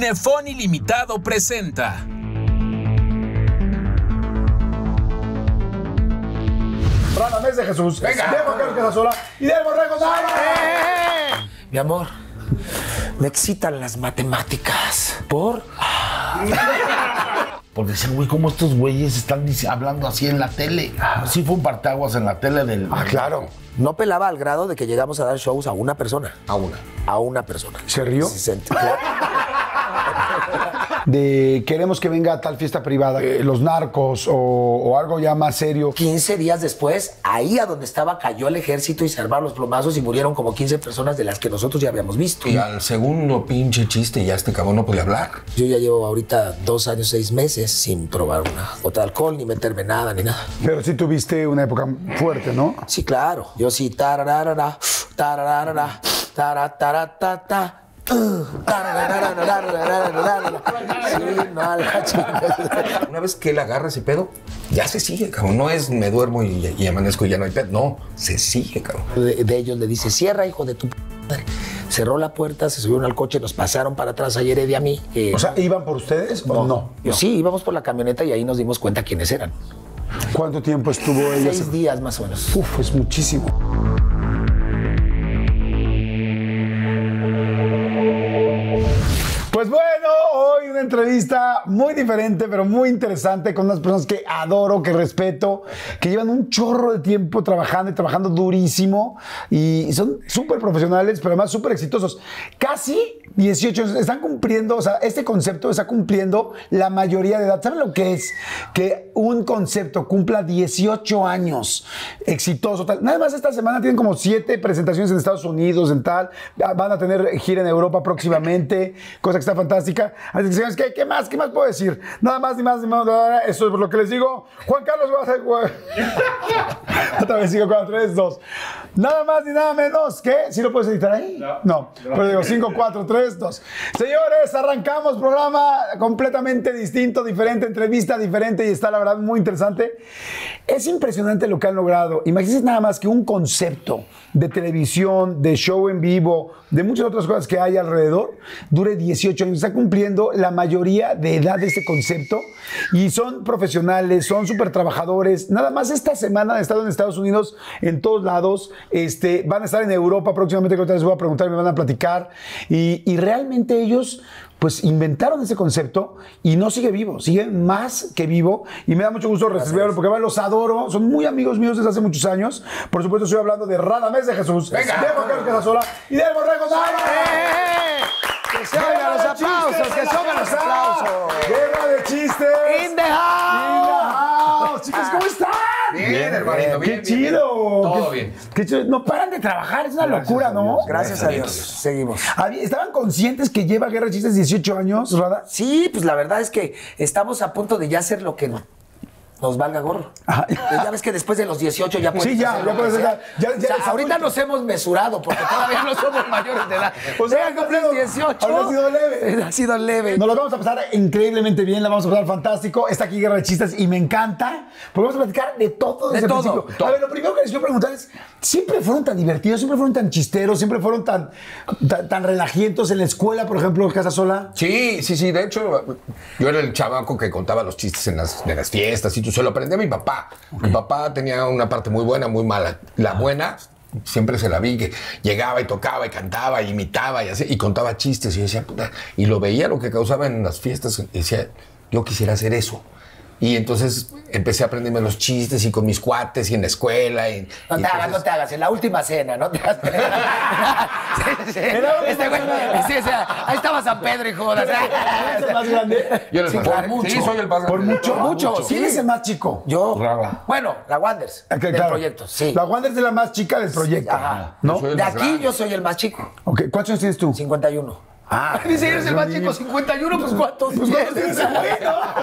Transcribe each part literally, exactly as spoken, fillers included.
Cinefón Ilimitado presenta Radamés de Jesús, venga, de Juan Carlos Casasola y del Borrego Nava. ¡Eh! Mi amor, me excitan las matemáticas. ¿Por? Porque decían, güey, ¿cómo estos güeyes están hablando así en la tele? Sí fue un parteaguas en la tele del... Ah, claro. No pelaba al grado de que llegamos a dar shows a una persona. A una. A una persona. ¿Se rió? Sí, se ent- claro. De queremos que venga a tal fiesta privada, eh, los narcos o, o algo ya más serio. quince días después, ahí a donde estaba cayó el ejército y se armaron los plomazos y murieron como quince personas de las que nosotros ya habíamos visto. Y al segundo pinche chiste ya este cabrón no podía hablar. Yo ya llevo ahorita dos años, seis meses sin probar una gota de alcohol, ni meterme nada, ni nada. Pero sí tuviste una época fuerte, ¿no? Sí, claro. Yo sí, tarararara, tarararara, taratatata. Sí, no, la chingada. Una vez que él agarra ese pedo, ya se sigue, cabrón. No es me duermo y, y amanezco y ya no hay pedo. No, se sigue, cabrón. De, de ellos le dice, cierra, hijo de tu p madre. Cerró la puerta, se subieron al coche, nos pasaron para atrás ayer y a mí. Eh, O sea, ¿iban por ustedes o no? yo, sí, íbamos por la camioneta y ahí nos dimos cuenta quiénes eran. ¿Cuánto tiempo estuvo ella? Seis días más o menos. Uf, es muchísimo. Pues bueno, hoy una entrevista muy diferente, pero muy interesante, con unas personas que adoro, que respeto, que llevan un chorro de tiempo trabajando y trabajando durísimo y son súper profesionales, pero además súper exitosos. Casi dieciocho años, están cumpliendo, o sea, este concepto está cumpliendo la mayoría de edad. ¿Saben lo que es? Que un concepto cumpla dieciocho años, exitoso, tal. Nada más esta semana tienen como siete presentaciones en Estados Unidos, en tal, van a tener gira en Europa próximamente, cosa que está fantástica. Así que, señores, ¿qué, ¿qué más? ¿Qué más puedo decir? Nada más, ni más, ni más. Eso es lo que les digo. Juan Carlos va a hacer... Otra vez sigo con tres, dos. Nada más ni nada menos que... ¿Sí lo puedes editar ahí? No. No. Pero digo, cinco, cuatro, tres, dos. Señores, arrancamos programa completamente distinto, diferente, entrevista diferente y está, la verdad, muy interesante. Es impresionante lo que han logrado. Imagínense nada más que un concepto de televisión, de show en vivo, de muchas otras cosas que hay alrededor, dure dieciocho años. Está cumpliendo la mayoría de edad de este concepto y son profesionales, son súper trabajadores. Nada más esta semana han estado en Estados Unidos, en todos lados. Este, van a estar en Europa próximamente, que ahorita les voy a preguntar y me van a platicar. Y, y realmente ellos... pues inventaron ese concepto y no sigue vivo, sigue más que vivo y me da mucho gusto recibirlo porque los adoro, son muy amigos míos desde hace muchos años. Por supuesto estoy hablando de Radamés de Jesús, venga, de Juan Carlos Casasola y del Borrego Nava. ¡Eh! ¡Que se oigan los aplausos! ¡Que se oigan los aplausos! ¡Guerra de chistes! ¡In the house! ¡In the house! Chicos, ¿cómo están? Bien, bien, hermanito, bien. ¡Qué bien, chido! bien. Todo qué, bien. Qué chido. No paran de trabajar, es una gracias locura, ¿no? Gracias a Dios. Seguimos. ¿Estaban conscientes que lleva Guerra de Chistes dieciocho años, Rada? Sí, pues la verdad es que estamos a punto de ya hacer lo que nos valga gorro. Ajá. Ya ves que después de los dieciocho ya puedes sí, ya, hacer ya lo puedes que sea. hacer. Ya, ya, o sea, ya ahorita nos hemos mesurado porque todavía no somos mayores de edad. O sea, ya cumplimos dieciocho. Ha sido leve. Ha sido leve. Nos lo vamos a pasar increíblemente bien, la vamos a pasar fantástico. Está aquí Guerra de Chistes y me encanta porque vamos a platicar de todo desde de el todo, principio. todo. A ver, lo primero que les quiero preguntar es, ¿siempre fueron tan divertidos, siempre fueron tan chisteros, siempre fueron tan, tan, tan relajientos en la escuela, por ejemplo, Casasola? Sí, sí, sí. De hecho, yo era el chamaco que contaba los chistes en las, en las fiestas y tú se lo aprendí a mi papá. Okay. Mi papá tenía una parte muy buena, muy mala. La buena, siempre se la vi, que llegaba y tocaba y cantaba y imitaba y así, y contaba chistes. Y yo decía, puta, y lo veía lo que causaba en las fiestas. Y decía, yo quisiera hacer eso. Y entonces empecé a aprenderme los chistes y con mis cuates y en la escuela. Y, no te y hagas, entonces... no te hagas. En la última cena, no te hagas. sí, sí. Este güey, sí, o sea, ahí estaba San Pedro y Judas. ¿Eres el más grande? Yo era el sí, más por grande. mucho. Sí, soy el más grande. Por mucho, mucho. mucho. ¿Quién Sí. es el más chico? Yo. Rara. Bueno, la Wanders. Okay, del claro. proyecto, sí. La Wanders es la más chica del proyecto. Ajá. ¿No? Yo De aquí grande. Yo soy el más chico. Ok, ¿cuántos años tienes tú? cincuenta y uno. Ah, dice, eres el más chico, cincuenta y uno, pues ¿cuántos? Pues ¿cuántos tienes, güey?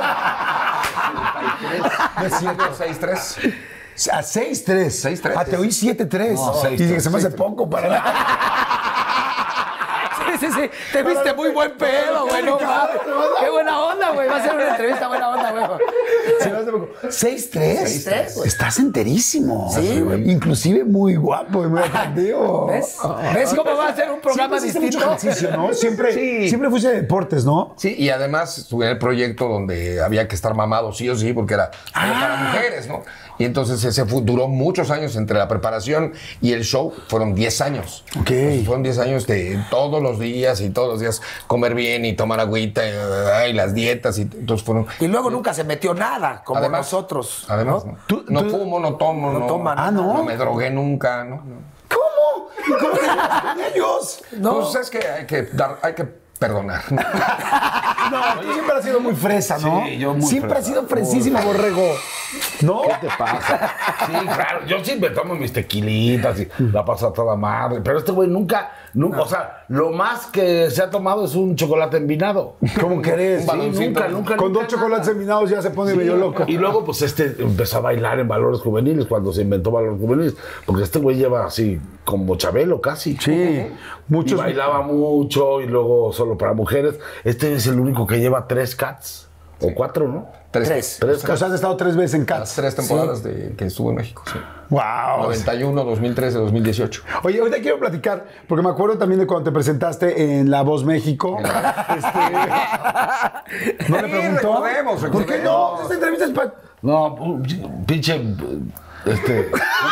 No es cierto, seis tres. A seis tres. seis tres. Ah, te oí siete tres. No, y dije que se me hace poco para... Sí, sí, sí. Te viste muy buen pedo, güey. No mames. Qué buena onda, güey. Va a ser una entrevista buena onda, güey. Sí, no hace poco. seis tres. seis tres, güey. Estás enterísimo. Sí, güey. Inclusive muy guapo y muy atractivo. ¿Ves? ¿Ves cómo va a ser un programa Siempre hiciste distinto? mucho ejercicio, ¿no? Siempre, Sí. siempre fuiste de deportes, ¿no? Sí, y además estuve en el proyecto donde había que estar mamado sí o sí, porque era era para mujeres, ¿no? Y entonces ese fu- duró muchos años entre la preparación y el show, fueron diez años. Ok. Entonces, fueron diez años de todos los días y todos los días comer bien y tomar agüita y, y las dietas. Y, entonces fueron... Y luego nunca se metió nada, como Además- nosotros. Además, ¿no? ¿no? Tú- no tú- fumo, no tomo, No no, toman. Ah, ¿no? no me drogué nunca, ¿no? no. ¿Cómo? ¿Y cómo te llevas con ellos? No. Pues es que hay que dar, hay que perdonar. No, tú siempre has sido muy fresa, ¿no? Sí, yo muy Siempre fresa, has sido muy fresísimo, borrego. ¿No? ¿Qué te pasa? Sí, claro. Yo siempre tomo mis tequilitas y la paso a toda madre. Pero este güey nunca, nunca, o sea, lo más que se ha tomado es un chocolate envinado. ¿Cómo querés? Un baloncito. Sí, nunca, nunca. Con nunca dos chocolates enminados ya se pone Sí, medio loco. Y luego, pues, este empezó a bailar en Valores Juveniles cuando se inventó Valores Juveniles. Porque este güey lleva así, como Chabelo casi. Sí, Y muchos. bailaba mucho y luego solo para mujeres. Este es el único que lleva tres cats. O cuatro, ¿no? Tres. Tres. Tres O sea, cats. has estado tres veces en Las Cats. tres temporadas de, que estuvo en México, sí. Wow. noventa y uno, dos mil trece, dos mil dieciocho. Oye, ahorita quiero platicar, porque me acuerdo también de cuando te presentaste en La Voz México. Este, ¿No le Sí, preguntó? recordemos, ¿Por qué no? recordemos. Esta entrevista es para... No, un pinche. Este.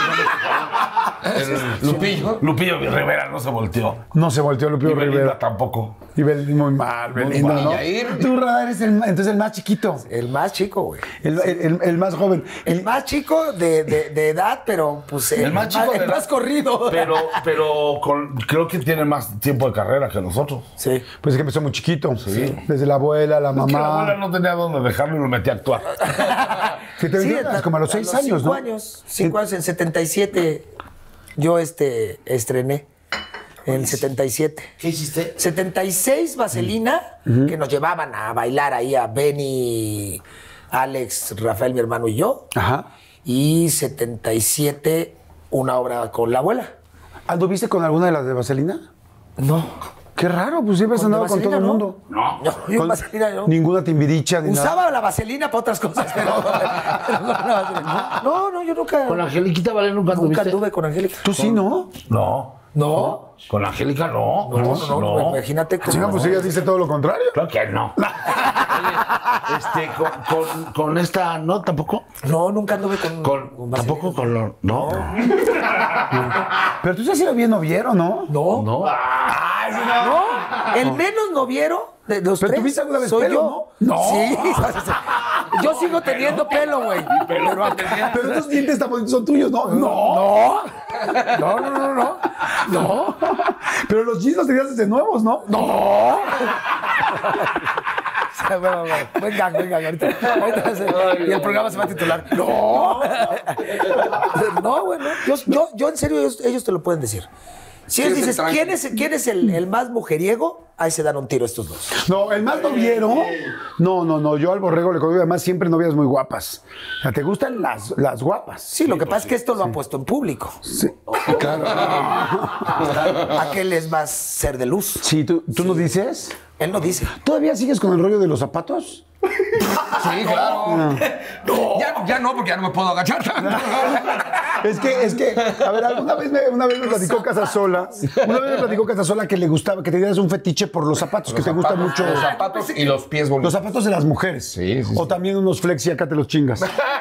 el- Lupillo. Lupillo Rivera no se volteó. No se volteó Lupillo Y Belinda Rivera. tampoco. Y Belinda muy mal, Belinda, mal. ¿no? Y Yair. Tú, Radar, eres el, entonces el más chiquito. El más chico, güey. El, el- el- el más joven. El más chico de, de, de edad, pero pues el, El más chico el de edad. más corrido. Pero, pero con- creo que tiene más tiempo de carrera que nosotros. Sí. Pues es que empezó muy chiquito. Desde la abuela, la Es que la mamá. abuela no tenía dónde dejarlo y lo metí a actuar. Que te metieron a- como a los seis a años, cinco ¿no? años. Cinco años. En setenta y siete yo este, estrené. En el setenta y siete. ¿Qué hiciste? setenta y seis Vaselina, que nos llevaban a bailar ahí a Benny, Alex, Rafael, mi hermano y yo. Ajá. Y setenta y siete una obra con la abuela. ¿Anduviste con alguna de las de Vaselina? No. Qué raro, pues siempre has ¿Con de andado con todo Vaselina, el no? mundo. No. No, yo Con Vaselina no. Ninguna timbiricha ni nada. Usaba la vaselina para otras cosas, pero, pero no, la vaselina. no, no, yo nunca. Con Angeliquita Vale nunca Nunca anduviste. anduve con Angélica. Tú sí, ¿no? No. No. Con Angélica no. No, no, no, imagínate cómo. Chica, pues ella dice todo lo contrario. Claro que no. Oye, este, con, con, con esta, ¿no? ¿Tampoco? No, nunca anduve con. Con, con Vaselina. tampoco con lo. No. Pero tú sí has sido bien noviero, ¿no? No. No. No. El menos noviero de los Pero tres. tuviste alguna vez soy pelo, yo. ¿no? No. Sí. Yo sigo teniendo pelo, güey. Pero, Pero esos dientes tan bonitos son tuyos, ¿no? No. no. No, no, no, no. No. Pero los jeans los tenías desde nuevos, ¿no? No. Bueno, bueno, venga, venga, ahorita. ahorita se- y el programa se va a titular. No. No, bueno. Yo, yo, yo en serio, ellos, ellos te lo pueden decir. Si ellos Sí, es dices, el ¿quién es, quién es el, el más mujeriego? Ahí se dan un tiro estos dos. No, el más noviero. No, no, no. Yo al borrego le conozco además siempre novias muy guapas. O sea, ¿te gustan las, las guapas? Sí, lo que pasa es que esto lo han puesto en público. Sí, claro. Aquel es más ser de luz. Sí, ¿tú, tú no dices? Él no dice. ¿Todavía sigues con el rollo de los zapatos? Sí, claro. Ya, ya no, porque ya no me puedo agachar tanto. Es que, es que, a ver, alguna vez me, una vez me platicó Casasola, una vez me platicó Casasola que le gustaba, que tenías un fetiche por los zapatos, que te gustan mucho. Los zapatos y los pies Los bonitos. zapatos de las mujeres. Sí, sí, sí. O también unos flexi acá te los chingas.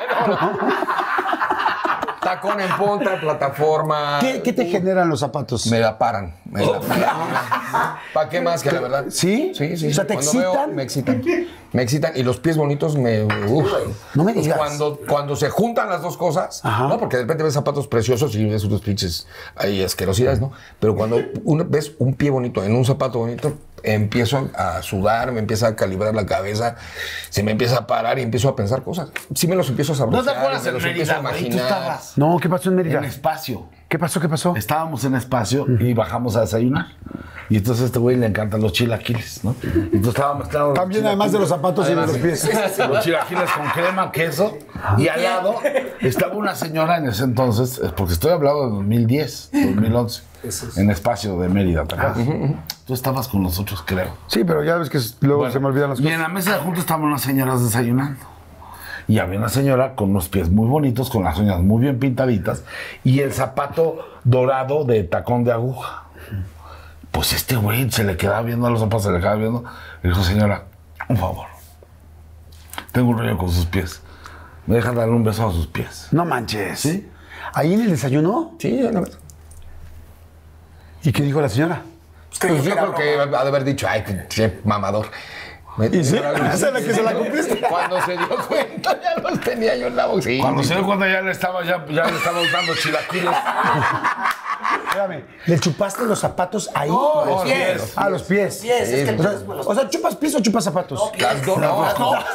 Tacón en punta, plataforma. ¿Qué, qué te generan los zapatos? Me la paran. Me la paran. ¿Para qué más que la verdad? ¿Sí? Sí, sí. O sea, ¿te Cuando veo, excitan? me excitan. Me excitan. Y los pies bonitos me. Uf. No me Pues digas. Cuando, cuando se juntan las dos cosas, Ajá. ¿no? Porque de repente ves zapatos preciosos y ves unos pinches ahí asquerosidades, ¿no? Pero cuando uno ves un pie bonito en un zapato bonito, empiezo a sudar, me empieza a calibrar la cabeza, se me empieza a parar y empiezo a pensar cosas. Sí me los empiezo a saborear. ¿No te acuerdas me en los empiezo a Mérida, güey? Tú imaginar. estabas No, ¿qué pasó en Mérida? en espacio. ¿Qué pasó? ¿Qué pasó? Estábamos en espacio y bajamos a desayunar. Y entonces a este güey le encantan los chilaquiles, ¿no? Y entonces estaba mezclando. los También, además de los zapatos y de los pies. Los chilaquiles con crema, queso. Y al lado estaba una señora en ese entonces, porque estoy hablando de dos mil diez, dos mil once, en Espacio de Mérida, ¿te acuerdas? Tú estabas con nosotros, creo. Sí, pero ya ves que luego Bueno, se me olvidan las y cosas. en la mesa de juntos estaban unas señoras desayunando. Y había una señora con unos pies muy bonitos, con las uñas muy bien pintaditas, y el zapato dorado de tacón de aguja. Pues este güey se le quedaba viendo a los zapatos, se le quedaba viendo. Le dijo, señora, un favor. Tengo un rollo con sus pies. ¿Me dejan darle un beso a sus pies? No manches. ¿Sí? ¿Ahí en el desayuno? Sí, ya no. ¿Y qué dijo la señora? Pues yo creo que ha de haber dicho, ay, qué mamador. Me- ¿Y sí? Algo así. ¿Esa es la que se la cumpliste? Cuando se dio cuenta, ya los tenía yo en la boca. Sí, Cuando sí. se dio cuenta ya le estaba, ya, ya le estaba dando chilaquiles. Espérame, ¿le chupaste los zapatos ahí? No, los pies. pies. Ah, los pies. Pies, es que el O sea, pies, bueno, o sea, ¿chupas pies o chupas zapatos? Las dos. No, las no. dos.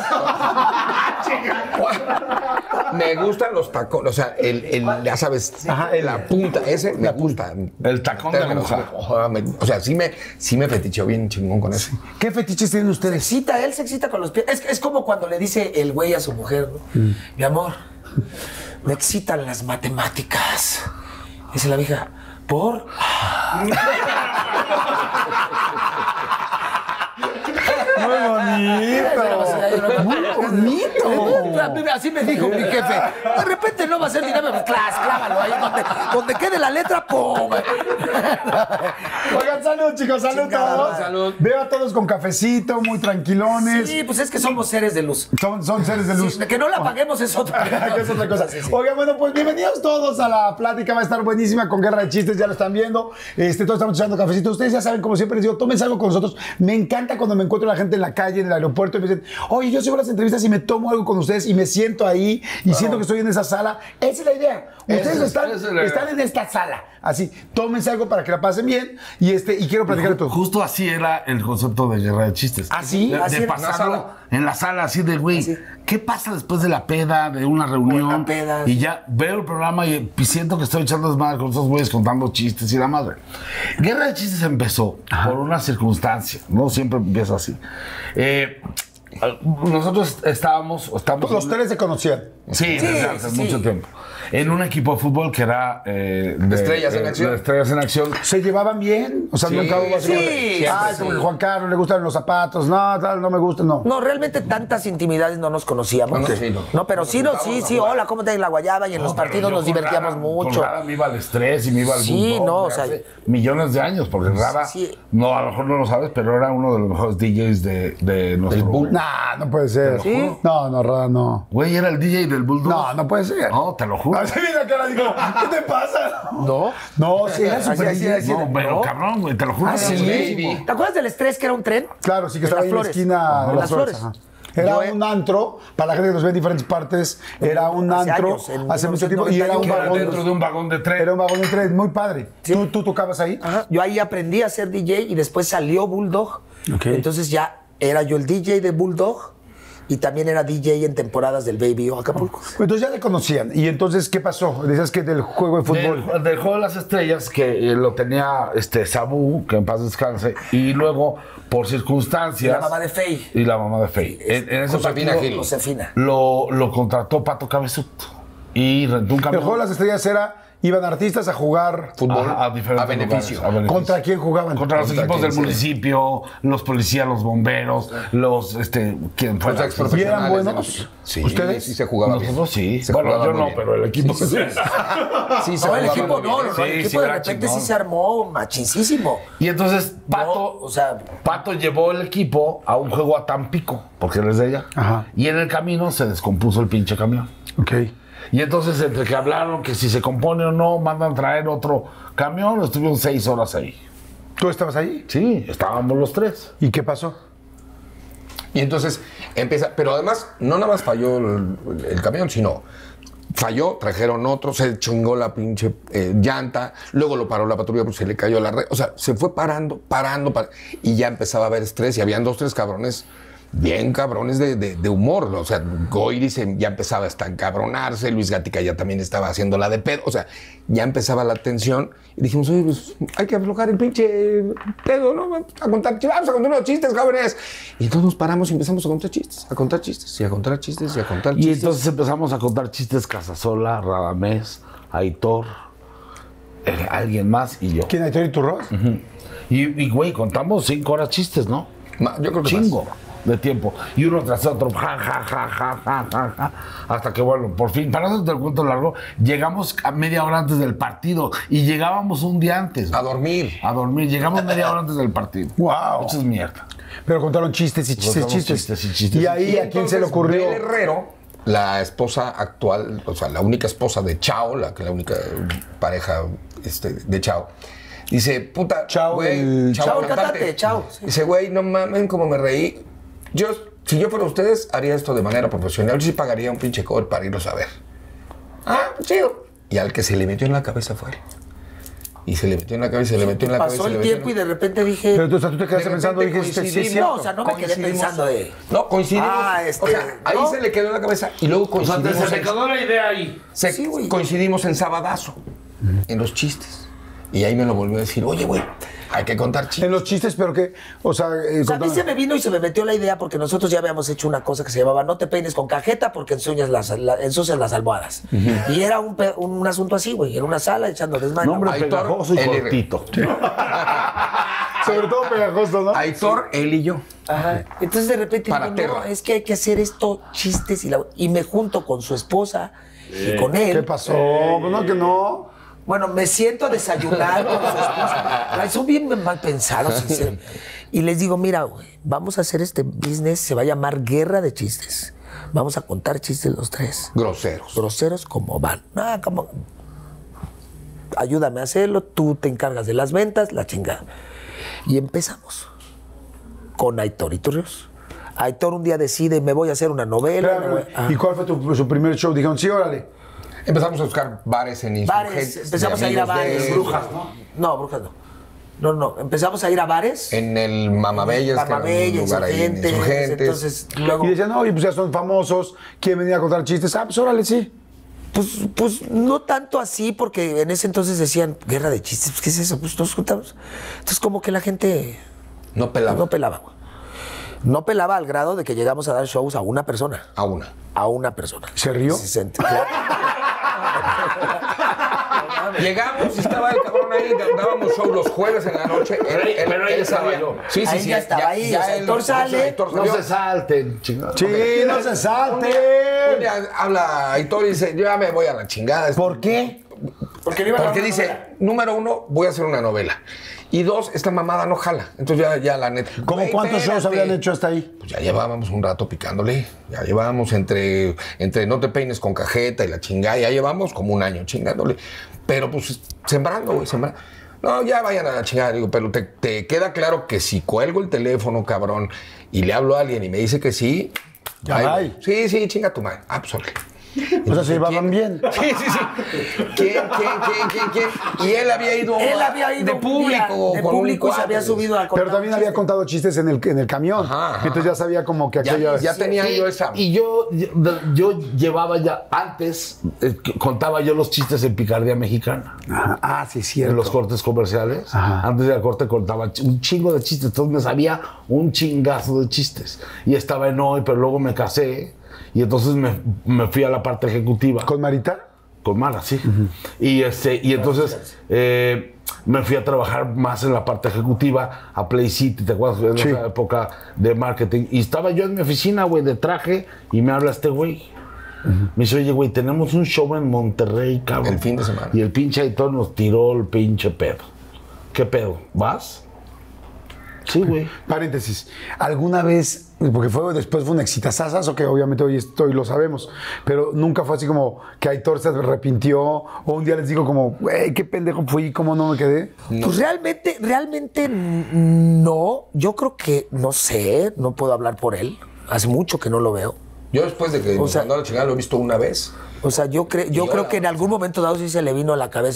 Me gustan los tacones, o sea, el, el ya sabes, Ajá, el- la punta, ese me gusta. El tacón de aguja. Ojalá me- O sea, sí me, sí me feticheo bien chingón con eso. ¿Qué fetiches tienen Se ustedes? excita, él se excita con los pies. Es, es como cuando le dice el güey a su mujer, ¿no? Mi amor, me excitan las matemáticas. Dice la vieja, ¿por? Muy bonito. Muy bonito. Así me dijo mi jefe. De repente no va a ser dinámico. Clas, clávalo ahí donde, donde quede la letra, ¡pum! Oigan, salud, chicos, salud Chingada todos. madre. Salud. Veo a todos con cafecito, muy tranquilones. Sí, pues es que somos seres de luz. Son, son seres de luz. Sí, que no la paguemos es otra Que es otra cosa. Sí, sí. Oigan, bueno, pues bienvenidos todos a la plática. Va a estar buenísima con Guerra de Chistes, ya lo están viendo. Este, todos estamos echando cafecito. Ustedes ya saben, como siempre les digo, tómense algo con nosotros. Me encanta cuando me encuentro a la gente en la calle, en el aeropuerto, y me dicen, oye, yo sigo las entrevistas y me tomo algo con ustedes y me siento ahí y siento que estoy en esa sala. Esa es la idea. Ustedes Esa es- están, esa es la idea. están en esta sala. Así, tómense algo para que la pasen bien y, este, y quiero platicar de todo. Justo así era el concepto de Guerra de Chistes. ¿Ah, sí? De, Así de era. pasarlo en la sala, así de, güey, Así. ¿qué pasa después de la peda, de una reunión? Una peda, Y sí. ya veo el programa y, y siento que estoy echando desmadre con esos güeyes contando chistes y la madre. Guerra de Chistes empezó por una circunstancia, ¿no? Siempre empieza así. Eh, nosotros estábamos... estábamos Los tres se conocían. Sí, desde hace sí. mucho tiempo. En un equipo de fútbol que era... eh, de, Estrellas en eh, Acción. de Estrellas en Acción. ¿Se llevaban bien? O sea, Sí, nunca hubo así sí, como de, siempre ay, sí. como que Juan Carlos le gustan los zapatos. No, tal, no me gustan, no. No, realmente tantas intimidades no nos conocíamos. Bueno, sí, no. No, pero sí, no, sí, sí, hola, ¿cómo te la guayaba? Y en los No, pero partidos yo nos con divertíamos Rada- mucho. Con Rada me iba al estrés y me iba al Sí, bulldog no, de o sea, hace millones de años, porque Rada, Sí. no, a lo mejor no lo sabes, pero era uno de los mejores D Js de, de nuestro... Bull. Nah, no puede ser. ¿Sí? No, no, Rada, no. Güey, era el D J del Bulldog. No, no puede ser. No, te lo juro. Así mira cara, digo, ¿qué te pasa? ¿No? No, sí, era Así, súper así, D J. así. No, pero ¿no? cabrón, güey, te lo juro. Ah, era sí. buenísimo. ¿Te acuerdas del estrés que era un tren? Claro, sí que En estaba las ahí en la Flores. esquina de En las las flores. Flores. ajá. Era Yo, eh, un antro, para la gente que nos ve en diferentes partes, era un Hace antro años, en hace mucho tiempo y era un Que era vagón. dentro de un vagón de tren. Era un vagón de tren, muy padre. ¿Tú, ¿Tú tocabas ahí? Ajá. Yo ahí aprendí a ser D J y después salió Bulldog. Ok. Entonces ya era yo el D J de Bulldog y también era D J en temporadas del Baby O Acapulco. Entonces ya te conocían. ¿Y entonces qué pasó? Decías que del juego de fútbol. Del, del Juego de las Estrellas, que eh, lo tenía este Sabu, que en paz descanse, y luego, por circunstancias... La mamá de Fey. Y la mamá de Fey. En, en ese Josefina partido Gil. Josefina. Lo, lo contrató Pato Cabezut y rentó un El camión. juego de las estrellas era, iban artistas a jugar. Fútbol Ajá, a, diferentes a beneficio. lugares, a beneficio. ¿Contra quién jugaban? Contra los Contra equipos quién, del sí. municipio, los policías, los bomberos, los, este, ¿quién fue? Los exprofesionales. ¿Y eran buenos? de los- Sí, ¿Ustedes? sí se jugaba bien. Nosotros sí. Se Bueno, jugaba yo muy no, bien. pero el equipo sí. Sí, se No, el jugaba equipo muy bien. no, no, no, Sí, el equipo sí, de era repente chingón. sí se armó machincísimo. Y entonces Pato, No, o sea, Pato llevó el equipo a un juego a Tampico, porque él es de ella. Ajá. Y en el camino se descompuso el pinche camión. Ok. Y entonces, entre que hablaron que si se compone o no, mandan traer otro camión, estuvieron seis horas ahí. ¿Tú estabas ahí? Sí, estábamos los tres. ¿Y qué pasó? Y entonces empieza, pero además no nada más falló el, el camión, sino falló, trajeron otro, se chingó la pinche eh, llanta, luego lo paró la patrulla porque se le cayó la red, o sea, se fue parando, parando, par- y ya empezaba a haber estrés y habían dos, tres cabrones bien cabrones de, de, de humor. O sea, Goyri se, ya empezaba hasta a encabronarse, Luis Gatica ya también estaba haciendo la de pedo. O sea, ya empezaba la tensión. Y dijimos, oye, pues hay que aflojar el pinche pedo, ¿no? Vamos a contar, vamos a contar unos chistes, jóvenes. Y entonces nos paramos y empezamos a contar chistes, a contar chistes, y a contar chistes, y a contar Y chistes. entonces empezamos a contar chistes Casasola, Radamés, Aitor, eh, alguien más y yo. ¿Quién, Aitor Iturrós? Uh-huh. Y, y, güey, contamos cinco horas chistes, ¿no? Ma, yo creo que Chingo más. de tiempo. Y uno tras otro, ja, ja, ja, ja, ja, ja, ja, hasta que, bueno, por fin, para no hacerte el cuento largo, llegamos a media hora antes del partido y llegábamos un día antes. A dormir. A dormir. Llegamos media hora antes del partido. Wow. Eso es mierda. Pero contaron chistes y chistes, Contamos chistes. chistes y chistes. Y ahí, ¿a quién se le Entonces, ocurrió? Bel Herrero, la esposa actual, o sea, la única esposa de Chao, la, la única pareja este, de Chao, dice, puta, Chao, güey, el- Chao, el cantante, Chao, sí. Dice, güey, no mames, cómo me reí. Yo, si yo fuera ustedes, haría esto de manera profesional. Yo sí pagaría un pinche cover para irlos a ver. Ah, chido. Y al que se le metió en la cabeza fue él. Y se le metió en la cabeza, se le metió en la cabeza. Pasó se le el metió tiempo y en de repente dije... Pero tú, o sea, tú te quedaste De pensando y repente dijiste, sí, sí, coincidimos. sí. no, o sea, no me quedé Coincidimos. pensando de... No, coincidimos. Ah, este, o sea, ahí no. se le quedó en la cabeza y luego O sea, te- coincidimos. se me en- quedó la idea ahí. se- Sí, güey. coincidimos en Sabadazo, en los chistes. Y ahí me lo volvió a decir, oye, güey, hay que contar En chistes. los chistes, pero que, o sea, eh, O sea, a mí contame. se me vino y se me metió la idea porque nosotros ya habíamos hecho una cosa que se llamaba no te peines con cajeta porque ensucias las, la- ensucias las almohadas. Y era un, pe- un asunto así, güey. Era una sala echando desmadre. Nombre Aitor, pegajoso y L R. cortito. Sobre todo pegajoso, ¿no? Aitor, él y yo. Ajá. Entonces de repente Para digo, no, Terra. es que hay que hacer esto, chistes y, la- y me junto con su esposa y con él. ¿Qué pasó? Pues no, que no. Bueno, me siento a desayunar con su esposa. Ay, son bien mal pensados. en serio. Y les digo, mira, güey, vamos a hacer este business, se va a llamar Guerra de Chistes. Vamos a contar chistes los tres. Groseros. Groseros como van. Ah, como... Ayúdame a hacerlo, tú te encargas de las ventas, la chingada. Y empezamos con Aitor Iturrios. Aitor un día decide, me voy a hacer una novela. Espérame, me voy- güey. Ah. ¿Y cuál fue tu, su primer show? Dijeron, sí, órale. Empezamos a buscar bares en Bares, Insurgentes. empezamos de a ir a amigos de bares. él. Brujas, ¿no? No, brujas no. No, no, empezamos a ir a bares. En el Mamabellas, que era Mamabella, un lugar ahí en Insurgentes. Insurgentes. Entonces, luego, Y decían, no, y pues ya son famosos, quieren venir a contar chistes. Ah, pues órale, sí. pues, pues no tanto así, porque en ese entonces decían, guerra de chistes, pues, ¿qué es eso? Pues nos juntamos. Entonces, como que la gente no pelaba no pelaba, güey. No pelaba al grado de que llegamos a dar shows a una persona. a una. A una persona. ¿Se rió? Sí, se ent- claro. Llegamos y estaba el cabrón ahí, dábamos show los jueves en la noche. Él, él- Pero ahí él estaba sabía. yo. Sí, sí, Ahí sí. ya estaba ahí, o sea, él- Aitor sale. Aitor No salió. se salten, chingada. Sí, no se Un salte. día habla Aitor y dice, yo ya me voy a la chingada. ¿Por qué? Porque, le iba a dar Porque una dice, novela. número uno, voy a hacer una novela. Y dos, esta mamada no jala. Entonces ya, ya la neta. ¿Cómo güey, cuántos shows espérate. habían hecho hasta ahí? Pues ya llevábamos un rato picándole. Ya llevábamos entre, entre no te peines con cajeta y la chingada. Ya llevamos como un año chingándole. Pero pues sembrando, güey, sembrando. No, ya vayan a la chingada. Digo, pero te, te queda claro que si cuelgo el teléfono, cabrón, y le hablo a alguien y me dice que sí. Ya ay, va. güey. Sí, sí, chinga tu madre. Ah, pues órale. O sea, se llevaban bien. Sí, sí, sí. ¿Quién, quién, quién, quién, quién? Y él había ido, Él había ido de un público. día, de con un público y se había cuate. subido a contar Pero también había chistes. contado chistes en el, en el camión. Ajá, ajá. Entonces ya sabía como que Ya, aquella... ya tenía Sí, yo esa. Y yo, yo, yo llevaba ya, antes, eh, que contaba yo los chistes en Picardía Mexicana. Ajá. Ah, sí, cierto. En los cortes comerciales. Ajá. Antes del corte contaba ch- un chingo de chistes. Entonces me sabía un chingazo de chistes. Y estaba en hoy, pero luego me casé. Y entonces me, me fui a la parte ejecutiva. ¿Con Marita? Con Mara, sí. Y, este, y entonces eh, me fui a trabajar más en la parte ejecutiva, a Play City, ¿te acuerdas? En Sí. esa época de marketing. Y estaba yo en mi oficina, güey, de traje, y me habla este güey. Me dice, oye, güey, tenemos un show en Monterrey, cabrón. El fin de semana. Y el pinche Aitor nos tiró el pinche pedo. ¿Qué pedo? ¿Vas? Sí, güey. Paréntesis. ¿Alguna vez, porque fue después fue un exitazazazo que obviamente hoy estoy lo sabemos, pero nunca fue así como que Aitor se arrepintió o un día les digo como, güey, qué pendejo fui, cómo no me quedé? Pues realmente, realmente n- no. Yo creo que, no sé, no puedo hablar por él. Hace mucho que no lo veo. Yo después de que O nos sea- mandó a la chingada lo he visto una vez. O sea, yo, cre- yo Y creo ahora- que en algún momento dado sí se le vino a la cabeza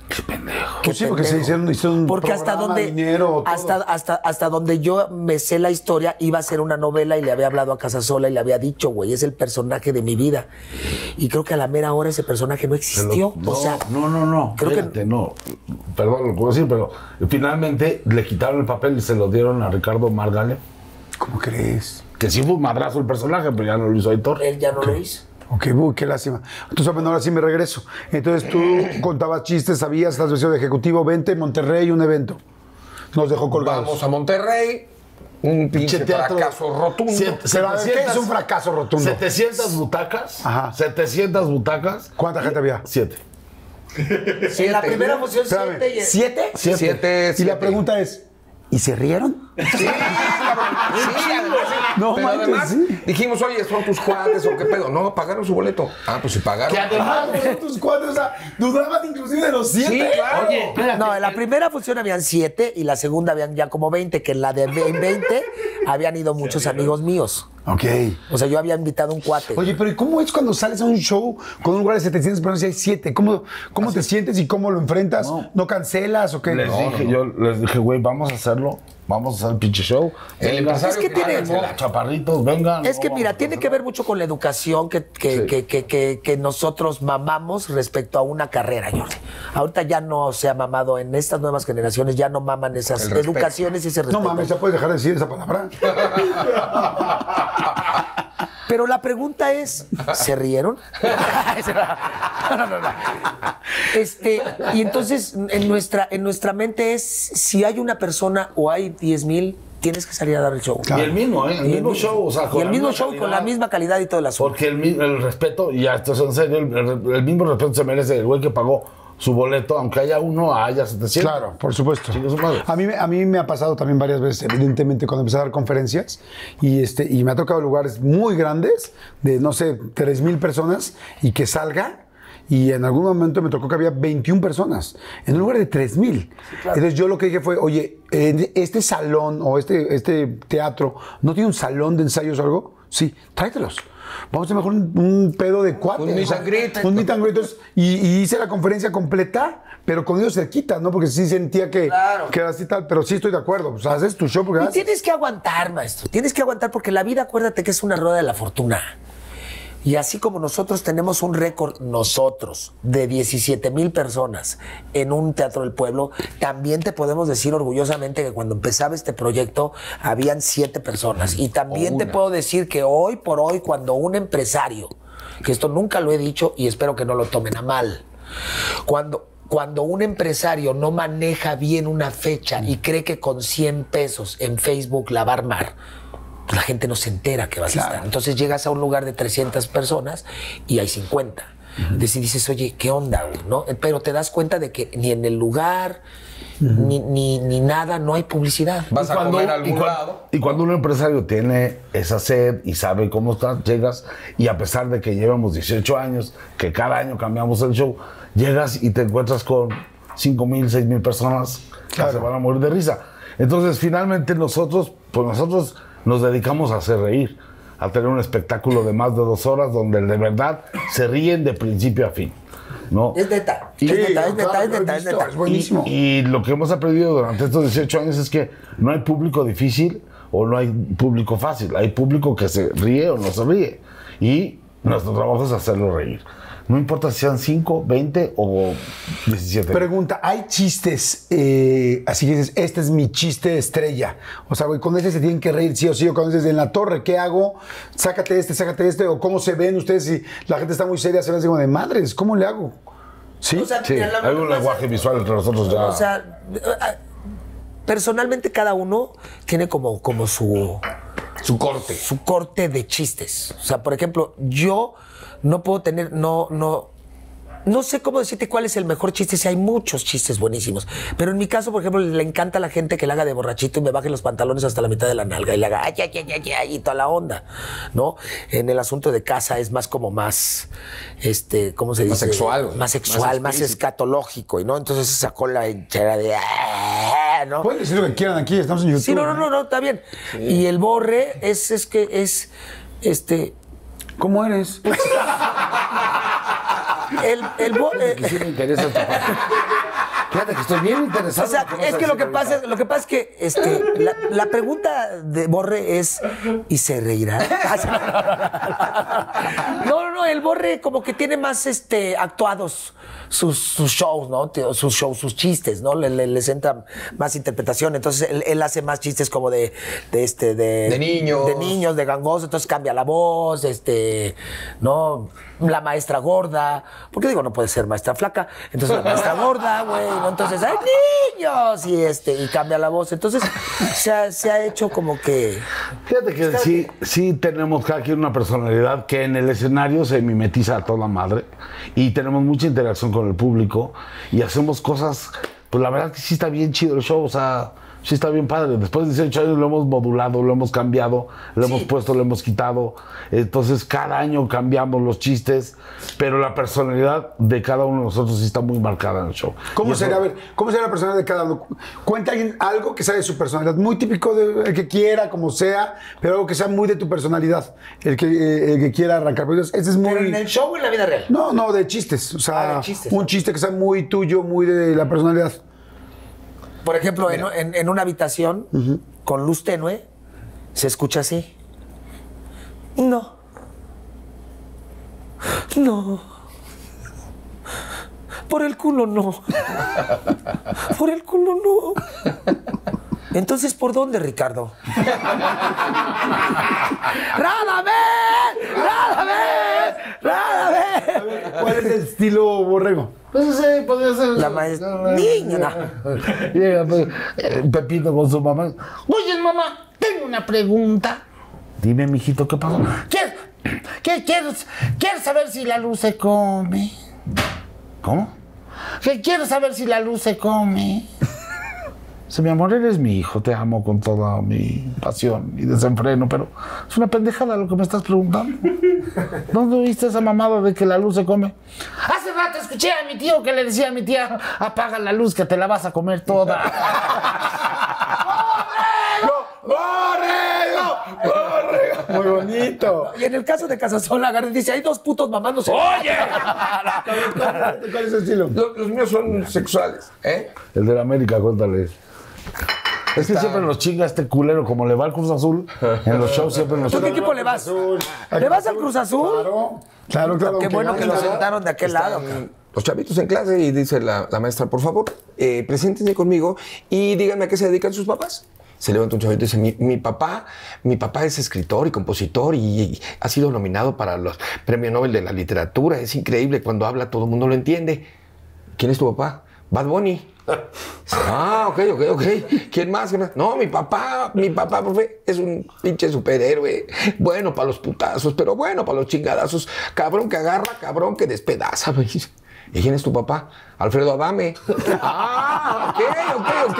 Qué pendejo. Pues sí, porque se hicieron, hicieron un Porque hasta programa, donde, dinero, todo. hasta, hasta, hasta donde yo me sé la historia, iba a ser una novela y le había hablado a Casasola y le había dicho, güey, es el personaje de mi vida. Y creo que a la mera hora ese personaje no existió. No, o sea, no, no, no. creo Espérate, que no. Perdón, lo puedo decir, pero finalmente le quitaron el papel y se lo dieron a Ricardo Margale. ¿Cómo crees? Que sí fue un madrazo el personaje, pero ya no lo hizo Aitor. él ya no lo hizo. Ok, uy, qué lástima. Entonces, bueno, ahora sí me regreso. Entonces, tú contabas chistes, sabías, estás vestido de ejecutivo, vente, Monterrey, un evento. Nos dejó colgados. Vamos a Monterrey, un pinche teatro. fracaso rotundo. Siete- Pero, a ver, ¿qué es setecientas un fracaso rotundo? setecientas butacas. Ajá. setecientas butacas. ¿Cuánta gente había? Siete. En la primera función, Espérame, siete. y- ¿siete? Siete. Siete, Y la siete. pregunta es, ¿y se rieron? Sí, cabrón. Sí, además, sí. No Pero manches, además sí. dijimos, oye, son tus cuates o qué pedo. No, pagaron su boleto. Ah, pues si pagaron. Ah, pero tus cuatro, o sea, dudaban inclusive de los siete. Sí, claro. Oye, espérate. No, en la primera función habían siete y la segunda habían ya como veinte, que en la de veinte habían ido muchos amigos míos. Ok. O sea, yo había invitado un cuate. Oye, pero ¿y cómo es cuando sales a un show con un lugar de setecientas personas y hay siete? ¿Cómo, cómo te sientes y cómo lo enfrentas? ¿No, No. cancelas o qué? Les No, dije, no, no. yo les dije, güey, vamos a hacerlo. Vamos a hacer el pinche show. El Vengan, empresario Es que tiene- hágansela. la chaparritos, vengan. Es que no, mira, vamos a tiene que ver mucho con la educación que, que, Sí. que, que, que- que nosotros mamamos respecto a una carrera, Jordi. Ahorita ya no se ha mamado, en estas nuevas generaciones ya no maman esas El respeto. educaciones y ese No respeto. mames, ya puedes dejar de decir esa palabra. Pero la pregunta es, ¿se rieron? No, no, no, no. Este, y entonces en nuestra, en nuestra mente es, si hay una persona o hay diez mil, tienes que salir a dar el show. Y el mismo, ¿eh? El Y mismo show, o sea, y con el la mismo misma show con calidad. la misma calidad y todo el asunto. Porque el, mi- el respeto, y ya esto es en serio, el, el- el mismo respeto se merece el güey que pagó su boleto, aunque haya uno, haya setecientos. Claro, por supuesto. Chingue su madre. A mí, me- a mí me ha pasado también varias veces, evidentemente, cuando empecé a dar conferencias y, este, y me ha tocado lugares muy grandes, de no sé, tres mil personas, y que salga. Y en algún momento me tocó que había veintiuna personas en un lugar de tres mil. Entonces yo lo que dije fue, oye, en este salón o este, este teatro, ¿no tiene un salón de ensayos o algo? Sí, tráetelos. Vamos a hacer mejor un, un pedo de cuatro. Un meet and greet. Un meet and greet. Entonces, y, y hice la conferencia completa, pero con ellos cerquita, ¿no? Porque sí sentía que, Claro. que era así tal, pero sí estoy de acuerdo. Pues haces tu show porque Y haces. tienes que aguantar, maestro. Tienes que aguantar porque la vida, acuérdate que es una rueda de la fortuna. Y así como nosotros tenemos un récord, nosotros, de diecisiete mil personas en un Teatro del Pueblo, también te podemos decir orgullosamente que cuando empezaba este proyecto habían siete personas. Y también te puedo decir que hoy por hoy, cuando un empresario, que esto nunca lo he dicho y espero que no lo tomen a mal, cuando... Cuando un empresario no maneja bien una fecha y cree que con cien pesos en Facebook la va a armar, pues la gente no se entera que vas Claro. a estar. Entonces llegas a un lugar de trescientas personas y hay cincuenta. Entonces dices, oye, ¿qué onda, güey? ¿No? Pero te das cuenta de que ni en el lugar, ni, ni, ni nada, no hay publicidad. Vas a Cuando- comer a y algún cuando- lado. Y cuando un empresario tiene esa sed y sabe cómo está, llegas y a pesar de que llevamos dieciocho años, que cada año cambiamos el show, llegas y te encuentras con cinco mil, seis mil personas que Claro. se van a morir de risa. Entonces, finalmente nosotros, pues nosotros nos dedicamos a hacer reír, a tener un espectáculo de más de dos horas donde de verdad se ríen de principio a fin, ¿no? Es neta, Sí, es neta, es claro, neta, es lo he neta, es visto, neta. es buenísimo. Y, y lo que hemos aprendido durante estos dieciocho años es que no hay público difícil o no hay público fácil. Hay público que se ríe o no se ríe. Y nuestro trabajo es hacerlo reír. No importa si sean cinco, veinte o diecisiete. Pregunta, ¿hay chistes eh, así que dices, este es mi chiste estrella? O sea, güey, con este se tienen que reír sí o sí, o cuando dices, en la torre, ¿qué hago? Sácate este, sácate este, o cómo se ven ustedes si la gente está muy seria, se ven así como de madres, ¿cómo le hago? ¿Sí? O sea, Sí, mira, lo hay que un pasa- lenguaje visual entre nosotros ya. O sea, personalmente cada uno tiene como, como su, Su corte. su corte de chistes. O sea, por ejemplo, yo no puedo tener, no, no, no sé cómo decirte cuál es el mejor chiste, si hay muchos chistes buenísimos. Pero en mi caso, por ejemplo, le encanta a la gente que le haga de borrachito y me baje los pantalones hasta la mitad de la nalga y le haga ay, ay, ay, ay, ay, y toda la onda, ¿no? En el asunto de casa es más como más, este, ¿cómo se dice? Más sexual, güey. Más sexual, más, explícito. escatológico, y ¿no? Entonces sacó la hinchera de, "Ah", ¿no? Pueden decir lo que quieran aquí, estamos en YouTube. Sí, no, no, no, no, está bien. Y el borre es, es que es, este, ¿Cómo eres? el, el borre... Sí me interesa esta parte. Fíjate que estoy bien interesado. O sea, en lo que vas es a que lo decir que pasa, ahorita. lo que pasa es que este, la, la pregunta de Borre es, ¿y se reirá? No, no, no, el Borre como que tiene más este, actuados sus, sus shows, ¿no? Sus shows, sus chistes, ¿no? Le, le- les entra más interpretación. Entonces él, él hace más chistes como de, de este, de, De niños. de niños, de gangosos, entonces cambia la voz, este, ¿no? La maestra gorda. Porque digo, no puede ser maestra flaca. Entonces la maestra gorda, güey, ¿no? Entonces, ¡ay, niños! Y este, y cambia la voz. Entonces, se ha, se ha hecho como que. Fíjate que sí, sí tenemos cada quien una personalidad que en el escenario se mimetiza a toda madre y tenemos mucha interacción con el público y hacemos cosas, pues la verdad que sí está bien chido el show, o sea, sí está bien padre. Después de dieciocho años lo hemos modulado, lo hemos cambiado, lo hemos puesto, lo hemos quitado. Entonces cada año cambiamos los chistes, pero la personalidad de cada uno de nosotros sí está muy marcada en el show. ¿Cómo Y eso- sería, a ver, cómo sería la personalidad de cada uno? Cuenta alguien algo que sea de su personalidad, muy típico de el que quiera, como sea, pero algo que sea muy de tu personalidad, el que, eh, el que quiera arrancar. Pues ese es muy... Pero en el show o en la vida real. No, no, de chistes. O sea, Ah, de chistes. un chiste que sea muy tuyo, muy de la personalidad. Por ejemplo, en, en- en una habitación con luz tenue, se escucha así. No. No. Por el culo no. Por el culo no. Entonces, ¿por dónde, Ricardo? ¡Rádame! ¡Rádame! ¡Rádame! ¿Cuál es el estilo Borrego? Pues sí, podría ser. La maestra. Niña, no. Llega pues, eh, Pepito con su mamá. Oye, mamá, tengo una pregunta. Dime, mijito, ¿qué pasó? ¿Quieres, qué, quieres, ¿Quieres saber si la luz se come? ¿Cómo? Que quiero saber si la luz se come. Sí, mi amor, eres mi hijo, te amo con toda mi pasión y desenfreno, pero es una pendejada lo que me estás preguntando. ¿Dónde viste esa mamada de que la luz se come? Hace rato escuché a mi tío que le decía a mi tía, apaga la luz que te la vas a comer toda. Muy bonito. Y en el caso de Casasola, agarra y dice, hay dos putos mamándose. ¡Oye! ¿Cuál es el estilo? Los, los míos son sexuales, ¿eh? El de la América, cuéntale. Es que siempre nos chinga este culero, como le va al Cruz Azul, en los shows siempre nos ¿Tú qué chinga. equipo le vas? ¿Le vas al Cruz Azul? Claro, claro, claro. Qué bueno que lo gane. sentaron de aquel lado. Están los chavitos en clase y dice la, la maestra, por favor, eh, preséntense conmigo y díganme a qué se dedican sus papás. Se levanta un chavito y dice, mi, mi papá, mi papá es escritor y compositor y, y ha sido nominado para los Premios Nobel de la Literatura. Es increíble, cuando habla todo el mundo lo entiende. ¿Quién es tu papá? Bad Bunny. Ah, ok, ok, ok. ¿Quién más? ¿Quién más? No, mi papá, mi papá, profe, es un pinche superhéroe. Bueno para los putazos, pero bueno para los chingadazos. Cabrón que agarra, cabrón que despedaza. güey. ¿Y quién es tu papá? Alfredo Adame. Ah, ok, ok, ok.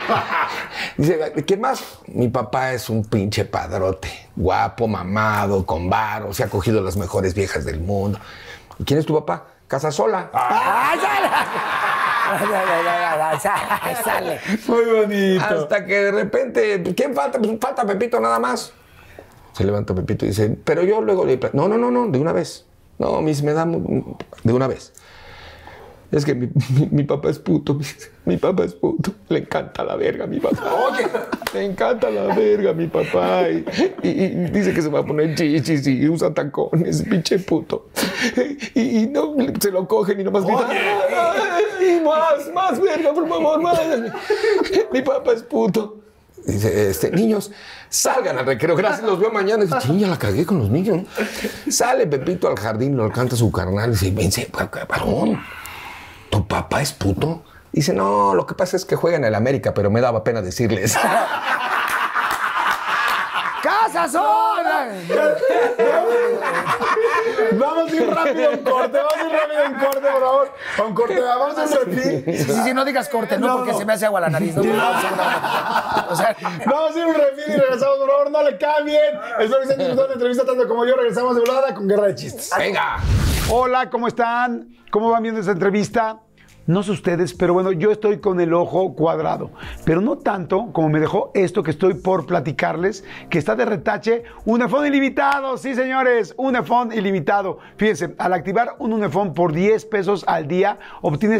Dice, ¿quién más? Mi papá es un pinche padrote. Guapo, mamado, con varo, se ha cogido las mejores viejas del mundo. ¿Y quién es tu papá? Casasola. ¡Ay, sale! Ay, ay, ay, ay, ay, sale. Muy bonito. Hasta que de repente, ¿quién falta? Pues falta Pepito nada más. Se levanta Pepito y dice, pero yo luego le... No, no, no, no, de una vez. No, mis, me da... mu- De una vez. Es que mi, mi, mi papá es puto, mi, mi papá es puto. Le encanta la verga a mi papá. Oye, le encanta la verga a mi papá. Y, y- y dice que se va a poner chichis y usa tacones, pinche puto. Y, y no, se lo cogen y nomás grita, "Ay, más, más verga, por favor, más. Mi papá es puto. Dice, este, niños, salgan al recreo. Gracias, los veo mañana. Dice, "Chin, ya la cagué con los niños. Sale Pepito al jardín, lo canta su carnal y dice, vence, varón, ¿tu papá es puto? Dice, no, lo que pasa es que juega en el América, pero me daba pena decirles. ¡Casasola! Vamos a ir rápido a un corte, vamos a ir rápido a un corte, por favor. A un corte, vamos a un refil. Sí, sí, sí, no digas corte, no, No, porque no. se me hace agua la nariz. No, o sea, Vamos a ir a un refil y regresamos, por favor, no le cambien. Espero que estén disfrutando la entrevista tanto como yo. Regresamos de volada con Guerra de Chistes. Venga. Hola, ¿cómo están? ¿Cómo van viendo esta entrevista? No sé ustedes, pero bueno, yo estoy con el ojo cuadrado. Pero no tanto como me dejó esto que estoy por platicarles, que está de retache, Unefón ilimitado. Sí, señores, Unefón ilimitado. Fíjense, al activar un Unefón por diez pesos al día, obtienes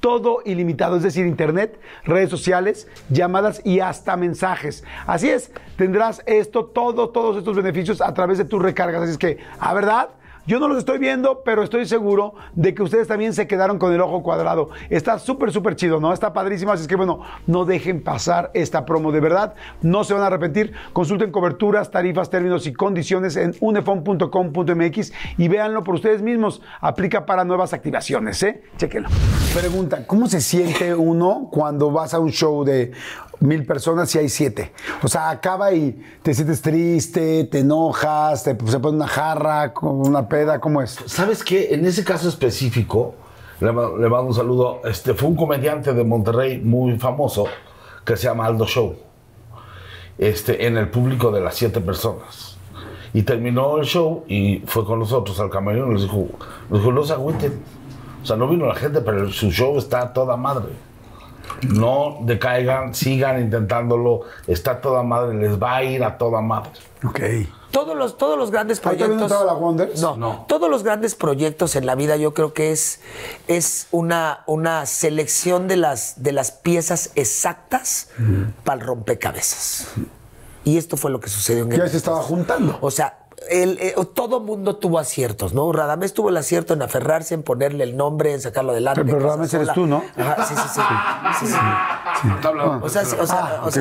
todo ilimitado, es decir, internet, redes sociales, llamadas y hasta mensajes. Así es, tendrás esto, todo, todos estos beneficios a través de tus recargas. Así es que, a verdad, yo no los estoy viendo, pero estoy seguro de que ustedes también se quedaron con el ojo cuadrado. Está súper, súper chido, ¿no? Está padrísimo, así es que bueno, no dejen pasar esta promo, de verdad, no se van a arrepentir. Consulten coberturas, tarifas, términos y condiciones en unefon punto com punto m x y véanlo por ustedes mismos. Aplica para nuevas activaciones, ¿eh? Chéquenlo. Pregunta, ¿cómo se siente uno cuando vas a un show de mil personas y hay siete? O sea, acaba y te sientes triste, te enojas, te, se pone una jarra, una peda, ¿cómo es? ¿Sabes qué? En ese caso específico, le, le mando un saludo, este, fue un comediante de Monterrey muy famoso que se llama Aldo Show, este, en el público de las siete personas. Y terminó el show y fue con nosotros al camerino y nos dijo, nos dijo, no se agüiten. O sea, no vino la gente, pero su show está a toda madre. No decaigan, sigan intentándolo, está a toda madre, les va a ir a toda madre. Ok. Todos los, todos los grandes ¿Ahí también proyectos. estaba la Wonders? No, No. todos los grandes proyectos en la vida yo creo que es, es una, una selección de las, de las piezas exactas para el rompecabezas. Y esto fue lo que sucedió en el Ya se estaba juntando. O sea, el, eh, todo mundo tuvo aciertos, ¿no? Radamés tuvo el acierto en aferrarse, en ponerle el nombre, en sacarlo adelante. Pero, pero Radamés eres tú, ¿no? Ajá, sí, sí, sí. sí, sí. Está hablando. O sea, sí, o sea, o sea.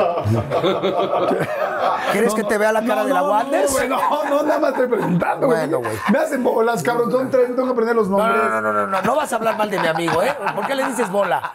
¿Quieres que te vea la cara no, de la no, Wonders? No, güey, no, no, nada más estoy preguntando. Bueno, güey. Me hacen bolas, cabrón. Son tres, tengo que aprender los No, nombres. no, no, no, no, no, no vas a hablar mal de mi amigo, ¿eh? ¿Por qué le dices bola?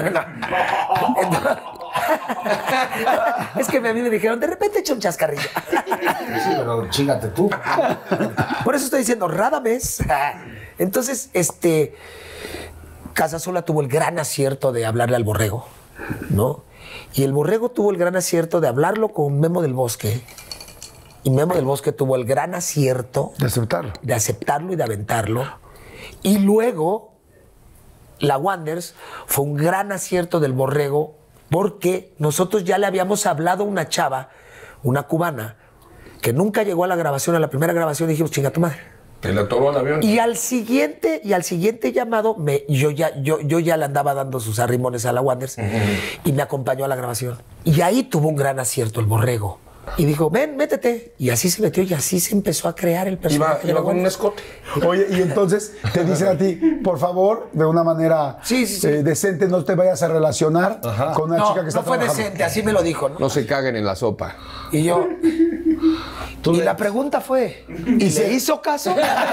Es que a mí me dijeron, de repente echa un chascarrillo. Sí, pero chíngate tú. Por eso estoy diciendo, Radamés. Entonces, este, Casasola tuvo el gran acierto de hablarle al Borrego, ¿no? Y el Borrego tuvo el gran acierto de hablarlo con Memo del Bosque. Y Memo del Bosque tuvo el gran acierto De aceptarlo. de aceptarlo y de aventarlo. Y luego, la Wonders fue un gran acierto del Borrego porque nosotros ya le habíamos hablado a una chava, una cubana, que nunca llegó a la grabación, a la primera grabación, y dijimos, chinga tu madre. Te la atoró el avión. Y al siguiente, y al siguiente llamado, me, yo, ya, yo, yo ya le andaba dando sus arrimones a la Wonders y me acompañó a la grabación. Y ahí tuvo un gran acierto el Borrego. Y dijo, ven, métete. Y así se metió y así se empezó a crear el personaje. Iba, de la iba con un Wonders. escote. Oye, y entonces te dicen a ti, por favor, de una manera Sí, sí, sí. eh, decente, no te vayas a relacionar Ajá. con una No, chica que está no fue trabajando. decente, así me lo dijo, ¿no? No se caguen en la sopa. Y yo... Y la pregunta fue, ¿y se hizo caso?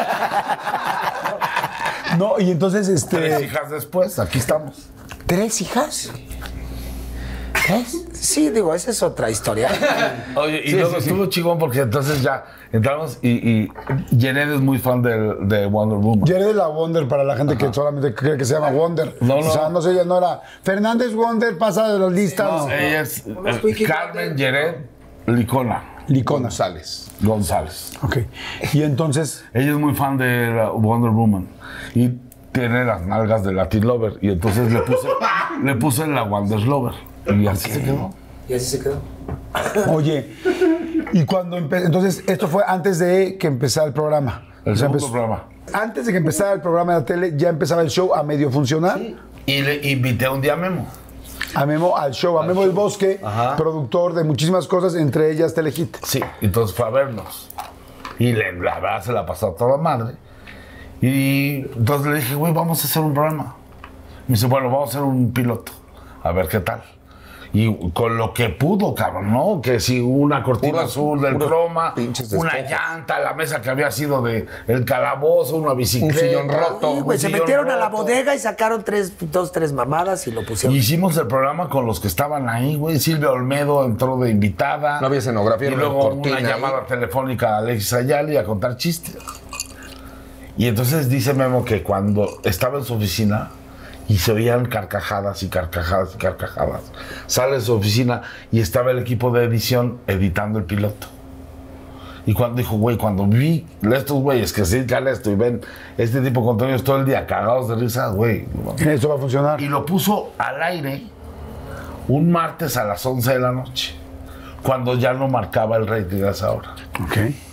No, y entonces, este... Tres hijas después, aquí estamos. ¿Tres hijas? ¿Tres? Sí, digo, esa es otra historia. Oye, y luego estuvo chingón porque entonces ya entramos y, y Jared es muy fan de, de Wonder Woman. Jared es la Wonder para la gente que solamente cree que se llama Wonder. No, no. O sea, no sé, ella no era... Fernández Wonder pasa de las listas. No, ella es eh, Carmen Jared Licona Licona. González. González. Ok. Y entonces... Ella es muy fan de la Wonder Woman y tiene las nalgas de Latin Lover y entonces le puse, le puse la Wonder Lover y así se quedó. Y así se quedó. Oye, y cuando empezó... Entonces, esto fue antes de que empezara el programa. El O sea, segundo empezó- programa. Antes de que empezara el programa de la tele, ya empezaba el show a medio funcionar. Y le invité un día a Memo. A Memo al show, a Memo del Bosque, Ajá. productor de muchísimas cosas, entre ellas Telehit. Sí, entonces fue a vernos. Y le, la verdad se la pasó a toda madre. Y entonces le dije, güey, vamos a hacer un programa. Me dice, bueno, vamos a hacer un piloto. A ver qué tal. Y con lo que pudo, cabrón, ¿no? Que si una cortina Puros- azul del puros croma, pinches una despojos. llanta, la mesa que había sido de el calabozo, una bicicleta. Un sillón roto. Sí, güey, un se sillón metieron a la roto. bodega y sacaron tres, dos, tres mamadas y lo pusieron. Y hicimos el programa con los que estaban ahí, güey. Silvia Olmedo entró de invitada. No había escenografía, Y era una luego cortina una ahí. llamada telefónica a Alexis Ayali a contar chistes. Y entonces dice Memo que cuando estaba en su oficina y se oían carcajadas y carcajadas y carcajadas, sale de su oficina y estaba el equipo de edición editando el piloto. Y cuando dijo, güey, cuando vi a estos güeyes que se dedican a esto y ven este tipo de contenidos todo el día cagados de risa, güey. Eso va a funcionar. Y lo puso al aire un martes a las once de la noche, cuando ya no marcaba el rating a esa hora. Ok.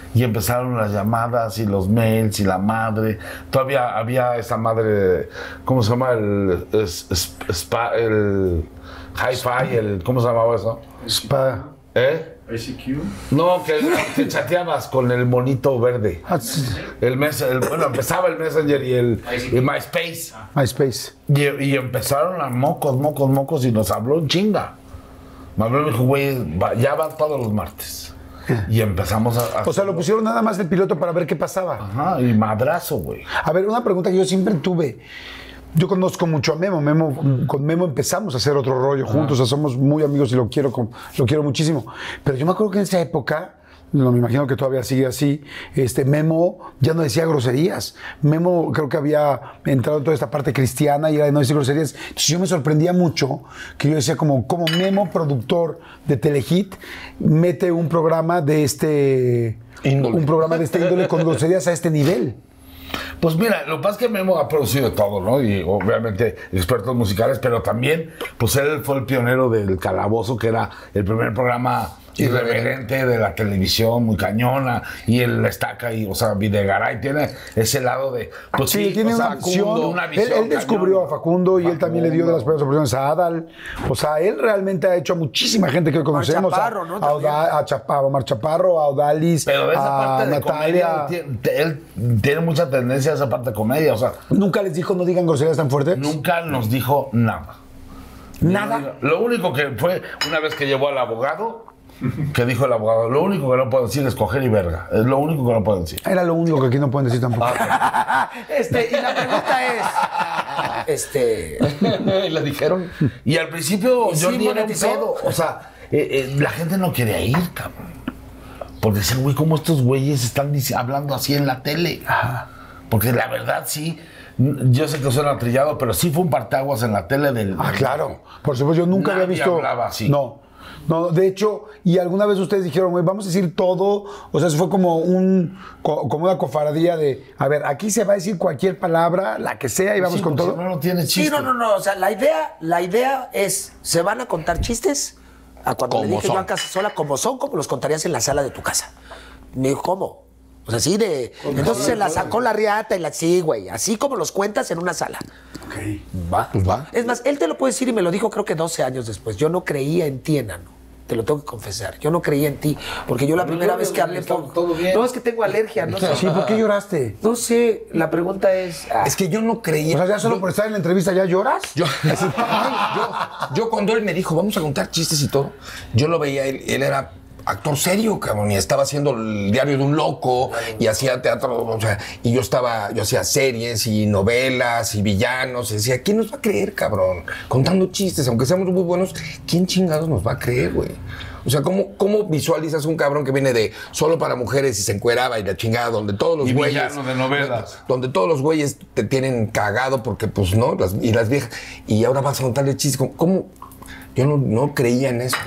Y empezaron las llamadas y los mails y la madre. Todavía había esa madre, ¿cómo se llama? El, es, es, spa, el hi-fi, el, ¿cómo se llamaba eso? Spa. ¿Eh? I C Q. No, que, que chateabas con el monito verde. Ah, sí. El mes, el, bueno, empezaba el Messenger y el y MySpace. MySpace. Y, y empezaron a mocos, mocos, mocos y nos habló en chinga. Me habló y me dijo, güey, va- ya van todos los martes. Y empezamos a... a O sea, lo pusieron nada más de piloto para ver qué pasaba. Ajá, y madrazo, güey. A ver, una pregunta que yo siempre tuve. Yo conozco mucho a Memo. Memo con Memo empezamos a hacer otro rollo juntos. O sea, somos muy amigos y lo quiero, con- lo quiero muchísimo. Pero yo me acuerdo que en esa época, no, me imagino que todavía sigue así, este, Memo ya no decía groserías. Memo creo que había entrado en toda esta parte cristiana y era de no decir groserías. Entonces yo me sorprendía mucho que yo decía como, como Memo, productor de Telehit, mete un programa de este... Índole. Un programa de este índole con groserías a este nivel. Pues mira, lo que pasa es que Memo ha producido todo, ¿no? Y obviamente expertos musicales, pero también, pues él fue el pionero del Calabozo, que era el primer programa irreverente de la televisión, muy cañona, y él estaca y, o sea, Videgaray tiene ese lado de, pues Sí, sí, tiene o sea, una visión. Facundo, una Él, visión él descubrió cañona. a Facundo y él también le dio de las primeras oportunidades a Adal. O sea, él realmente ha hecho a muchísima gente que hoy conocemos. Chaparro, a, ¿no? a, Oda- a, Chapa- a Omar Chaparro, a Odalis, Pero de esa a parte de Natalia. comedia, tiene- él tiene mucha tendencia a esa parte de comedia, o sea, Nunca les dijo no digan groserías tan fuertes. nunca nos dijo nada. Nada. Lo único que fue una vez que llevó al abogado, que dijo el abogado, lo único que no puedo decir es coger y verga. Es lo único que no puedo decir. Era lo único que aquí no pueden decir tampoco. Este, y la pregunta es, este, Y le dijeron. Y al principio ¿Y yo sí ni era un monetizó? pedo. O sea, eh, eh, la gente no quería ir, cabrón. Porque decían, güey, ¿cómo estos güeyes están dic- hablando así en la tele? Porque la verdad sí, n- yo sé que suena trillado, pero sí fue un parteaguas en la tele del... Ah, claro. Por supuesto, yo nunca había Nadie visto. hablaba así. No. No, de hecho, y alguna vez ustedes dijeron, güey, vamos a decir todo. O sea, eso fue como un co- como una cofradía de, a ver, aquí se va a decir cualquier palabra, la que sea, y vamos Sí, con porque todo. si no, no tiene chiste. sí, no, no, no, o sea, la idea, la idea es, se van a contar chistes a cuando le Como dije son. yo a Casasola, como son, como los contarías en la sala de tu casa. Me dijo, ¿cómo? O sea, así de... Entonces se la sacó la riata y la... Sí, güey, así como los cuentas en una sala. Va, pues va. Es más, él te lo puede decir y me lo dijo creo que doce años después. Yo no creía en ti, enano. Te lo tengo que confesar. Yo no creía en ti. Porque yo la primera vez que hablé... por- todo bien. No, es que tengo alergia, no sé. Sí, ¿por qué lloraste? No sé, la pregunta es... ah, Es que yo no creía. O sea, ya solo yo, por estar en la entrevista ya lloras. yo, Ay, yo, yo cuando él me dijo, vamos a contar chistes y todo, yo lo veía, él, él era actor serio, cabrón, y estaba haciendo el diario de un loco, y hacía teatro, o sea, y yo estaba, yo hacía series y novelas y villanos, y decía, ¿quién nos va a creer, cabrón? Contando chistes, aunque seamos muy buenos, ¿quién chingados nos va a creer, güey? O sea, ¿cómo, ¿cómo visualizas un cabrón que viene de solo para mujeres y se encueraba y la chingada, donde todos los Y güeyes... villano de novelas. Donde todos los güeyes te tienen cagado porque, pues, ¿no? Las- y las viejas... Y ahora vas a contarle chistes. ¿Cómo? cómo? Yo no, no creía en eso.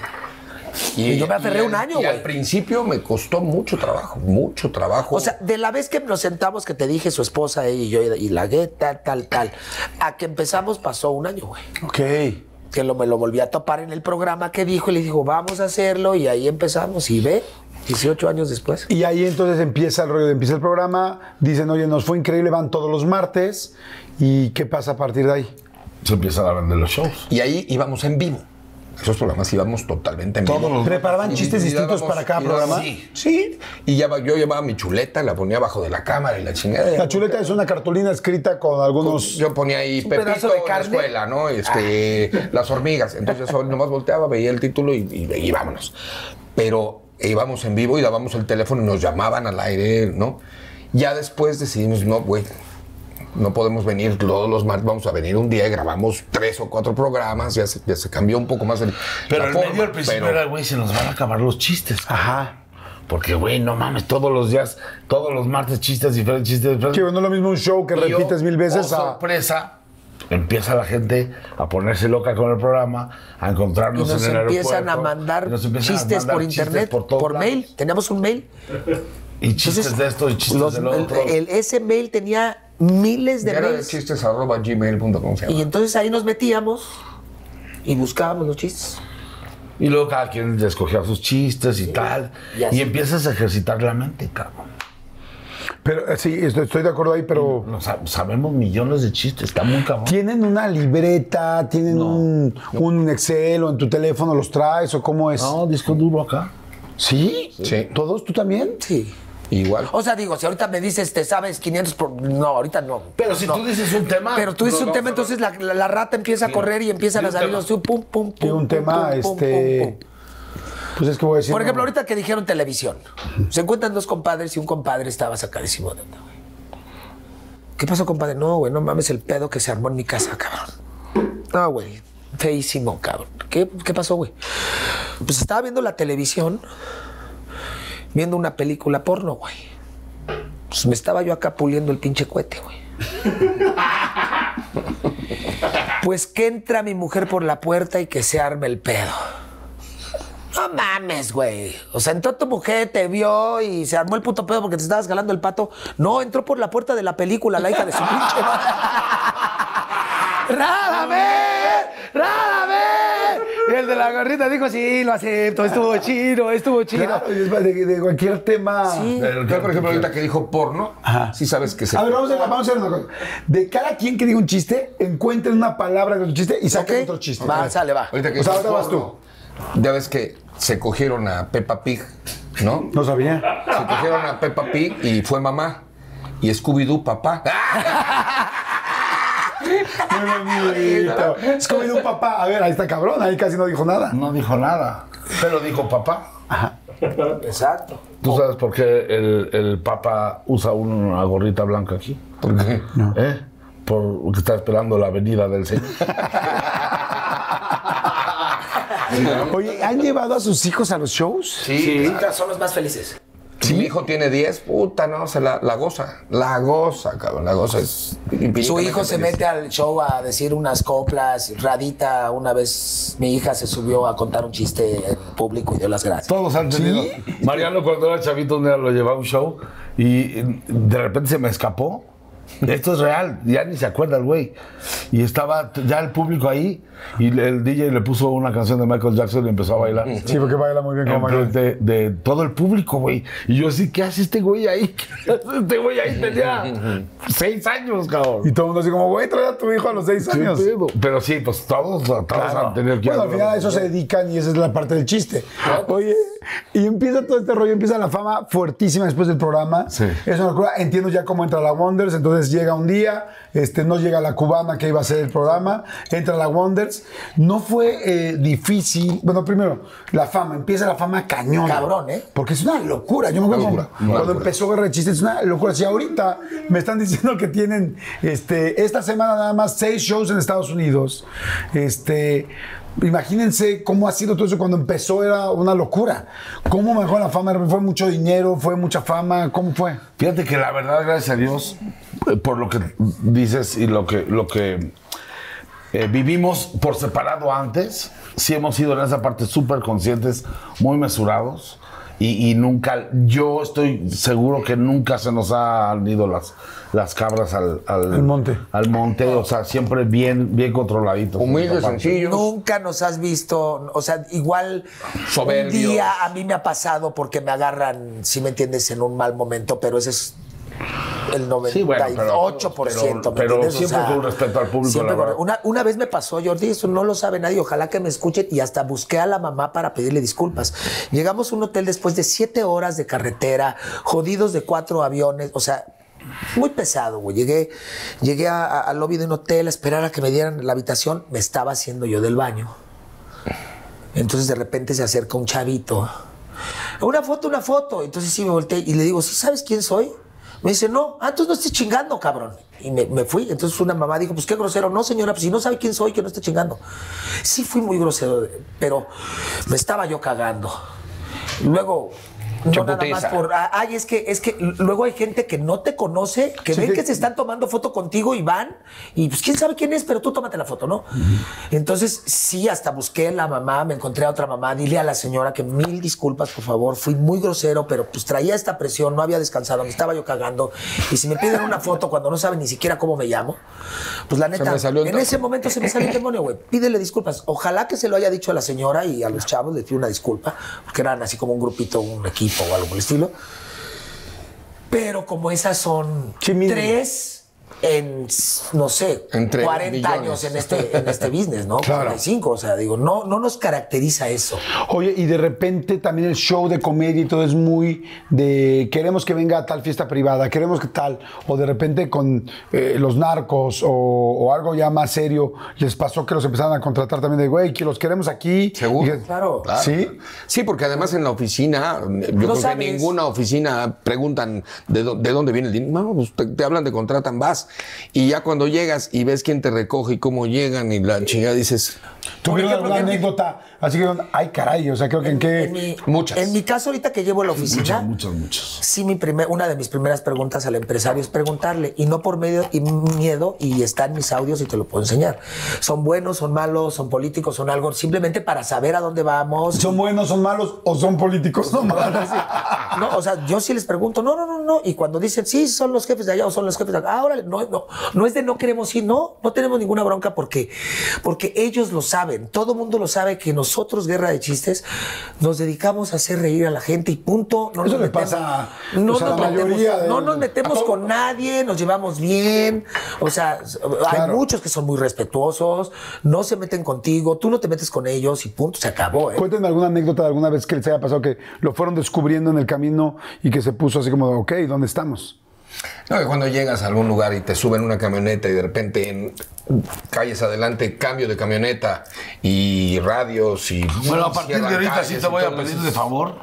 Y yo me aferré al- un año, Y al güey. principio me costó mucho trabajo, mucho trabajo. O sea, de la vez que nos sentamos, que te dije su esposa, ella y yo, y la gueta, tal, tal, a que empezamos pasó un año, güey. Ok. Que lo, me lo volví a topar en el programa que dijo y le dijo, vamos a hacerlo, y ahí empezamos. Y ve, dieciocho años después. Y ahí entonces empieza el rollo, empieza el programa, dicen, oye, nos fue increíble, van todos los martes. ¿Y qué pasa a partir de ahí? Se empiezan a vender los shows. Y ahí íbamos en vivo. Esos programas íbamos totalmente en vivo. Todos los- ¿Preparaban Y- chistes y distintos dábamos- para cada y programa? dábamos- Sí, sí. Y ya, va- yo llevaba mi chuleta, la ponía abajo de la cámara y la chingada. La chuleta es una cartulina escrita con algunos... Yo ponía ahí Un Pepito pedazo de en la carne. escuela, ¿no? Este, las hormigas. Entonces yo nomás volteaba, veía el título y, y, y vámonos. Pero íbamos en vivo y dábamos el teléfono y nos llamaban al aire, ¿no? Ya después decidimos, no, güey, no podemos venir todos los martes, vamos a venir un día y grabamos tres o cuatro programas, ya se, ya se cambió un poco más el, Pero la el forma, medio al principio pero- era, güey, se nos van a acabar los chistes. Ajá. Porque, güey, no mames, todos los días, todos los martes chistes diferentes, chistes diferentes. Sí, no es lo mismo un show que Y yo, repites mil veces oh, a... sorpresa, empieza la gente a ponerse loca con el programa, a encontrarnos Y nos en el empiezan a aeropuerto, mandar y nos empiezan a chistes mandar por chistes internet, por, todos lados. mail. Teníamos un mail. Y chistes Entonces, de esto y chistes los- del otro. el- el- ese mail tenía miles de Era de mails. chistes arroba gmail punto com. se Y llama. entonces ahí nos metíamos y buscábamos los chistes. Y luego cada quien escogía sus chistes y tal. y así. Y empiezas a ejercitar la mente, cabrón. Pero eh, sí, estoy, estoy de acuerdo ahí, pero... No, sab- sabemos millones de chistes, está muy cabrón. ¿Tienen una libreta? ¿Tienen un, un Excel o en tu teléfono los traes o cómo es? No, disco duro acá. ¿Sí? Sí. ¿Todos? ¿Tú también? Sí. Igual. O sea, digo, si ahorita me dices, te sabes quinientos... Por... No, ahorita no. Pero si No. tú dices un tema... Pero tú dices no, un no, tema, no, entonces la, la- la rata empieza a correr y empiezan Sí, a un salir tema. los... Pum, pum, pum, Y un pum, tema, pum, pum, este... pum, pum. Pues es que voy a decir... Por ejemplo, no. ahorita que dijeron televisión, se encuentran dos compadres y un compadre estaba sacadísimo de onda, güey. ¿Qué pasó, compadre? No, güey, no mames el pedo que se armó en mi casa, cabrón. No, güey, feísimo, cabrón. ¿Qué, qué pasó, güey? Pues estaba viendo la televisión, viendo una película porno, güey. Pues me estaba yo acá puliendo el pinche cohete, güey. Pues que entra mi mujer por la puerta y que se arme el pedo. No mames, güey. O sea, entró tu mujer, te vio y se armó el puto pedo porque te estabas jalando el pato. No, entró por la puerta de la película, la hija de su pinche madre. ¡Rádame! ¡Rádame! Y el de la gorrita dijo, sí, lo acepto, estuvo chido, estuvo chido. Claro, es de, de cualquier tema... Sí. Pero, por ejemplo, ahorita que dijo porno, Ajá. sí sabes que se... A ver, vamos a, vamos a hacer una cosa. De cada quien que diga un chiste, encuentren una palabra de tu chiste y saquen ¿Ok? otro chiste. Va, sale, va. Ahorita que O sea, dijo ahora vas porno, ya ves que se cogieron a Peppa Pig, ¿no? No sabía. Se cogieron a Peppa Pig y fue mamá. Y Scooby-Doo, papá. Es como de un papá. A ver, ahí está cabrón, ahí casi no dijo nada. No dijo nada, pero dijo papá. Exacto. ¿Tú sabes por qué el, el papa usa una gorrita blanca aquí? ¿Por qué? ¿Eh? Porque está esperando la venida del Señor. Oye, ¿han llevado a sus hijos a los shows? Sí. Son los más felices. Si mi hijo tiene diez, puta, no, se la, la goza. La goza, cabrón. La goza es infinitamente Su hijo se feliz. mete al show a decir unas coplas. Radita, una vez mi hija se subió a contar un chiste en público y dio las gracias. Todos han tenido. Mariano, cuando era chavito, un día lo llevaba a un show y de repente se me escapó. Esto es real, ya ni se acuerda el güey. Y estaba ya el público ahí y el D J le puso una canción de Michael Jackson y empezó a bailar. Sí, porque baila muy bien como Michael. De, de todo el público, güey. Y yo así, ¿qué hace este güey ahí? ¿Qué hace este güey ahí? Tenía seis años, cabrón. Y todo el mundo así como, güey, trae a tu hijo a los seis ¿Qué años. pedo? Pero sí, pues todos, todos Claro. han tenido que... Bueno, al final a eso se dedican y esa es la parte del chiste. Oye, y empieza todo este rollo, empieza la fama fuertísima después del programa. Sí. Es una locura. Entiendo ya cómo entra la Wonders, entonces llega un día, este, no llega la cubana que iba a ser el programa, entra la Wonders. No fue eh, difícil. Bueno, primero, la fama, empieza la fama cañón. Cabrón, ¿eh? Porque es una locura. Yo me acuerdo Una locura, cuando, una cuando locura. empezó Guerra de Chistes, es una locura. Si ahorita me están diciendo que tienen este, esta semana nada más seis shows en Estados Unidos, este, imagínense cómo ha sido todo eso cuando empezó, era una locura. ¿Cómo mejoró la fama? ¿Fue mucho dinero? ¿Fue mucha fama? ¿Cómo fue? Fíjate que la verdad, gracias a Dios, eh, por lo que dices y lo que, lo que eh, vivimos por separado antes, sí hemos sido en esa parte súper conscientes, muy mesurados. Y, y nunca, yo estoy seguro que nunca se nos han ido las, las cabras al, al, Al monte. Al monte, o sea, siempre bien, bien controladitos. Humildes, Esa parte. sencillos. Nunca nos has visto, o sea, igual Soberbios. un día a mí me ha pasado porque me agarran, si me entiendes, en un mal momento, pero ese es el Sí, bueno, noventa y pero- ocho por ciento. ¿me pero- pero entiendes? siempre con respeto al público, siempre la con- verdad. una, una vez me pasó, Jordi, eso no lo sabe nadie, ojalá que me escuchen, y hasta busqué a la mamá para pedirle disculpas. Llegamos a un hotel después de siete horas de carretera, jodidos de cuatro aviones, o sea, muy pesado, güey. Llegué, llegué a- a- al lobby de un hotel a esperar a que me dieran la habitación, me estaba haciendo yo del baño. Entonces de repente se acerca un chavito. Una foto, una foto. Entonces sí me volteé y le digo, ¿sí sabes quién soy? Me dice, no, ah, entonces no estés chingando, cabrón. Y me, me fui. Entonces una mamá dijo, pues qué grosero. No, señora, pues si no sabe quién soy, que no esté chingando. Sí fui muy grosero, pero me estaba yo cagando. Luego no nada más por, ay, es que, es que luego hay gente que no te conoce, que sí, ven que, que se están tomando foto contigo y van, y pues quién sabe quién es, pero tú tómate la foto, ¿no? Uh-huh. Entonces, sí, hasta busqué a la mamá, me encontré a otra mamá, dile a la señora que mil disculpas, por favor, fui muy grosero, pero pues traía esta presión, no había descansado, me estaba yo cagando, y si me piden una foto cuando no saben ni siquiera cómo me llamo, pues la neta, en ese momento se me salió el demonio, güey, pídele disculpas. Ojalá que se lo haya dicho a la señora y a los chavos, les pido una disculpa, porque eran así como un grupito, un equipo o algo por el estilo. Pero como esas son tres en, no sé, entre cuarenta millones. Años en este, en este business, ¿no? Claro. cuarenta y cinco, o sea, digo, no, no nos caracteriza eso. Oye, y de repente también el show de comedia y todo es muy de queremos que venga a tal fiesta privada, queremos que tal, o de repente con eh, los narcos o, o algo ya más serio, les pasó que los empezaron a contratar también de, güey, que los queremos aquí. Seguro. Que, claro. claro. ¿Sí? Sí, porque además en la oficina, yo no creo sabes. que en ninguna oficina preguntan de, do, de dónde viene el dinero. No, pues te, te hablan de contratan, vas. Y ya cuando llegas y ves quién te recoge y cómo llegan y la chingada dices... ¿Tuvieron alguna anécdota? Así que, ay, caray, o sea, creo que en, en qué... En mi, muchas. En mi caso, ahorita que llevo la oficina... Muchas, muchas, muchas. Sí, mi primer, una de mis primeras preguntas al empresario es preguntarle, y no por medio y miedo, y está en mis audios y te lo puedo enseñar. ¿Son buenos, son malos, son políticos, son algo? Simplemente para saber a dónde vamos. ¿Son buenos, son malos o son políticos? No, malos. No, o sea, yo sí les pregunto, no, no, no, no. Y cuando dicen, sí, son los jefes de allá o son los jefes de acá, ah, órale, no, no, no es de no queremos ir, no, no tenemos ninguna bronca porque, porque ellos lo saben, todo mundo lo sabe que nosotros, Guerra de Chistes, nos dedicamos a hacer reír a la gente y punto. No Eso nos le metemos, pasa no, pues, a nos la metemos, mayoría de... no nos metemos con nadie, nos llevamos bien, o sea, hay Claro. muchos que son muy respetuosos, no se meten contigo, tú no te metes con ellos y punto, se acabó, ¿eh? Cuéntenme alguna anécdota de alguna vez que les haya pasado que lo fueron descubriendo en el camino y que se puso así como, ok, ¿dónde estamos? No, que cuando llegas a algún lugar y te suben una camioneta y de repente en calles adelante, cambio de camioneta y radios y... Bueno, a partir de ahorita sí te voy a pedir de favor.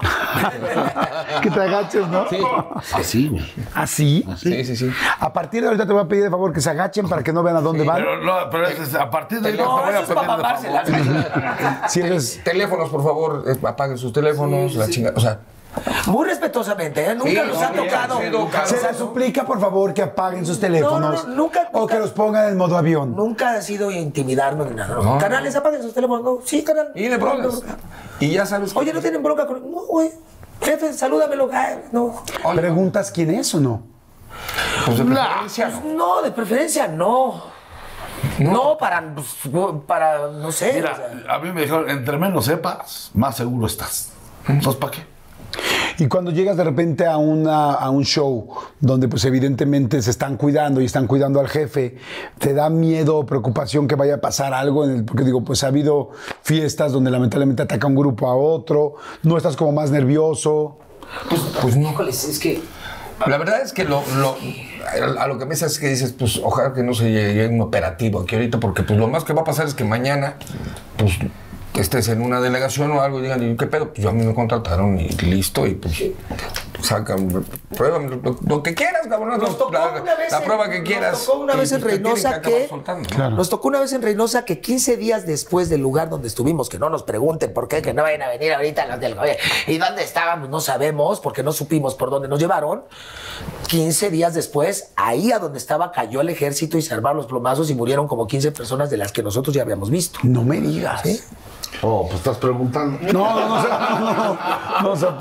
Que te agaches, ¿no? Sí. Así, güey. ¿Así? Sí, sí, sí. A partir de ahorita te voy a pedir de favor que se agachen para que no vean a dónde Sí, van. Pero, no, pero es, a partir de ahorita No, te voy a eso es pedir para de mamársela. favor. Si eres... Teléfonos, por favor, eh, apaguen sus teléfonos, Sí, la sí. chingada, o sea... Muy respetuosamente, ¿eh? Nunca Sí, nos no, ha bien, tocado. sí, educado. Se les suplica, por favor, que apaguen sus teléfonos. No, no, no, nunca- O nunca- que los pongan en modo avión. Nunca ha sido intimidarnos ni nada. No. No. Canales, apaguen sus teléfonos. No, sí, canal. Y de No, broncas. no. Y ya sabes... Oye, ¿no tienen bronca con...? No, güey. Jefe, salúdamelo. Ay, no. Oye, ¿Preguntas quién es o no? pues de preferencia, ¿no? No, de preferencia no. No, para, pues, para, no sé. Mira, o sea. a mí me dijeron, entre menos sepas, más seguro estás. Entonces, ¿para qué? Y cuando llegas de repente a, una, a un show donde pues evidentemente se están cuidando y están cuidando al jefe, ¿te da miedo o preocupación que vaya a pasar algo? En el, porque digo, pues ha habido fiestas donde lamentablemente ataca un grupo a otro, ¿no estás como más nervioso? Pues, pues no, híjoles, es que... La verdad es que lo, lo, a lo que me es que dices, pues ojalá que no se llegue un operativo aquí ahorita, porque pues lo más que va a pasar es que mañana, pues estés en una delegación o algo y digan, ¿qué pedo? Pues yo a mí me contrataron y listo, y pues sacan, pruébame lo, lo que quieras, cabrón. Nos tocó la, una vez la en- prueba que nos quieras. tocó una y, vez en pues, te tienen Reynosa acabar que- soltando, ¿no? Claro. Nos tocó una vez en Reynosa que quince días después del lugar donde estuvimos, que no nos pregunten por qué, que no vayan a venir ahorita los del gobierno. ¿Y dónde estábamos? No sabemos, porque no supimos por dónde nos llevaron. quince días después, ahí a donde estaba cayó el ejército y se armaron los plomazos y murieron como quince personas de las que nosotros ya habíamos visto. No me digas. ¿Sí? Oh, pues estás preguntando. No, no, no, sé, no, no, no, sé,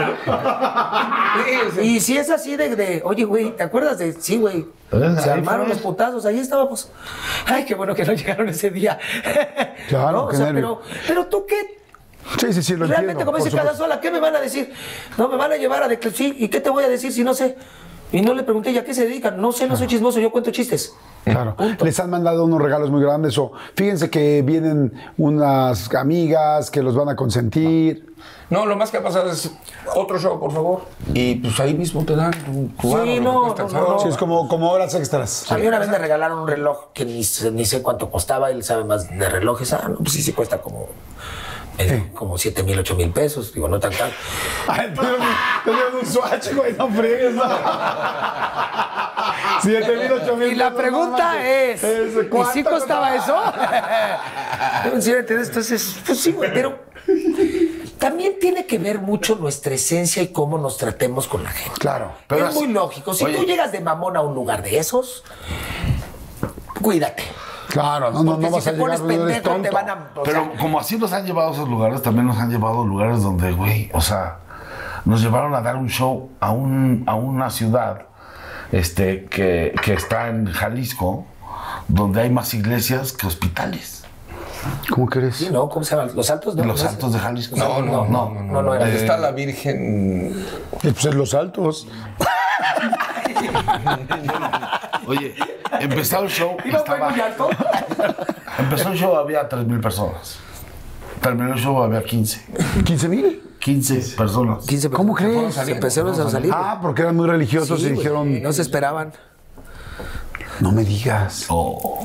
pero- Y si es así de, de oye, güey, ¿te acuerdas de...? Sí, güey. Eh, Se ahí armaron fue. los putazos, ahí estábamos. Ay, qué bueno que no llegaron ese día. Claro, ¿No? O qué sea, nervio. pero, pero tú qué... Sí, sí, sí, lo Realmente, entiendo. como por dice supuesto. Cadasola, ¿qué me van a decir? No, me van a llevar a declarar. Sí, ¿y qué te voy a decir si no sé? Y no le pregunté, ¿y a qué se dedican? No sé, no soy chismoso, yo cuento chistes. Claro. Punto. Les han mandado unos regalos muy grandes o fíjense que vienen unas amigas que los van a consentir. No, lo más que ha pasado es otro show, por favor. Y pues ahí mismo te dan tu, tu Sí, varo, lo que no, cuesta el no, sábado. no. Sí, es como, como horas extras. A mí una vez me regalaron un reloj que ni, sé- ni sé cuánto costaba, él sabe más de relojes. Ah, no, pues sí, sí cuesta como, eh, como siete mil, ocho mil pesos. Digo, no tan caro. Ay, tenemos un swatch, güey, no fregues, no. Siete mil, ocho mil. Y la pregunta es, ¿y sí costaba eso? Sí, ¿me entiendes? Entonces, pues sí, güey, pero también tiene que ver mucho nuestra esencia y cómo nos tratemos con la gente. Claro. Pero es es- muy lógico. Si Oye. tú llegas de mamón a un lugar de esos, cuídate. Claro, no, no, Porque no vas si a te llegar, pones no eres pendejo, tonto. te van a... o Pero sea, como así nos han llevado a esos lugares, también nos han llevado a lugares donde, güey, o sea, nos llevaron a dar un show a, un, a una ciudad este, que, que está en Jalisco, donde hay más iglesias que hospitales. ¿Cómo crees? sí, ¿no? ¿Cómo se llaman? ¿Los Altos? De No, los no, Altos de Jalisco. No, no, no, no, no, no era. Donde está la Virgen. Eh, Pues en los altos. Oye, empezó el show. ¿Iba estaba- muy alto? Empezó el show, había tres mil personas. Terminó el show, había quince. ¿quince mil? quince personas. quince ¿Cómo personas. crees? Se empezaron a salir. Ah, porque eran muy religiosos Sí, y güey, dijeron, no se esperaban. no me digas. Oh.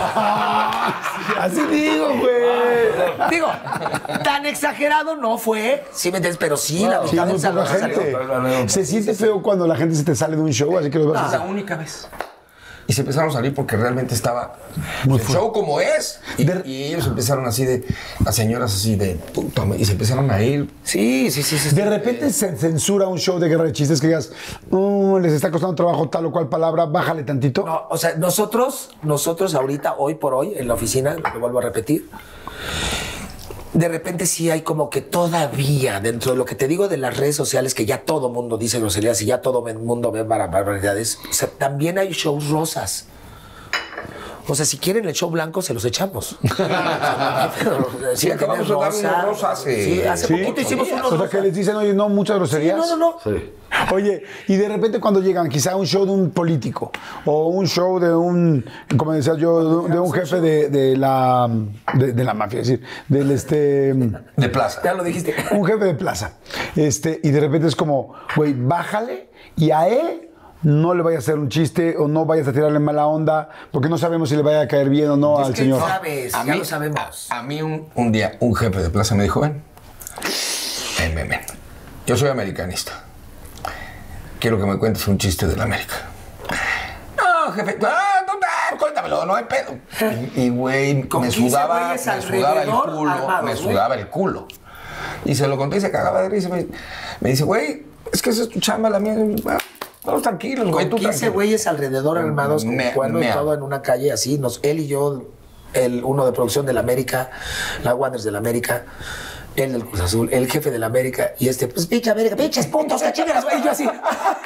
Así digo, güey. Digo, tan exagerado no fue. Sí, me entiendes, pero sí, la Sí, mitad muy del salón poca se salió. gente. Se siente feo cuando la gente se te sale de un show, así que lo vas a Es la hacer. única vez. Y se empezaron a salir porque realmente estaba Muy el fuerte. show como es. Y, De- y ellos empezaron así de, las señoras así de, puta madre, y se empezaron a ir. Sí, sí, sí, sí. De repente se censura un show de guerra de chistes que digas, "Oh, les está costando trabajo tal o cual palabra, bájale tantito". No, o sea, nosotros, nosotros ahorita, hoy por hoy, en la oficina, lo vuelvo a repetir, de repente sí hay como que todavía, dentro de lo que te digo de las redes sociales, que ya todo mundo dice groserías y ya todo el mundo ve bar- barbaridades, o sea, también hay shows rosas. O sea, si quieren el show blanco, se los echamos. Sí, acabamos de dar unos rosa hace- Sí, hace Sí. poquito hicimos unos O sea, rosas. que les dicen, oye, no, muchas groserías. No, no, no. Sí. Oye, y de repente cuando llegan quizá a un show de un político o un show de un, como decía yo, de un, de un jefe de, de la de, de la mafia, es decir, del este De plaza. Ya lo dijiste. un jefe de plaza. Este, y de repente es como, güey, bájale y a él no le vayas a hacer un chiste o no vayas a tirarle mala onda, porque no sabemos si le vaya a caer bien o no Es al que señor. sabes, ya lo sabemos. A, a mí un, un día un jefe de plaza me dijo, ven, ven, ven, ven. Yo soy americanista. Quiero que me cuentes un chiste de la América. No, jefe, no, no, no, cuéntamelo, no hay pedo. Y, y, güey, Con me quince sudaba, güeyes me sudaba el alrededor culo, armados, me güey. sudaba el culo. Y se lo conté y se cagaba de risa. Me, me dice, güey, es que esa es tu chamba, la mía. Bueno, vamos tranquilos, güey, Con tú quince tranquilo. güeyes alrededor armados con Me- cuernos y me- todo en una calle así. Nos, él y yo, el uno de producción de la América, la Wanderers de la América, él del Cruz Azul, el jefe de la América y este, pues pinche América, pinches puntos, que chingas, güey. Y yo así.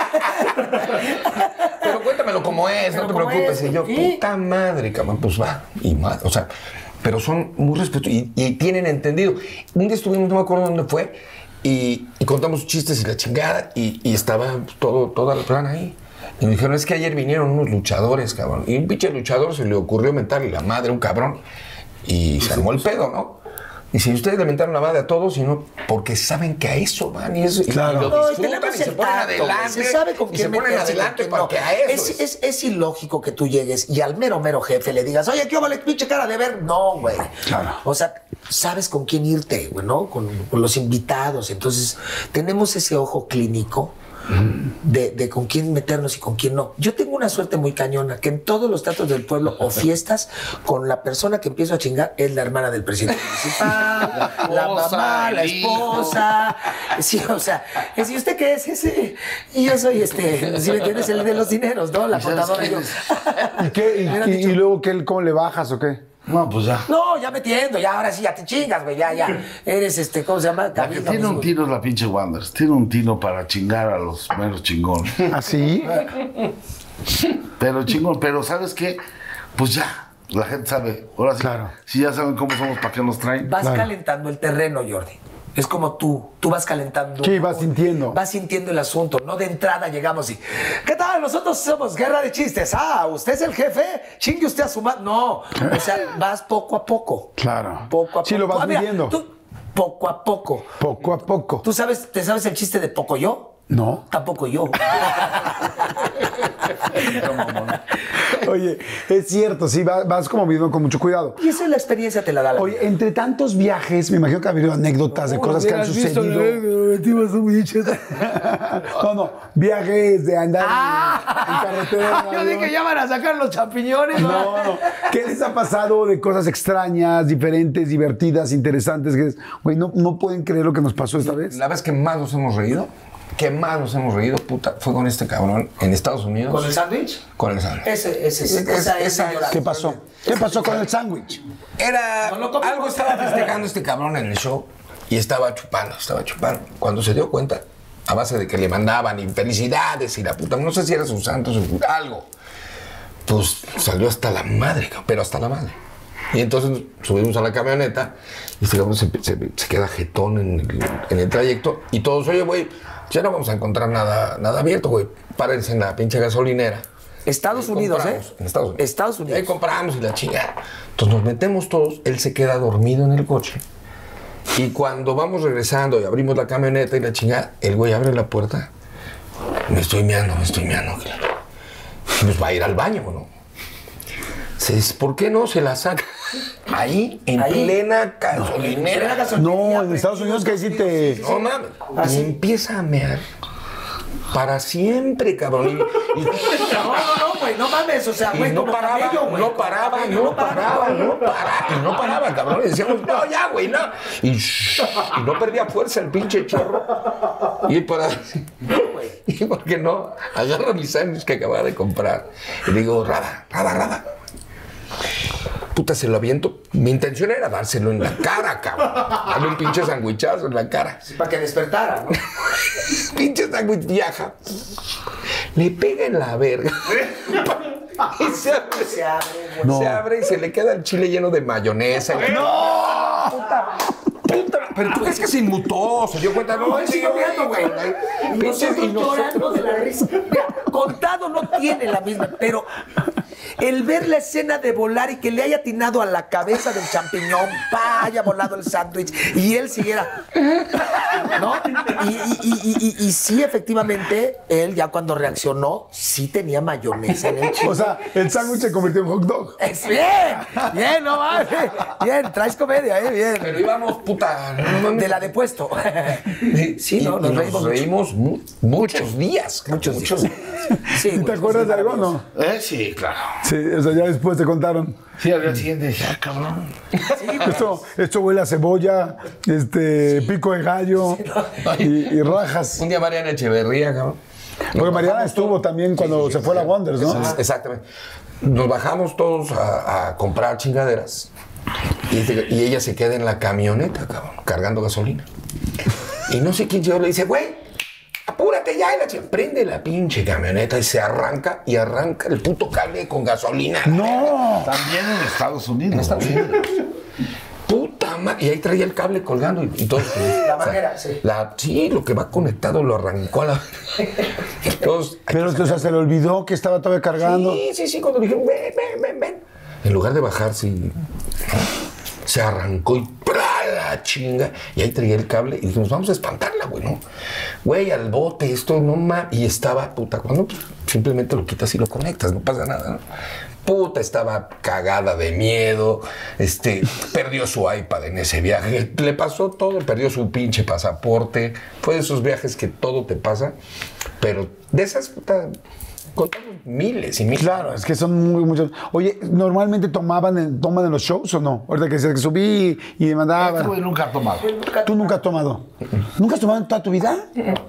Pero cuéntamelo como es, no Pero te como preocupes. es, Y yo, ¿sí? puta madre, cabrón, pues va. Y más, o sea, pero son muy respetuosos y, y tienen entendido. Un día estuvimos, no me acuerdo dónde fue, y, y contamos chistes y la chingada, y, y estaba todo, toda la plan ahí. Y me dijeron, es que ayer vinieron unos luchadores, cabrón. Y un pinche luchador se le ocurrió mentarle la madre a un cabrón. Y se armó el pedo, ¿no? Y si ustedes le mentaron la madre a todos, sino porque saben que a eso van y, eso, y- Claro. y lo No, y disfrutan tenemos y se el ponen tacto, güey. adelante. Se sabe con y quién se ponen meterse y con adelante quién no. porque a eso es, es, es ilógico que tú llegues y al mero mero jefe le digas, oye, ¿qué vale pinche cara de ver? No, güey. Claro. O sea, sabes con quién irte, güey, ¿no? Con, con los invitados. Entonces, tenemos ese ojo clínico de, de con quién meternos y con quién no. Yo tengo una suerte muy cañona, que en todos los teatros del pueblo o fiestas, con la persona que empiezo a chingar es la hermana del presidente municipal, la, esposa, mamá, la el hijo. esposa. Sí, o sea, es, ¿y usted qué es ese? Y yo soy este, si me entiendes, el de los dineros, ¿no? La contadora y yo. ¿Y qué? ¿Y, Me hubieran y- dicho, y luego qué, cómo le bajas o qué? No, pues ya. no, ya metiendo, ya ahora sí, ya te chingas, güey, ya, ya. Eres este, ¿cómo se llama? La que Camila, tiene un pues, tino es la pinche Wanderers. Tiene un tino para chingar a los menos chingones. ¿Así? Pero chingón, pero ¿sabes qué? Pues ya, la gente sabe. Ahora sí, Claro. si ya saben cómo somos, ¿para qué nos traen? Vas Claro. calentando el terreno, Jordi. Es como tú, tú vas calentando. Sí, vas sintiendo. Vas sintiendo el asunto, no de entrada llegamos y, ¿qué tal? Nosotros somos Guerra de Chistes. Ah, ¿usted es el jefe? Chingue usted a su madre. No, o sea, vas poco a poco. Claro. Poco a poco. Sí, lo vas Ah, mira, midiendo. tú, poco a poco. Poco a poco. ¿Tú sabes, te sabes el chiste de poco yo? No. Tampoco yo. Oye, es cierto, sí, vas, vas como viviendo con mucho cuidado. Y esa es la experiencia, te la da la Oye, entre tantos viajes, me imagino que ha habido anécdotas de cosas que han sucedido. No, no, viajes de andar Ah, en carretera. yo dije, ya van a sacar los champiñones. No, no. ¿Qué les ha pasado de cosas extrañas, diferentes, divertidas, interesantes? Que es, güey, no, no pueden creer lo que nos pasó esta vez. La vez que más nos hemos reído, que más nos hemos reído, puta, fue con este cabrón en Estados Unidos. ¿Con el sándwich? Con el sándwich. Ese, ese, Es- esa es esa- señora. ¿Qué pasó? ¿Qué pasó con el sándwich? Era, No lo comimos. algo estaba festejando este cabrón en el show y estaba chupando, estaba chupando. Cuando se dio cuenta, a base de que le mandaban y felicidades y la puta, no sé si era su santo, su algo, pues salió hasta la madre, cabrón, pero hasta la madre. Y entonces subimos a la camioneta y este cabrón se, se- se queda jetón en el, en el trayecto y todos, oye, güey, ya no vamos a encontrar nada, nada abierto, güey. Párense en la pinche gasolinera. Estados Ahí Unidos, ¿eh? compramos, en Estados Unidos. Estados Y Unidos. ahí compramos y la chingada. Entonces nos metemos todos, él se queda dormido en el coche. Y cuando vamos regresando y abrimos la camioneta y la chingada, el güey abre la puerta. Me estoy meando, me estoy meando. Y pues va a ir al baño, ¿no? Se dice, ¿por qué no se la saca? Ahí, en Ahí. plena gasolinera. No, en Estados Unidos que sí te... No mames. Y empieza a mear. Para siempre, cabrón. Y, y- No, no, no, güey, no mames, o sea, Y güey, no como paraba, camello, güey. no paraba, no paraba, no paraba, y no paraba, cabrón. Y decíamos, no, ya, güey, no. Y, shh, y no perdía fuerza el pinche chorro. Y para. Y porque no, agarro mi sándwich que acababa de comprar. Y digo, Rada, Rada, Rada. Puta, se lo aviento. Mi intención era dárselo en la cara, cabrón. Darle un pinche sandwichazo en la cara. Para que despertara, ¿no? Pinche sándwich viaja. Le pega en la verga. Y se abre, Se abre, güey. se abre y se le queda el chile lleno de mayonesa. ¡No! Puta, puta. Pero tú crees que se inmutó, se dio cuenta. No, Él sigue viendo, güey. Y Pinche- nosotros y nosotros- llorando de la risa. Mira, contado no tiene la misma, pero el ver la escena de volar y que le haya atinado a la cabeza del champiñón, pa, haya volado el sándwich y él siguiera, ¿no? Y, y, y, y, y sí, efectivamente, él ya cuando reaccionó, sí tenía mayonesa en el chile. O sea, el sándwich se convirtió en hot dog. Es bien, bien, no mames. Bien, traes comedia, eh, bien. Pero íbamos, puta. No, mames. De la de puesto. Sí, Y- no, y nos reímos mucho. reímos mu- muchos días. Muchos muchos días. Sí, ¿Y te güey, acuerdas es de algo o no? Eh, sí, claro. Sí, o sea, ya después te contaron. Sí, al día siguiente, ya, cabrón. Esto, esto huele a cebolla, este, pico de gallo y, y rajas. Un día Mariana Echeverría, cabrón. Porque Mariana estuvo también cuando se fue a la Wonders, ¿no? Ex- Exactamente. Nos bajamos todos a, a comprar chingaderas y, este- y ella se queda en la camioneta, cabrón, cargando gasolina. Y no sé quién llegó y le dice, güey, apúrate ya. Y la chica prende la pinche camioneta y se arranca y arranca el puto cable con gasolina. No. También en Estados Unidos. En Estados güey. Unidos. Puta madre. Y ahí traía el cable colgando y, y todo. La manguera, sí. La, sí, lo que va conectado lo arrancó a la. Entonces, Pero o sea, se le olvidó que estaba todavía cargando. Sí, sí, sí, cuando le dijeron, ven, ven, ven, ven. En lugar de bajarse, se arrancó y ¡pra! La chinga. Y ahí traía el cable y dijimos, vamos a espantarla, güey, ¿no? Güey, al bote, esto no más. Y estaba, puta, cuando pues, simplemente lo quitas y lo conectas, no pasa nada, ¿no? Puta, estaba cagada de miedo, este, perdió su iPad en ese viaje, le pasó todo, perdió su pinche pasaporte, fue de esos viajes que todo te pasa, pero de esas, puta, contamos miles y miles. Claro, es que son muy, muchos. Oye, ¿normalmente tomaban en, toman en los shows o no? Ahorita que decías que subí y me Este mandaban. güey nunca ha tomado. ¿Tú nunca has tomado? ¿Nunca has tomado en toda tu vida?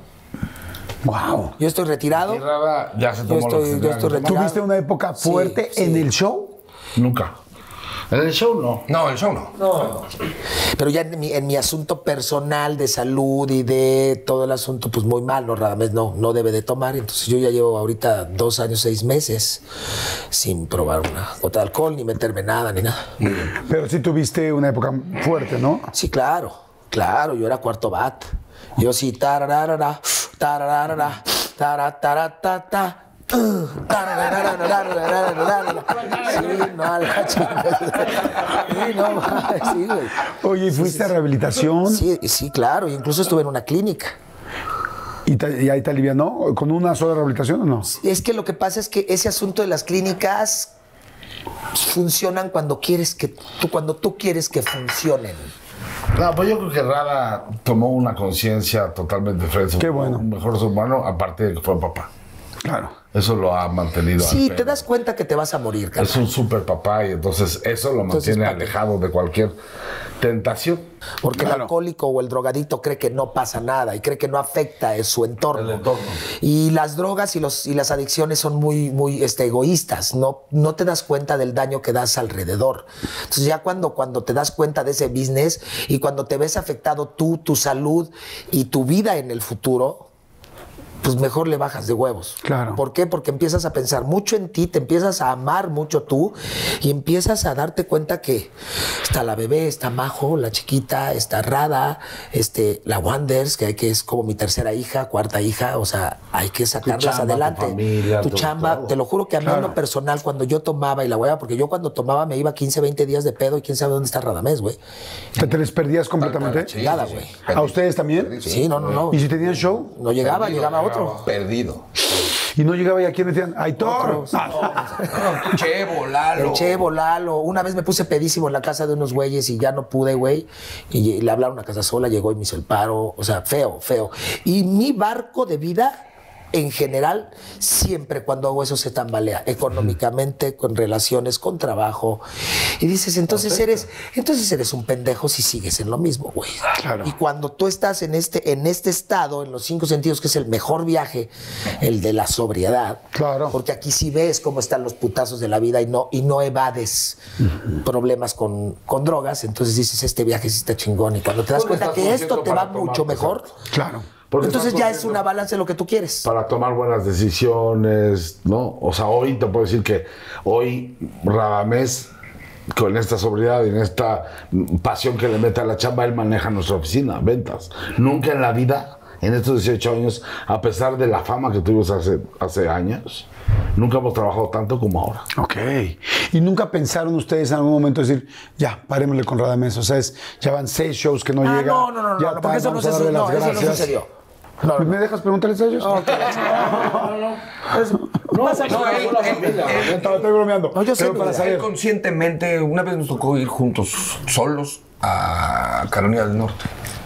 Wow. Yo estoy retirado. Y Rada ya se tomó Yo estoy- lo que yo tenía estoy que tomar. ¿Tuviste una época Sí, fuerte sí. en el show? Nunca. En el show no. No, el show no. No. Pero ya en mi, en mi asunto personal de salud y de todo el asunto, pues muy mal, ¿no? Radamés no, no debe de tomar. Entonces yo ya llevo ahorita dos años, seis meses sin probar una gota de alcohol, ni meterme nada, ni nada. Pero sí tuviste una época fuerte, ¿no? Sí, claro, claro, yo era cuarto bat. Yo sí, tararara, tararara, taratatata. Sí, no, a la chingada. Sí, no, mames, sí, güey. Oye, ¿y fuiste a rehabilitación? Sí, sí, claro, incluso estuve en una clínica. ¿Y ¿Y, te, y ahí te alivianó? ¿Con una sola rehabilitación o no? Es que lo que pasa es que ese asunto de las clínicas funcionan cuando quieres que tú, cuando tú quieres que funcionen. No, pues yo creo que Rada tomó una conciencia totalmente diferente. Qué bueno. Un mejor ser humano, aparte de que fue papá. Claro. Eso lo ha mantenido. Sí, al te pedo. das cuenta que te vas a morir, carnal. Es un super papá y entonces eso lo Entonces, mantiene ¿para qué? alejado de cualquier tentación. Porque Claro. el alcohólico o el drogadito cree que no pasa nada y cree que no afecta a su entorno. El entorno. Y las drogas y, los, y las adicciones son muy, muy este, egoístas. No, no te das cuenta del daño que das alrededor. Entonces ya cuando, cuando te das cuenta de ese business y cuando te ves afectado tú, tu salud y tu vida en el futuro, pues mejor le bajas de huevos. Claro. ¿Por qué? Porque empiezas a pensar mucho en ti, te empiezas a amar mucho tú y empiezas a darte cuenta que está la bebé, está Majo, la chiquita, está Rada, este, la Wanders, que, hay que es como mi tercera hija, cuarta hija, o sea, hay que sacarlas chamba, tu adelante. familia, tu tu- chamba, todo. te lo juro que a mí en lo personal, cuando yo tomaba y la hueva, porque yo cuando tomaba me iba quince, veinte días de pedo y quién sabe dónde está Radamés, güey. ¿Te, te les perdías completamente? Sí, Nada, sí, güey. sí. ¿A ustedes también? Sí, no, no, no. ¿Y si tenían show? No llegaba, Perdido, llegaba otro. Perdido. ¿Y no llegaba y a quién decían? ¡Aitor! Chevo, Lalo. El Chevo, Lalo. Una vez me puse pedísimo en la casa de unos güeyes y ya no pude, güey. Y le hablaron a casa sola, llegó y me hizo el paro. O sea, feo, feo. Y mi barco de vida, en general, siempre cuando hago eso se tambalea. Económicamente, con relaciones, con trabajo. Y dices, entonces eres, entonces eres un pendejo si sigues en lo mismo, güey. Claro. Y cuando tú estás en este, en este estado, en los cinco sentidos, que es el mejor viaje, el de la sobriedad. Claro. Porque aquí sí ves cómo están los putazos de la vida y no, y no evades problemas con, con drogas. Entonces dices, este viaje sí está chingón. Y cuando te das ¿Dónde cuenta estás que esto consciente te va para tomar mucho cosas? mejor, Claro. Porque entonces estás ya es consciente una balanza de lo que tú quieres. para tomar buenas decisiones, ¿no? O sea, hoy te puedo decir que hoy Radamés, con esta sobriedad y en esta pasión que le mete a la chamba, él maneja nuestra oficina, ventas. Nunca en la vida, en estos dieciocho años, a pesar de la fama que tuvimos hace, hace años, nunca hemos trabajado tanto como ahora. Ok. ¿Y nunca pensaron ustedes en algún momento decir, ya, parémosle con Radamés? O sea, es, ya van seis shows que no Ah, llega. no, no, no, ya no, porque eso no, vamos a se, darle no, las eso no gracias. sucedió. No, no, ¿Me dejas preguntarles a ellos? no. No, él- él- él- estaba- estoy bromeando. No, yo sé, Pero para mira, saber. Él conscientemente, una vez nos tocó ir juntos, solos, a Carolina del Norte.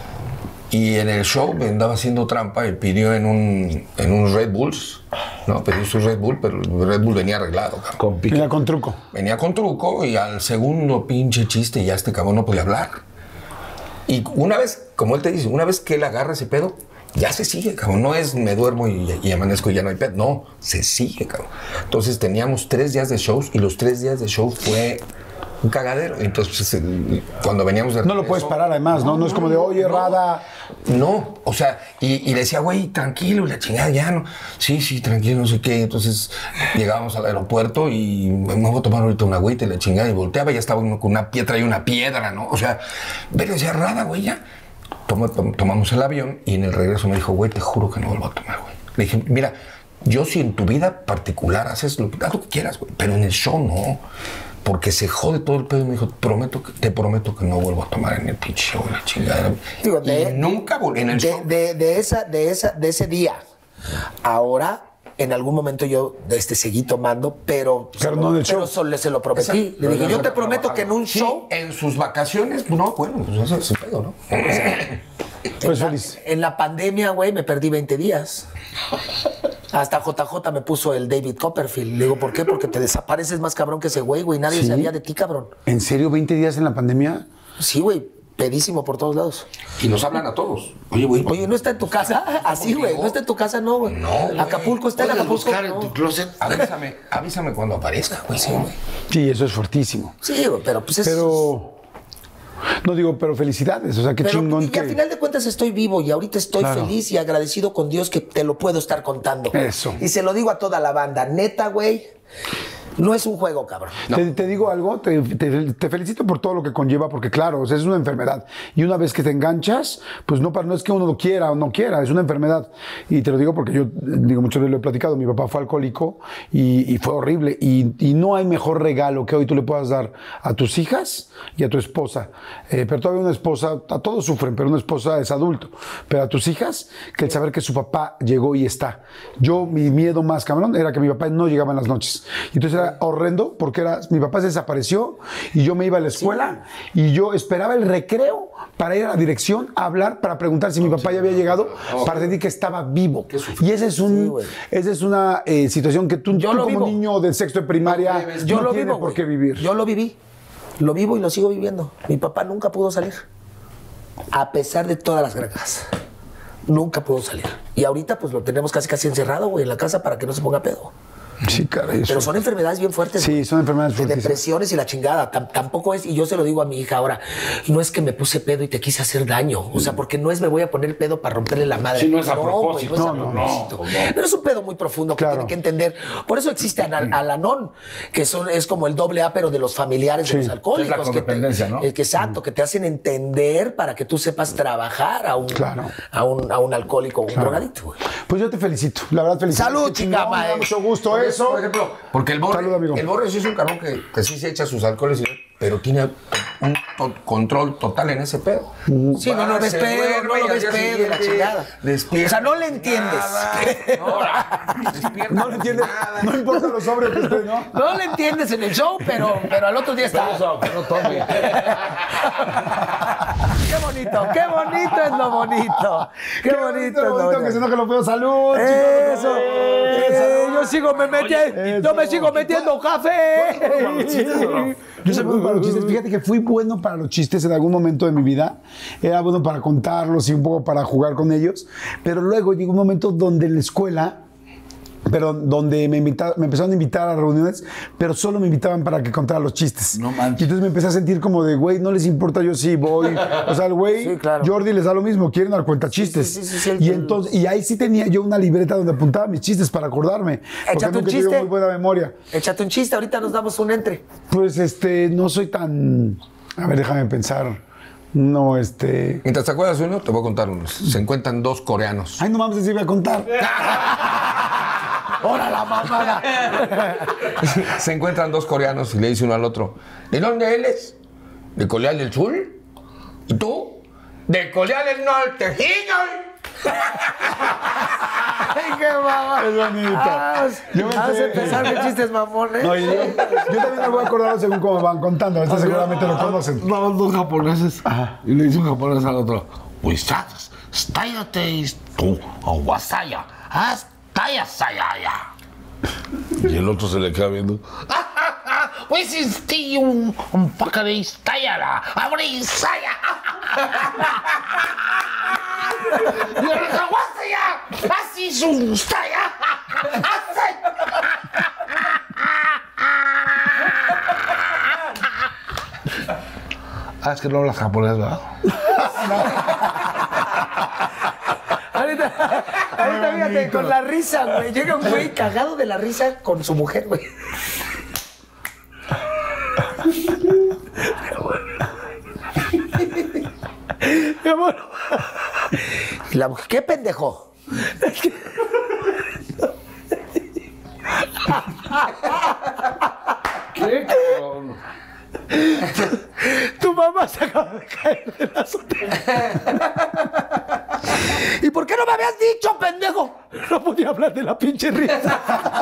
Y en el show me andaba haciendo trampa y pidió en un, en un Red Bulls, ¿no? Pidió su Red Bull, pero el Red Bull venía arreglado, cabrón. Con pique. Mira, con truco. Venía con truco y al segundo pinche chiste ya este cabrón no podía hablar. Y una vez, como él te dice, una vez que él agarra ese pedo, ya se sigue, cabrón. No es me duermo y, y amanezco y ya no hay pedo. No, se sigue, cabrón. Entonces teníamos tres días de shows y los tres días de show fue un cagadero. Entonces, pues, el- cuando veníamos de No lo regreso- puedes parar además, ¿no? No, es como de, oye, Rada. No, o sea, y, y le decía, güey, tranquilo, y la chingada, ya no. Sí, sí, tranquilo, no sé qué. Entonces llegábamos al aeropuerto y me voy a tomar ahorita una agüita y la chingada. Y volteaba y ya estaba uno con una piedra y una piedra, ¿no? O sea, ve, le decía, Rada, güey, ya. Toma- tom- tomamos el avión y en el regreso me dijo, güey, te juro que no vuelvo a tomar, güey. Le dije, mira, yo si en tu vida particular haces lo, haz lo que quieras, güey, pero en el show no. Porque se jode todo el pedo y me dijo, prometo que, te prometo que no vuelvo a tomar en el pinche show, la chingada. Digo, y de- nunca volví en el de, show. de, de esa, de, esa, de ese día. Ahora, en algún momento yo este, seguí tomando, pero, Pero no en el show. pero solo se lo prometí. Exacto. Le dije, Pero yo no te se prometo que en un Sí, show, en sus vacaciones, no, bueno, pues eso es su pedo, ¿no? Pues feliz. en la pandemia, güey, me perdí veinte días. Hasta J J me puso el David Copperfield. Le digo, ¿por qué? Porque te desapareces más cabrón que ese güey, güey. Nadie ¿Sí? sabía de ti, cabrón. ¿En serio veinte días en la pandemia? Sí, güey, pedísimo por todos lados. Y nos hablan a todos. Oye, güey. Oye, ¿no está en tu casa? Así, güey. ¿No está en tu casa? No, güey. No, güey. Acapulco está en ¿Puedes Acapulco. buscar en No. tu closet? Avísame, avísame cuando aparezca, güey. Sí, güey. Sí, eso es fuertísimo. Sí, güey, pero pues es... Pero. No digo, pero felicidades. O sea, qué Pero, chingón y que. al final de cuentas estoy vivo y ahorita estoy Claro. feliz y agradecido con Dios que te lo puedo estar contando. Eso. Y se lo digo a toda la banda. Neta, güey, No es un juego, cabrón. Te, te digo algo, te, te- te felicito por todo lo que conlleva, porque claro, o sea, es una enfermedad. Y una vez que te enganchas, pues no, no es que uno lo quiera o no quiera, es una enfermedad. Y te lo digo porque yo, digo, muchas veces lo he platicado, mi papá fue alcohólico y, y fue horrible. Y, y no hay mejor regalo que hoy tú le puedas dar a tus hijas y a tu esposa. Eh, pero todavía una esposa, a todos sufren, pero una esposa es adulto. Pero a tus hijas, que el saber que su papá llegó y está. Yo, mi miedo más, cabrón, era que mi papá no llegaba en las noches. Y entonces era horrendo porque era, mi papá se desapareció y yo me iba a la escuela y yo esperaba el recreo para ir a la dirección a hablar, para preguntar si mi papá ya había llegado, para decir que estaba vivo. Y esa es, un, güey. esa es una eh, situación que tú, Yo tú lo como vivo. niño de sexto de primaria no, Yo lo tienes vivo, por güey. qué vivir. Yo lo viví. Lo vivo y lo sigo viviendo. Mi papá nunca pudo salir. A pesar de todas las gregas. Nunca pudo salir. Y ahorita pues lo tenemos casi casi encerrado, güey, en la casa para que no se ponga pedo. Sí, caray. Pero son enfermedades bien fuertes. Sí, güey. son enfermedades De fuertísimas. depresiones y la chingada. Tam- tampoco es, y yo se lo digo a mi hija ahora, no es que me puse pedo y te quise hacer daño. O sea, porque no es me voy a poner pedo para romperle la madre. Sí, no es a güey, propósito. no es a No, no, propósito. Pero es un pedo muy profundo que Claro. tienen que entender. Por eso existe Al- Al-Anon, que son, es como el doble A, pero de los familiares Sí. de los alcohólicos. Es la que te- codependencia, ¿no? eh, que exacto, que te hacen entender para que tú sepas trabajar a un, Claro. a un, a un alcohólico o un drogadicto, güey. Pues yo te felicito, la verdad felicito. Salud, Qué chica, chingón, me da mae. mucho gusto Por eso. Por ejemplo, porque el Borre, Salud, amigo. el Borre sí es un cabrón que, que sí se echa sus alcoholes, y- pero tiene un to- control total en ese pedo. Sí, no, no Va, ves se pedo, duerme no y lo al ves día pedo y la siguiente chingada. despierta. O sea, no le entiendes. Nada, no, despierta No lo entiendes, nada. no importa lo sobrio que esté, ¿no? No le entiendes en el show, pero, pero al otro día está. que no tome. Qué bonito, qué bonito es lo bonito. Qué, bonito es lo bonito, que si no que lo veo. Salud, Eso. chicos. Eh, yo sigo me metiendo, yo me sigo metiendo café. Yo soy bueno para los chistes. Fíjate que fui bueno para los chistes en algún momento de mi vida. Era bueno para contarlos y un poco para jugar con ellos. Pero luego llegó un momento donde en la escuela, pero donde me, invita- me empezaron a invitar a reuniones, pero solo me invitaban para que contara los chistes. No manches. Y entonces me empecé a sentir como de, güey, no les importa, yo sí voy. O sea, el güey, Sí, claro. Jordi les da lo mismo, quieren dar cuenta chistes. sí, sí, sí, el- y entonces, y ahí sí tenía yo una libreta donde apuntaba mis chistes para acordarme. Porque Échate un nunca he tenido chiste. muy buena memoria. Échate un chiste, ahorita nos damos un entre. Pues este, no soy tan. A ver, déjame pensar. No, este. Mientras te acuerdas uno, te voy a contar unos. Se encuentran dos coreanos. Ay, no mames, si iba a contar. ¡Hora la mamada! Se encuentran dos coreanos y le dice uno al otro, ¿de dónde eres? ¿De Corea del Sur? ¿Y tú? De Corea del Norte. ¡Ay, qué mamá! Es bonito. Vamos, Yo me vamos sé. a empezar con chistes mamones. No, y yo, yo también me voy a acordar según cómo van contando. Este seguramente lo conocen. Vamos dos japoneses. Y le dice un japonés al otro, pues ya, estállate tú, o wasaya, hasta saya. Y el otro se le queda viendo. Pues este un un paca de estallara, abre saya. Y el otro, wasaya, así es un estalla. Ah, es que no hablas japonés, ¿verdad? Ahorita, ahorita fíjate, con la risa, güey. Llega un güey cagado de la risa con su mujer, güey. Mi amor. Y la mujer, ¿qué pendejo? ¿Qué, cabrón? Tu mamá se acaba de caer de la azotea. ¿Y por qué no me habías dicho, pendejo? No podía hablar de la pinche risa.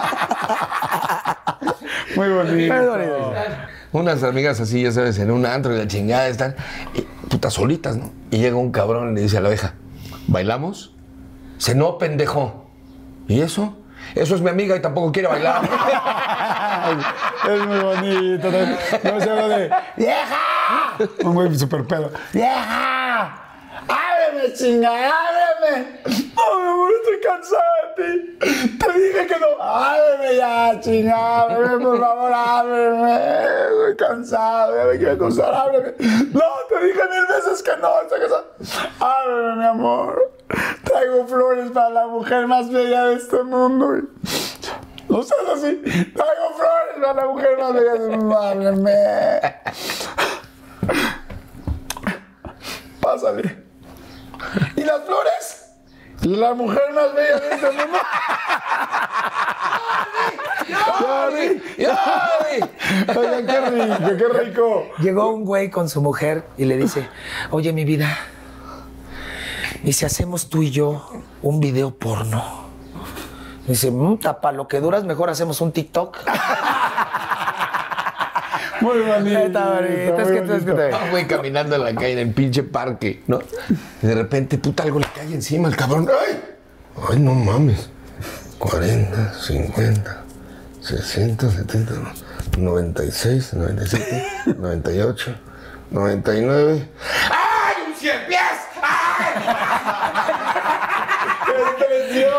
Muy bonito. Unas amigas así, ya sabes, en un antro y la chingada están, y, putas solitas, ¿no? Y llega un cabrón y le dice a la oveja, ¿bailamos? Se no, pendejo. ¿Y eso? Eso es mi amiga y tampoco quiere bailar. Es muy bonito. No, no se habla de. ¡Vieja! Un güey super pedo. ¡Vieja! ¡Ábreme, chinga! ¡Ábreme! ¡No, mi amor, estoy cansada de ti! Te dije que no. ¡Ábreme ya, chinga! ¡Ábreme, por favor! ¡Ábreme! Estoy cansado, ya me quiero acostar. ¡Ábreme! ¡No, te dije mil veces que no! Estoy cansado. ¡Ábreme, mi amor! Traigo flores para la mujer más bella de este mundo. No seas así. Traigo flores era la mujer más bella del mundo. Háblame. Pásale. ¿Y las flores? La mujer más bella de este mundo. ¡Yori! ¡Yori! Oigan, qué rico, qué rico. Llegó un güey con su mujer y le dice, oye, mi vida, ¿y si hacemos tú y yo un video porno? Dice, mmm, para lo que duras, mejor hacemos un TikTok. Muy bonito. Está bonito, es que tú es que te... Ah, güey, caminando en la calle, en el pinche parque, ¿no? Y de repente, puta, algo le cae encima al cabrón. ¡Ay! ¡Ay, no mames! cuarenta, cincuenta, sesenta, setenta, noventa y seis, noventa y siete, noventa y ocho, noventa y nueve. ¡Ay, un cien pies! ¡Ay! ¡Qué precioso!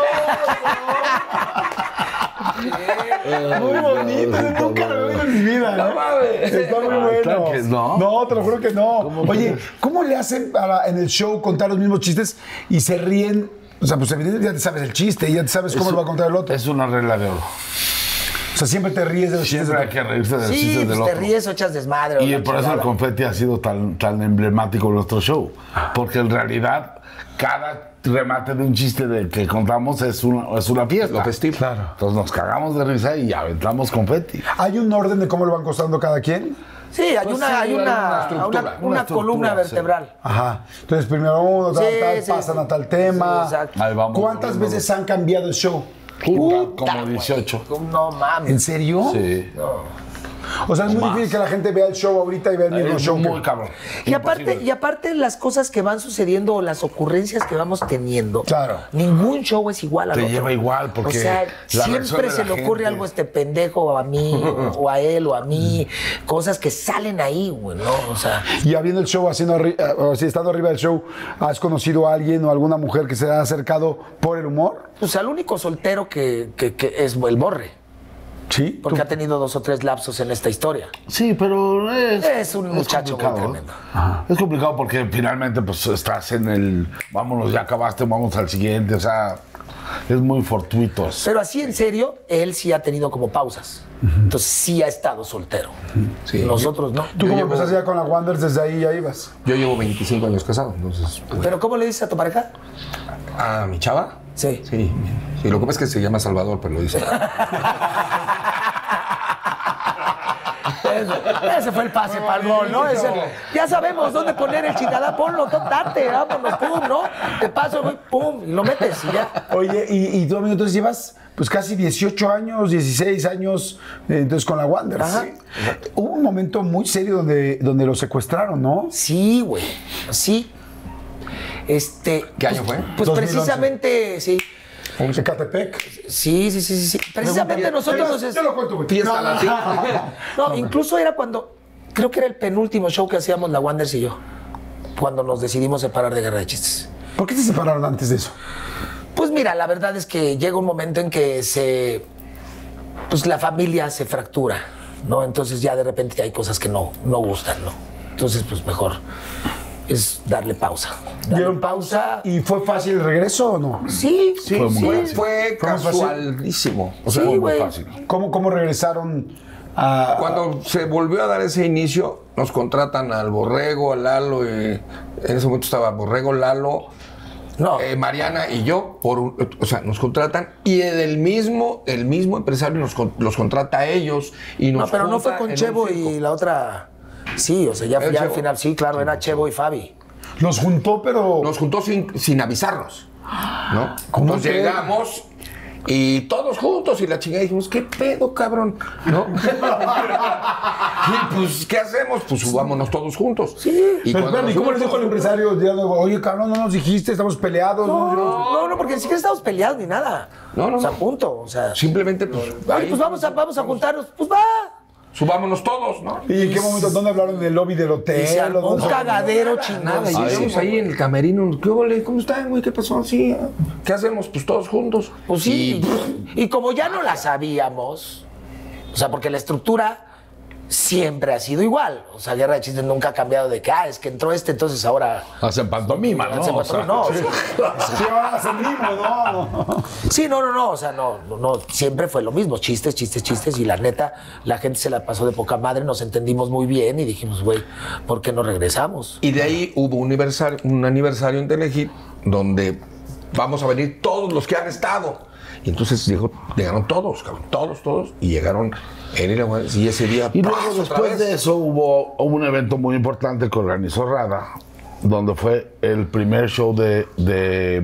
Muy bonito, nunca lo he oído en mi vida, ¿no? Está muy bueno. Claro que no. No, te lo juro que no. Oye, ¿cómo le hacen para en el show contar los mismos chistes y se ríen? O sea, pues evidentemente ya te sabes el chiste, ya te sabes cómo Es- lo va a contar el otro. Es una regla de oro. O sea, siempre te ríes de los chistes. Siempre hay que reírse de los Sí, chistes pues del te otro. ríes o echas desmadre. o Y la por eso el chingada. confeti ha sido tan, tan emblemático en nuestro show. Porque en realidad, cada remate de un chiste de que contamos es una, es una fiesta. Lo festivo. Claro. Entonces nos cagamos de risa y aventamos confeti. ¿Hay un orden de cómo lo van costando cada quien? Sí, hay Pues una, sí, hay hay una, una estructura, una, una una estructura, columna sí. vertebral. Ajá. Entonces, primero uno, tal, Sí, tal, sí, pasan sí. a tal tema. Sí, exacto. Ahí vamos. ¿Cuántas moviendo. veces han cambiado el show? Puta, Puta, como dieciocho. güey, No mames. ¿En serio? Sí. O sea, es muy más. difícil que la gente vea el show ahorita y vea el mismo Es show. muy que- cabrón. Y aparte, Imposible. y aparte las cosas que van sucediendo o las ocurrencias que vamos teniendo. Claro. Ningún show es igual al Te otro. lleva igual, porque O sea, la reacción siempre de se la le ocurre gente- algo a este pendejo o a mí, o, o a él o a mí. Cosas que salen ahí, güey, ¿no? O sea, Y habiendo el show, haciendo arri- eh, o sea, estando arriba del show, ¿has conocido a alguien o alguna mujer que se ha acercado por el humor? pues al único soltero que, que- que es el Borre. Sí. Porque ¿Tú? ha tenido dos o tres lapsos en esta historia. Sí, pero es, Es un muchacho muy complicado, tremendo. ¿eh? Es complicado porque finalmente pues estás en el vámonos, ya acabaste, vamos al siguiente, o sea, es muy fortuito. Pero así en serio, él sí ha tenido como pausas. Entonces sí ha estado soltero. Sí. Nosotros no. ¿Tú Yo cómo llevo- empezaste ya con la Wanderers? Desde ahí ya ibas. Yo llevo veinticinco años casado, entonces. pues, ¿Pero cómo le dices a tu pareja? ¿a mi chava? Sí. Sí. Sí, lo que pasa es que se llama Salvador, pero lo dice. Ese, ese fue el pase para el gol, ¿no? Ese- ya sabemos dónde poner el chingada, ponlo, to- date, vámonos, pum, ¿no? Te paso, güey, pum, y lo metes y ya. Oye, y, y tú, amigo, entonces llevas pues casi dieciocho años, dieciséis años, eh, entonces con la Wanderers. Ajá. Sí. Hubo un momento muy serio donde, donde lo secuestraron, ¿no? Sí, güey, sí. Este... ¿Qué año pues- fue? Pues dos mil once. precisamente, sí. En Ecatepec. Sí, sí, sí, sí, sí. Precisamente nosotros nos... Yo lo cuento, güey. Fiesta latina. No, incluso era cuando, creo que era el penúltimo show que hacíamos la Wanderers y yo, cuando nos decidimos separar de Guerra de Chistes. ¿Por qué se separaron antes de eso? Pues mira, la verdad es que llega un momento en que se, pues la familia se fractura, ¿no? Entonces ya de repente hay cosas que no, no gustan, ¿no? Entonces, pues mejor es darle pausa. Darle ¿Dieron pausa. ¿Y fue fácil el regreso o no? Sí, sí, Fue muy sí. fácil. Fue ¿Cómo fue así? casualísimo. O sea, Sí, fue muy güey. fácil. ¿Cómo, cómo regresaron a...? Cuando se volvió a dar ese inicio, nos contratan al Borrego, al Lalo, y en ese momento estaba Borrego, Lalo, No, eh, Mariana y yo, por un- o sea, nos contratan y el mismo, el mismo empresario nos, con- los contrata a ellos y nos no, pero no fue junta con en un Chevo circo. y la otra... Sí, o sea, ya, ¿El ya al Chevo? final, sí, claro, era Chevo y Fabi. Los juntó, pero... Nos juntó sin, sin avisarnos, ¿no? ¿Cómo Entonces que? llegamos y todos juntos y la chingada dijimos, ¿qué pedo, cabrón? ¿No? Y pues, ¿qué hacemos? Pues subámonos todos juntos. Sí. Y Pero cuando espérame, nos ¿cómo les subimos dijo el empresario? Ya luego, oye, cabrón, no nos dijiste, estamos peleados. No, No, no, no, porque ni siquiera estamos peleados ni nada. No, no, O sea, no. punto, o sea... Simplemente, pues, Oye, ahí, pues vamos a, vamos a juntarnos, pues va. subámonos todos, ¿no? ¿Y en qué momento? ¿Dónde hablaron? ¿En el lobby del hotel? Y se armó ¿O un dónde? cagadero chingón. Nada, y llegamos ahí en el camerino. ¿Qué ole? ¿Cómo están, güey? ¿Qué pasó? Sí, ah, ¿qué hacemos? Pues todos juntos. Pues sí, Y, y, y como ya no la sabíamos, o sea, porque la estructura siempre ha sido igual. O sea, Guerra de Chistes nunca ha cambiado de que, ah, es que entró este, entonces ahora... Hacen pantomima, ¿no? Hacen O sea, pantomima, no, Sí. Sí, ahora hacen mismo, no. Sí, no, no, no, o sea, no, no, no, siempre fue lo mismo, chistes, chistes, chistes, y la neta, la gente se la pasó de poca madre, nos entendimos muy bien y dijimos, güey, ¿por qué no regresamos? Y de ahí hubo un aniversario, un aniversario en Telehit donde vamos a venir todos los que han estado. Y entonces dijo, llegaron todos, cabrón, todos, todos, y llegaron él y la Wanders, y ese día... Y luego ¡paz! otra después vez. de eso hubo, hubo un evento muy importante que organizó Rada, donde fue el primer show de, de,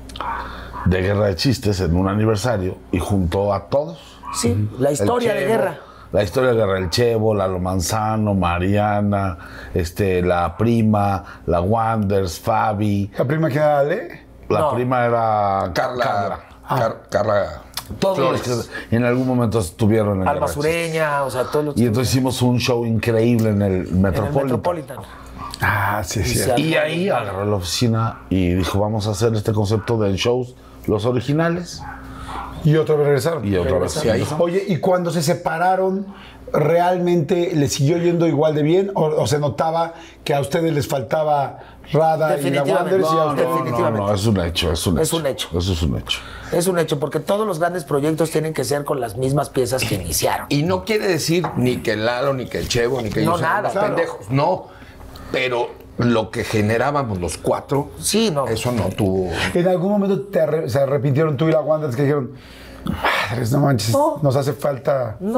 de Guerra de Chistes en un aniversario y juntó a todos. Sí, la historia El de Chevo, Guerra. La historia de Guerra, el Chevo, Lalo Manzano, Mariana, este, la prima, la Wanders, Fabi. ¿La prima que era Ale? La No. prima era Carla... Car- Carla... Todos los Flores. que en algún momento estuvieron en Alma Guerra de Chistes. Sureña, o sea, todos los... Y entonces hicimos un show increíble en el en el Metropolitan. Metropolitan. Ah, sí, sí. Sí. Y ahí agarró la oficina y dijo, vamos a hacer este concepto de shows, los originales. Y otra vez regresaron. Y otra vez. Sí, ahí. Oye, ¿y cuando se separaron, realmente les siguió yendo igual de bien? ¿O, o se notaba que a ustedes les faltaba Rada y la Definitivamente. Wanders? y a No, ustedes- No, no, definitivamente. no, es un hecho, es un hecho. Es un hecho. Eso es un hecho. Es un hecho, porque todos los grandes proyectos tienen que ser con las mismas piezas que iniciaron. Y no quiere decir ni que el Lalo, ni que el Chevo, ni que No, ellos sean nada, unos claro. pendejos. No, pero lo que generábamos los cuatro, Sí, no. eso no tuvo... ¿En algún momento te arre- se arrepintieron tú y la Wanders que dijeron, madres, no manches, No. nos hace falta? No.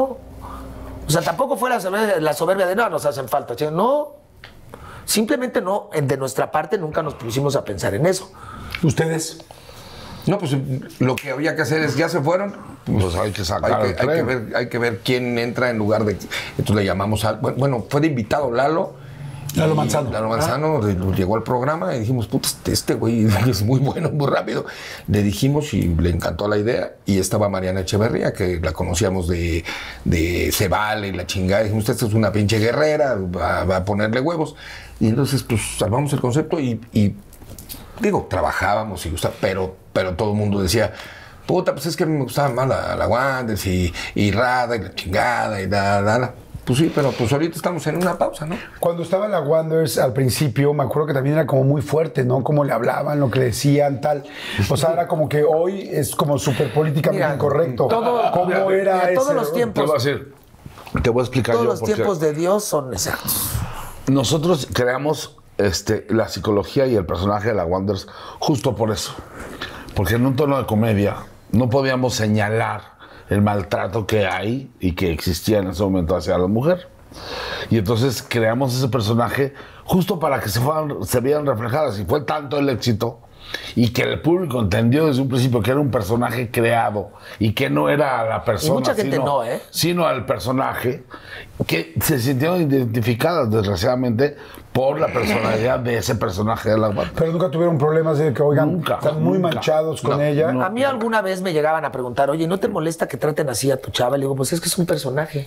O sea, tampoco fue la soberbia, la soberbia de no, nos hacen falta. che". No. Simplemente no, en- de nuestra parte nunca nos pusimos a pensar en eso. ¿Ustedes? No, pues lo que había que hacer es, ya se fueron, Pues hay que sacar hay el que, hay que tren. ver, hay que ver quién entra en lugar de... Entonces le llamamos a... Bueno, bueno, fue de invitado Lalo. Lalo y Manzano. Lalo Manzano de- llegó al programa y dijimos, puta, este- este güey es muy bueno, muy rápido. Le dijimos y le encantó la idea. Y estaba Mariana Echeverría, que la conocíamos de, de Se Vale y la chingada. Y dijimos, esta es una pinche guerrera, va, va a ponerle huevos. Y entonces, pues, salvamos el concepto y, y digo, trabajábamos y gustaba, pero, pero todo el mundo decía, puta, pues es que me gustaba más la, la Wanders y, y Rada y la chingada y da, da, da. Pues sí, pero pues ahorita estamos en una pausa, ¿no? Cuando estaba la Wanders al principio, me acuerdo que también era como muy fuerte, ¿no? Cómo le hablaban, lo que le decían, tal. O sea, era como que hoy es como súper políticamente Mira, incorrecto. todo- ¿Cómo mira, era mira, todos ese los rol? tiempos. Te voy a decir, te voy a explicar Todos yo los porque tiempos de Dios son exactos. nosotros creamos este, la psicología y el personaje de la Wanders justo por eso. Porque en un tono de comedia no podíamos señalar el maltrato que hay y que existía en ese momento hacia la mujer. Y entonces creamos ese personaje justo para que se, fueran, se vieran reflejadas. Y fue tanto el éxito y que el público entendió desde un principio que era un personaje creado y que no era la persona, mucha gente sino, no, ¿eh? sino al personaje, que se sintieron identificadas desgraciadamente por la personalidad de ese personaje de la banda. Pero nunca tuvieron problemas de que, oigan, Nunca, están muy nunca. manchados con No, ella. no. A mí alguna vez me llegaban a preguntar, oye, ¿no te molesta que traten así a tu chava? Le digo, pues es que es un personaje.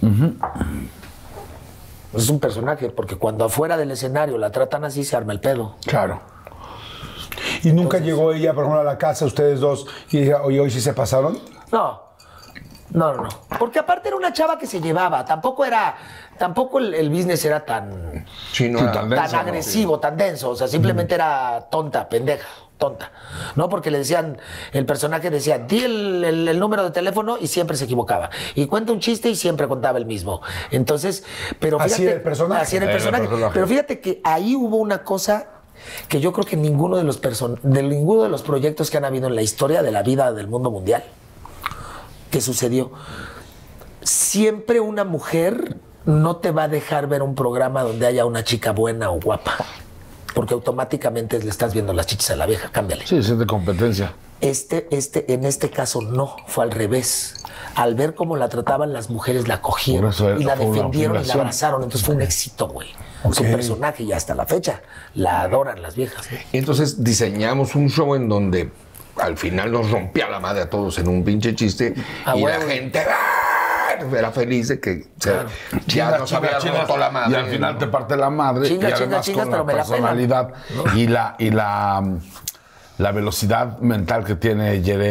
Es un personaje, porque cuando afuera del escenario la tratan así, se arma el pedo. Claro. Y nunca llegó ella, por ejemplo, a la casa, ustedes dos, y diga, oye, hoy sí se pasaron. No, no, no, no. Porque aparte era una chava que se llevaba. Tampoco era, tampoco el, el business era tan, Sí, no Sí, era- tan tan denso, ¿no? agresivo, tan denso. O sea, simplemente era tonta, pendeja, tonta. No, porque le decían, el personaje decía, di el, el- el número de teléfono y siempre se equivocaba. Y cuenta un chiste y siempre contaba el mismo. Entonces, pero Así fíjate. era el personaje. Así era el Era el personaje. personaje. Pero fíjate que ahí hubo una cosa que yo creo que ninguno de los person de ninguno de los proyectos que han habido en la historia de la vida del mundo mundial que sucedió. Siempre una mujer no te va a dejar ver un programa donde haya una chica buena o guapa, porque automáticamente le estás viendo las chichis a la vieja, cámbiale. Sí, es de competencia. Este, este, en este caso no, fue al revés. Al ver cómo la trataban las mujeres, la cogieron Por eso y la fue una defendieron y la obligación. abrazaron. Entonces fue un éxito, güey. Es un personaje y hasta la fecha la adoran las viejas. ¿eh? Y entonces diseñamos un show en donde al final nos rompía la madre a todos en un pinche chiste Ah, y bueno. la gente ¡ah! era feliz de que se- ya Chinga, nos chinga, había chinga, roto la madre. Y al final ¿no? te parte la madre. Chinga, y chinga, además chingas, con pero la me la pelan. personalidad y la y la, la velocidad mental que tiene Jared,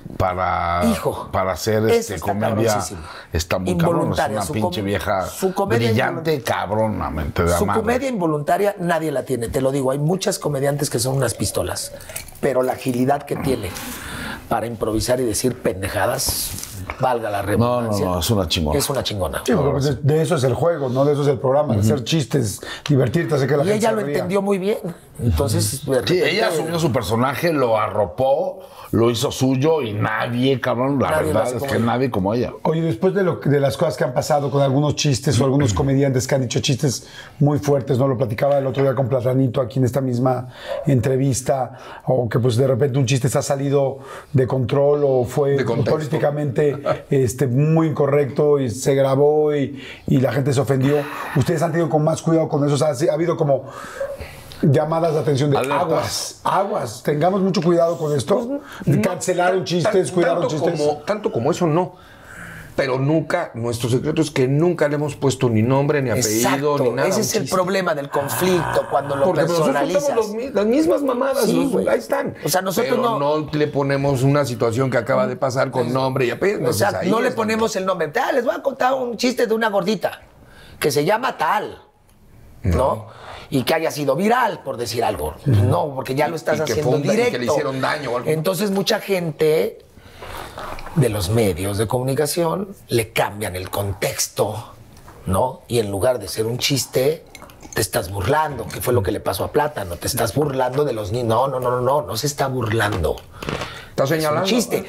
para, Hijo, para hacer eso este, está comedia cabroncísimo. está muy cabrón. Es Involuntaria, una su pinche com- vieja su comedia brillante, involuntaria. cabronamente de Su madre. comedia involuntaria nadie la tiene, te lo digo. Hay muchas comediantes que son unas pistolas, pero la agilidad que tiene para improvisar y decir pendejadas, valga la No, no, redundancia. no, es una chingona. Es una chingona. Sí, porque pues, de eso es el juego, no de eso es el programa, de hacer chistes, divertirte, hacer que la Y gente ella se lo ría. entendió muy bien. Entonces, de Sí, repente, ella asumió su personaje, lo arropó, lo hizo suyo y nadie, cabrón, la Nadie lo verdad hace es como que ella. nadie como ella. Oye, después de, lo, de las cosas que han pasado con algunos chistes o algunos comediantes que han dicho chistes muy fuertes, ¿no? Lo platicaba el otro día con Platanito aquí en esta misma entrevista, o que pues de repente un chiste se ha salido de control o fue De contexto. políticamente este, muy incorrecto y se grabó y, y la gente se ofendió. ¿Ustedes han tenido con más cuidado con eso? O sea, ¿sí ha habido como llamadas de atención de Alertas. aguas, aguas, tengamos mucho cuidado con esto? Cancelaron chistes, Tan- cuidaron tanto chistes. Como, tanto como eso, no. Pero nunca, nuestro secreto es que nunca le hemos puesto ni nombre, ni apellido, exacto, ni nada. ese a un es el chiste. problema del conflicto, cuando lo Porque nosotros personalizas. contamos los mi- las mismas mamadas, Sí, los- güey. ahí están. O sea, nosotros Pero no- no le ponemos una situación que acaba de pasar con nombre y apellido. O Entonces, sea, ahí no le es ponemos el nombre. Ah, les voy a contar un chiste de una gordita que se llama tal, ¿no? Y que haya sido viral, por decir algo. No, porque ya lo estás Y que haciendo fue un daño, directo. que le hicieron daño o algo. Entonces mucha gente de los medios de comunicación le cambian el contexto, ¿no? Y en lugar de ser un chiste, te estás burlando, que fue lo que le pasó a Plátano. Te estás burlando de los niños. No, no, no, no, no, no se está burlando. Está Es un señalando. chiste.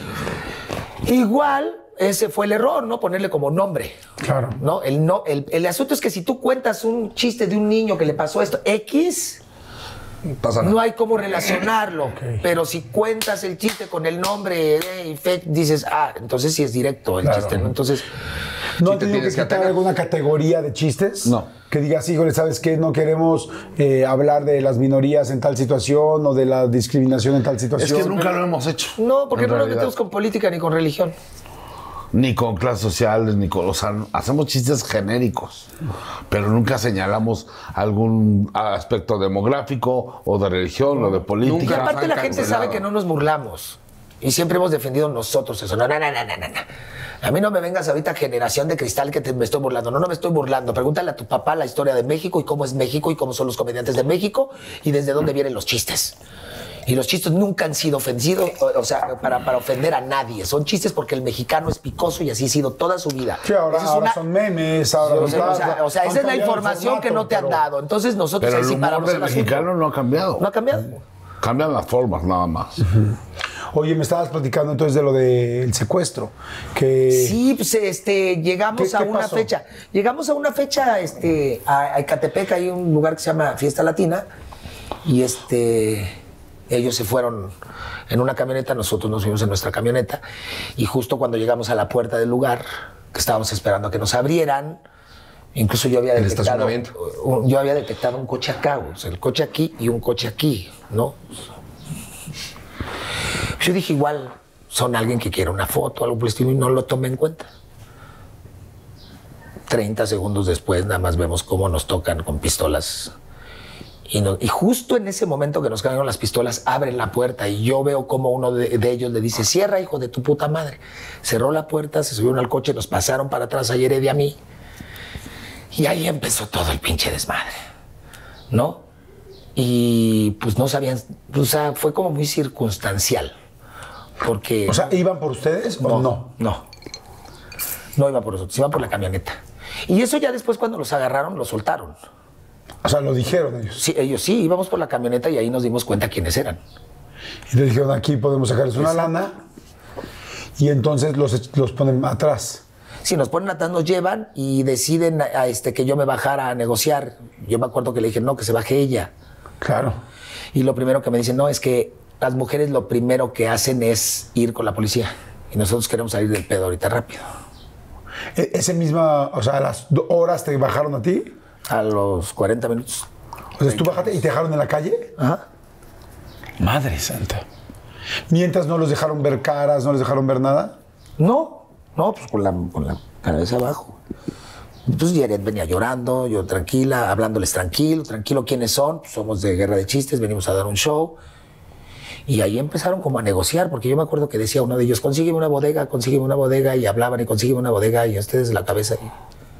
Igual, ese fue el error, ¿no? Ponerle como nombre. Claro. ¿No? El, no el, el asunto es que si tú cuentas un chiste de un niño que le pasó esto, X, Pasa nada. no hay cómo relacionarlo. Pero si cuentas el chiste con el nombre eh, y fe, dices, ah, entonces sí es directo el Claro. chiste, ¿no? Entonces, ¿No Sí han te tenido que tienes que quitar atener. alguna categoría de chistes? No. Que digas, híjole, ¿sabes qué? No queremos eh, hablar de las minorías en tal situación o de la discriminación en tal Es situación. que nunca lo hemos hecho. no, porque en no nos realidad. metemos con política ni con religión. Ni con clases sociales, ni con... O sea, hacemos chistes genéricos, pero nunca señalamos algún aspecto demográfico o de religión o de Y política. Nunca. aparte la han gente cancelado. sabe que no nos burlamos. Y siempre hemos defendido nosotros eso. No, no, no, no, no, no. A mí no me vengas ahorita generación de cristal que te, me estoy burlando. No, no me estoy burlando. Pregúntale a tu papá la historia de México y cómo es México y cómo son los comediantes de México y desde dónde vienen los chistes. Y los chistes nunca han sido ofendidos, o, o sea, para, para ofender a nadie. Son chistes porque el mexicano es picoso y así ha sido toda su vida. Sí, ahora, Esa es ahora una- son memes, ahora o sea, o sea, o sea, han esa es la cambiado el información que formato, no te han pero- dado. Entonces nosotros Pero ahí el sí humor paramos del el asunto. mexicano no ha cambiado. No ha cambiado. Cambian las formas nada más. Oye, me estabas platicando entonces de lo del secuestro. Que Sí, pues este, llegamos ¿Qué- a qué una pasó? fecha. Llegamos a una fecha, este, a, a Ecatepec, hay un lugar que se llama Fiesta Latina, y este, ellos se fueron en una camioneta, nosotros nos fuimos en nuestra camioneta, y justo cuando llegamos a la puerta del lugar, que estábamos esperando a que nos abrieran, incluso yo había El detectado, estacionamiento. un- yo había detectado un coche acá, o sea, el coche aquí y un coche aquí, ¿no? Yo dije, igual son alguien que quiere una foto, algo por el estilo, y no lo tomé en cuenta. treinta segundos después, nada más vemos cómo nos tocan con pistolas. Y, no- y justo en ese momento que nos caen las pistolas, abren la puerta y yo veo como uno de, de ellos le dice, cierra, hijo de tu puta madre. Cerró la puerta, se subieron al coche, nos pasaron para atrás a Yered y a mí. Y ahí empezó todo el pinche desmadre, ¿no? Y pues no sabían, o sea, fue como muy circunstancial. Porque... O sea, ¿iban por ustedes o no? No. No iba por nosotros, iba por la camioneta. Y eso ya después cuando los agarraron, los soltaron. O sea, lo dijeron ellos. Sí, ellos sí, íbamos por la camioneta y ahí nos dimos cuenta quiénes eran. Y le dijeron, aquí podemos sacarles una lana. Y entonces los, los ponen atrás. Si nos ponen atrás, nos llevan y deciden a, a este, que yo me bajara a negociar. Yo me acuerdo que le dije, no, que se baje ella. Claro. Y lo primero que me dicen, no, es que las mujeres lo primero que hacen es ir con la policía. Y nosotros queremos salir del pedo ahorita rápido. E- ese misma, o sea, a las do- horas te bajaron a ti. A los cuarenta minutos. O sea, tú bajaste y te dejaron en la calle. Ajá. Madre santa. Mientras no los dejaron ver caras, no les dejaron ver nada. No, no, pues con la, con la cabeza abajo. Entonces Yaret venía llorando, yo tranquila, hablándoles tranquilo, tranquilo, ¿quiénes son? Pues somos de Guerra de Chistes, venimos a dar un show. Y ahí empezaron como a negociar, porque yo me acuerdo que decía uno de ellos, consígueme una bodega, consígueme una bodega, y hablaban y consígueme una bodega, y a ustedes la cabeza. Y...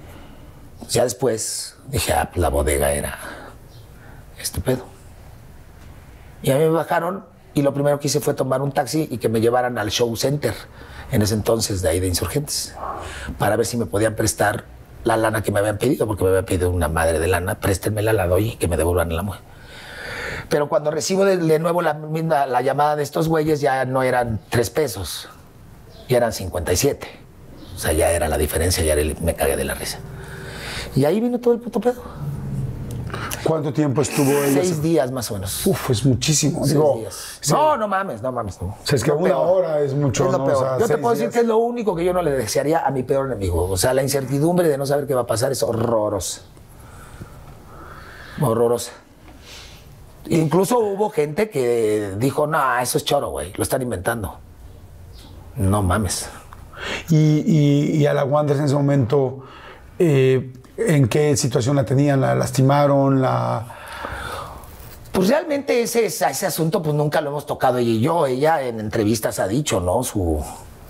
Ya después dije, ah, pues la bodega era este pedo. Y a mí me bajaron, y lo primero que hice fue tomar un taxi y que me llevaran al Show Center, en ese entonces de ahí de Insurgentes, para ver si me podían prestar la lana que me habían pedido, porque me habían pedido una madre de lana, préstenmela, la doy y que me devuelvan la mujer. Pero cuando recibo de, de nuevo la, misma, la llamada de estos güeyes, ya no eran tres pesos, ya eran cincuenta y siete. O sea, ya era la diferencia, ya era el, me cagué de la risa. Y ahí vino todo el puto pedo. ¿Cuánto tiempo estuvo ella? Seis días más o menos. Uf, es muchísimo. Seis Digo, días. sí. No, no mames, no mames. No. O sea, es que Lo una peor. hora es mucho, Es lo ¿no? peor. O sea, Yo te seis puedo decir días. que es lo único que yo no le desearía a mi peor enemigo. O sea, la incertidumbre de no saber qué va a pasar es horrorosa. Horrorosa. Incluso hubo gente que dijo, no, eso es choro, güey, lo están inventando. No mames. Y, y, y a la Wanderers en ese momento, eh, ¿en qué situación la tenían? ¿La lastimaron? ¿La...? Pues realmente ese, ese asunto pues nunca lo hemos tocado ella y yo. Ella en entrevistas ha dicho, ¿no? Su,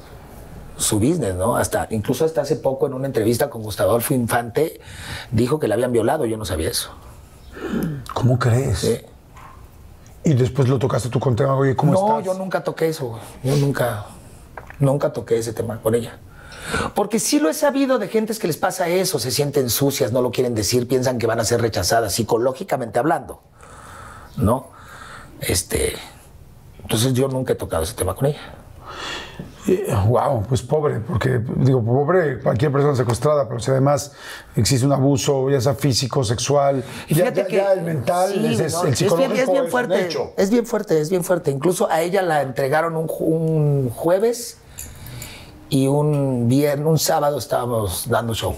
su business, ¿no? Hasta, incluso hasta hace poco en una entrevista con Gustavo Adolfo Infante dijo que la habían violado. Yo no sabía eso. ¿Cómo crees? Sí. Y después lo tocaste tú con tema, oye, ¿cómo no, estás? yo nunca toqué eso, güey. Yo nunca, nunca toqué ese tema con ella. Porque sí lo he sabido de gentes que les pasa eso, se sienten sucias, no lo quieren decir, piensan que van a ser rechazadas, psicológicamente hablando, ¿no? Este, entonces yo nunca he tocado ese tema con ella. Eh, wow, pues pobre, porque digo, pobre cualquier persona secuestrada, pero si además existe un abuso, ya sea físico, sexual, Y ya, fíjate ya- que ya el mental, sí, es, es- no, el es bien, psicológico es bien un fuerte, hecho. es bien fuerte, es bien fuerte. Incluso a ella la entregaron un, ju- un jueves y un viernes, un sábado estábamos dando show.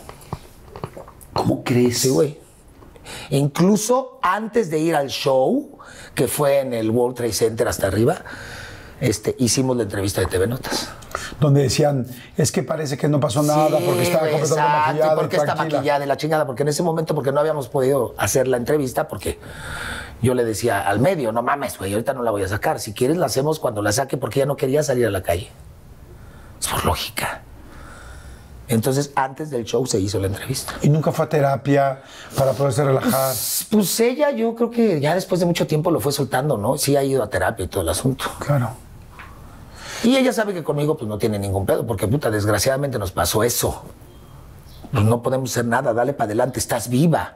¿Cómo crees? Sí, güey. Incluso antes de ir al show, que fue en el World Trade Center hasta arriba, este, hicimos la entrevista de T V Notas. Donde decían, es que parece que no pasó nada Sí, porque estaba güey, completamente exacto, maquillada. ¿y por qué y está tranquila. maquillada de la chingada? Porque en ese momento, porque no habíamos podido hacer la entrevista, porque yo le decía al medio, no mames, güey, ahorita no la voy a sacar. Si quieres la hacemos cuando la saque, porque ella no quería salir a la calle. Es por lógica. Entonces, antes del show se hizo la entrevista. Y nunca fue a terapia para poderse relajar. Pues ella, yo creo que ya después de mucho tiempo lo fue soltando, ¿no? Sí ha ido a terapia y todo el asunto. Claro. Y ella sabe que conmigo pues no tiene ningún pedo, porque puta, desgraciadamente nos pasó eso. Pues no podemos hacer nada, dale para adelante, estás viva.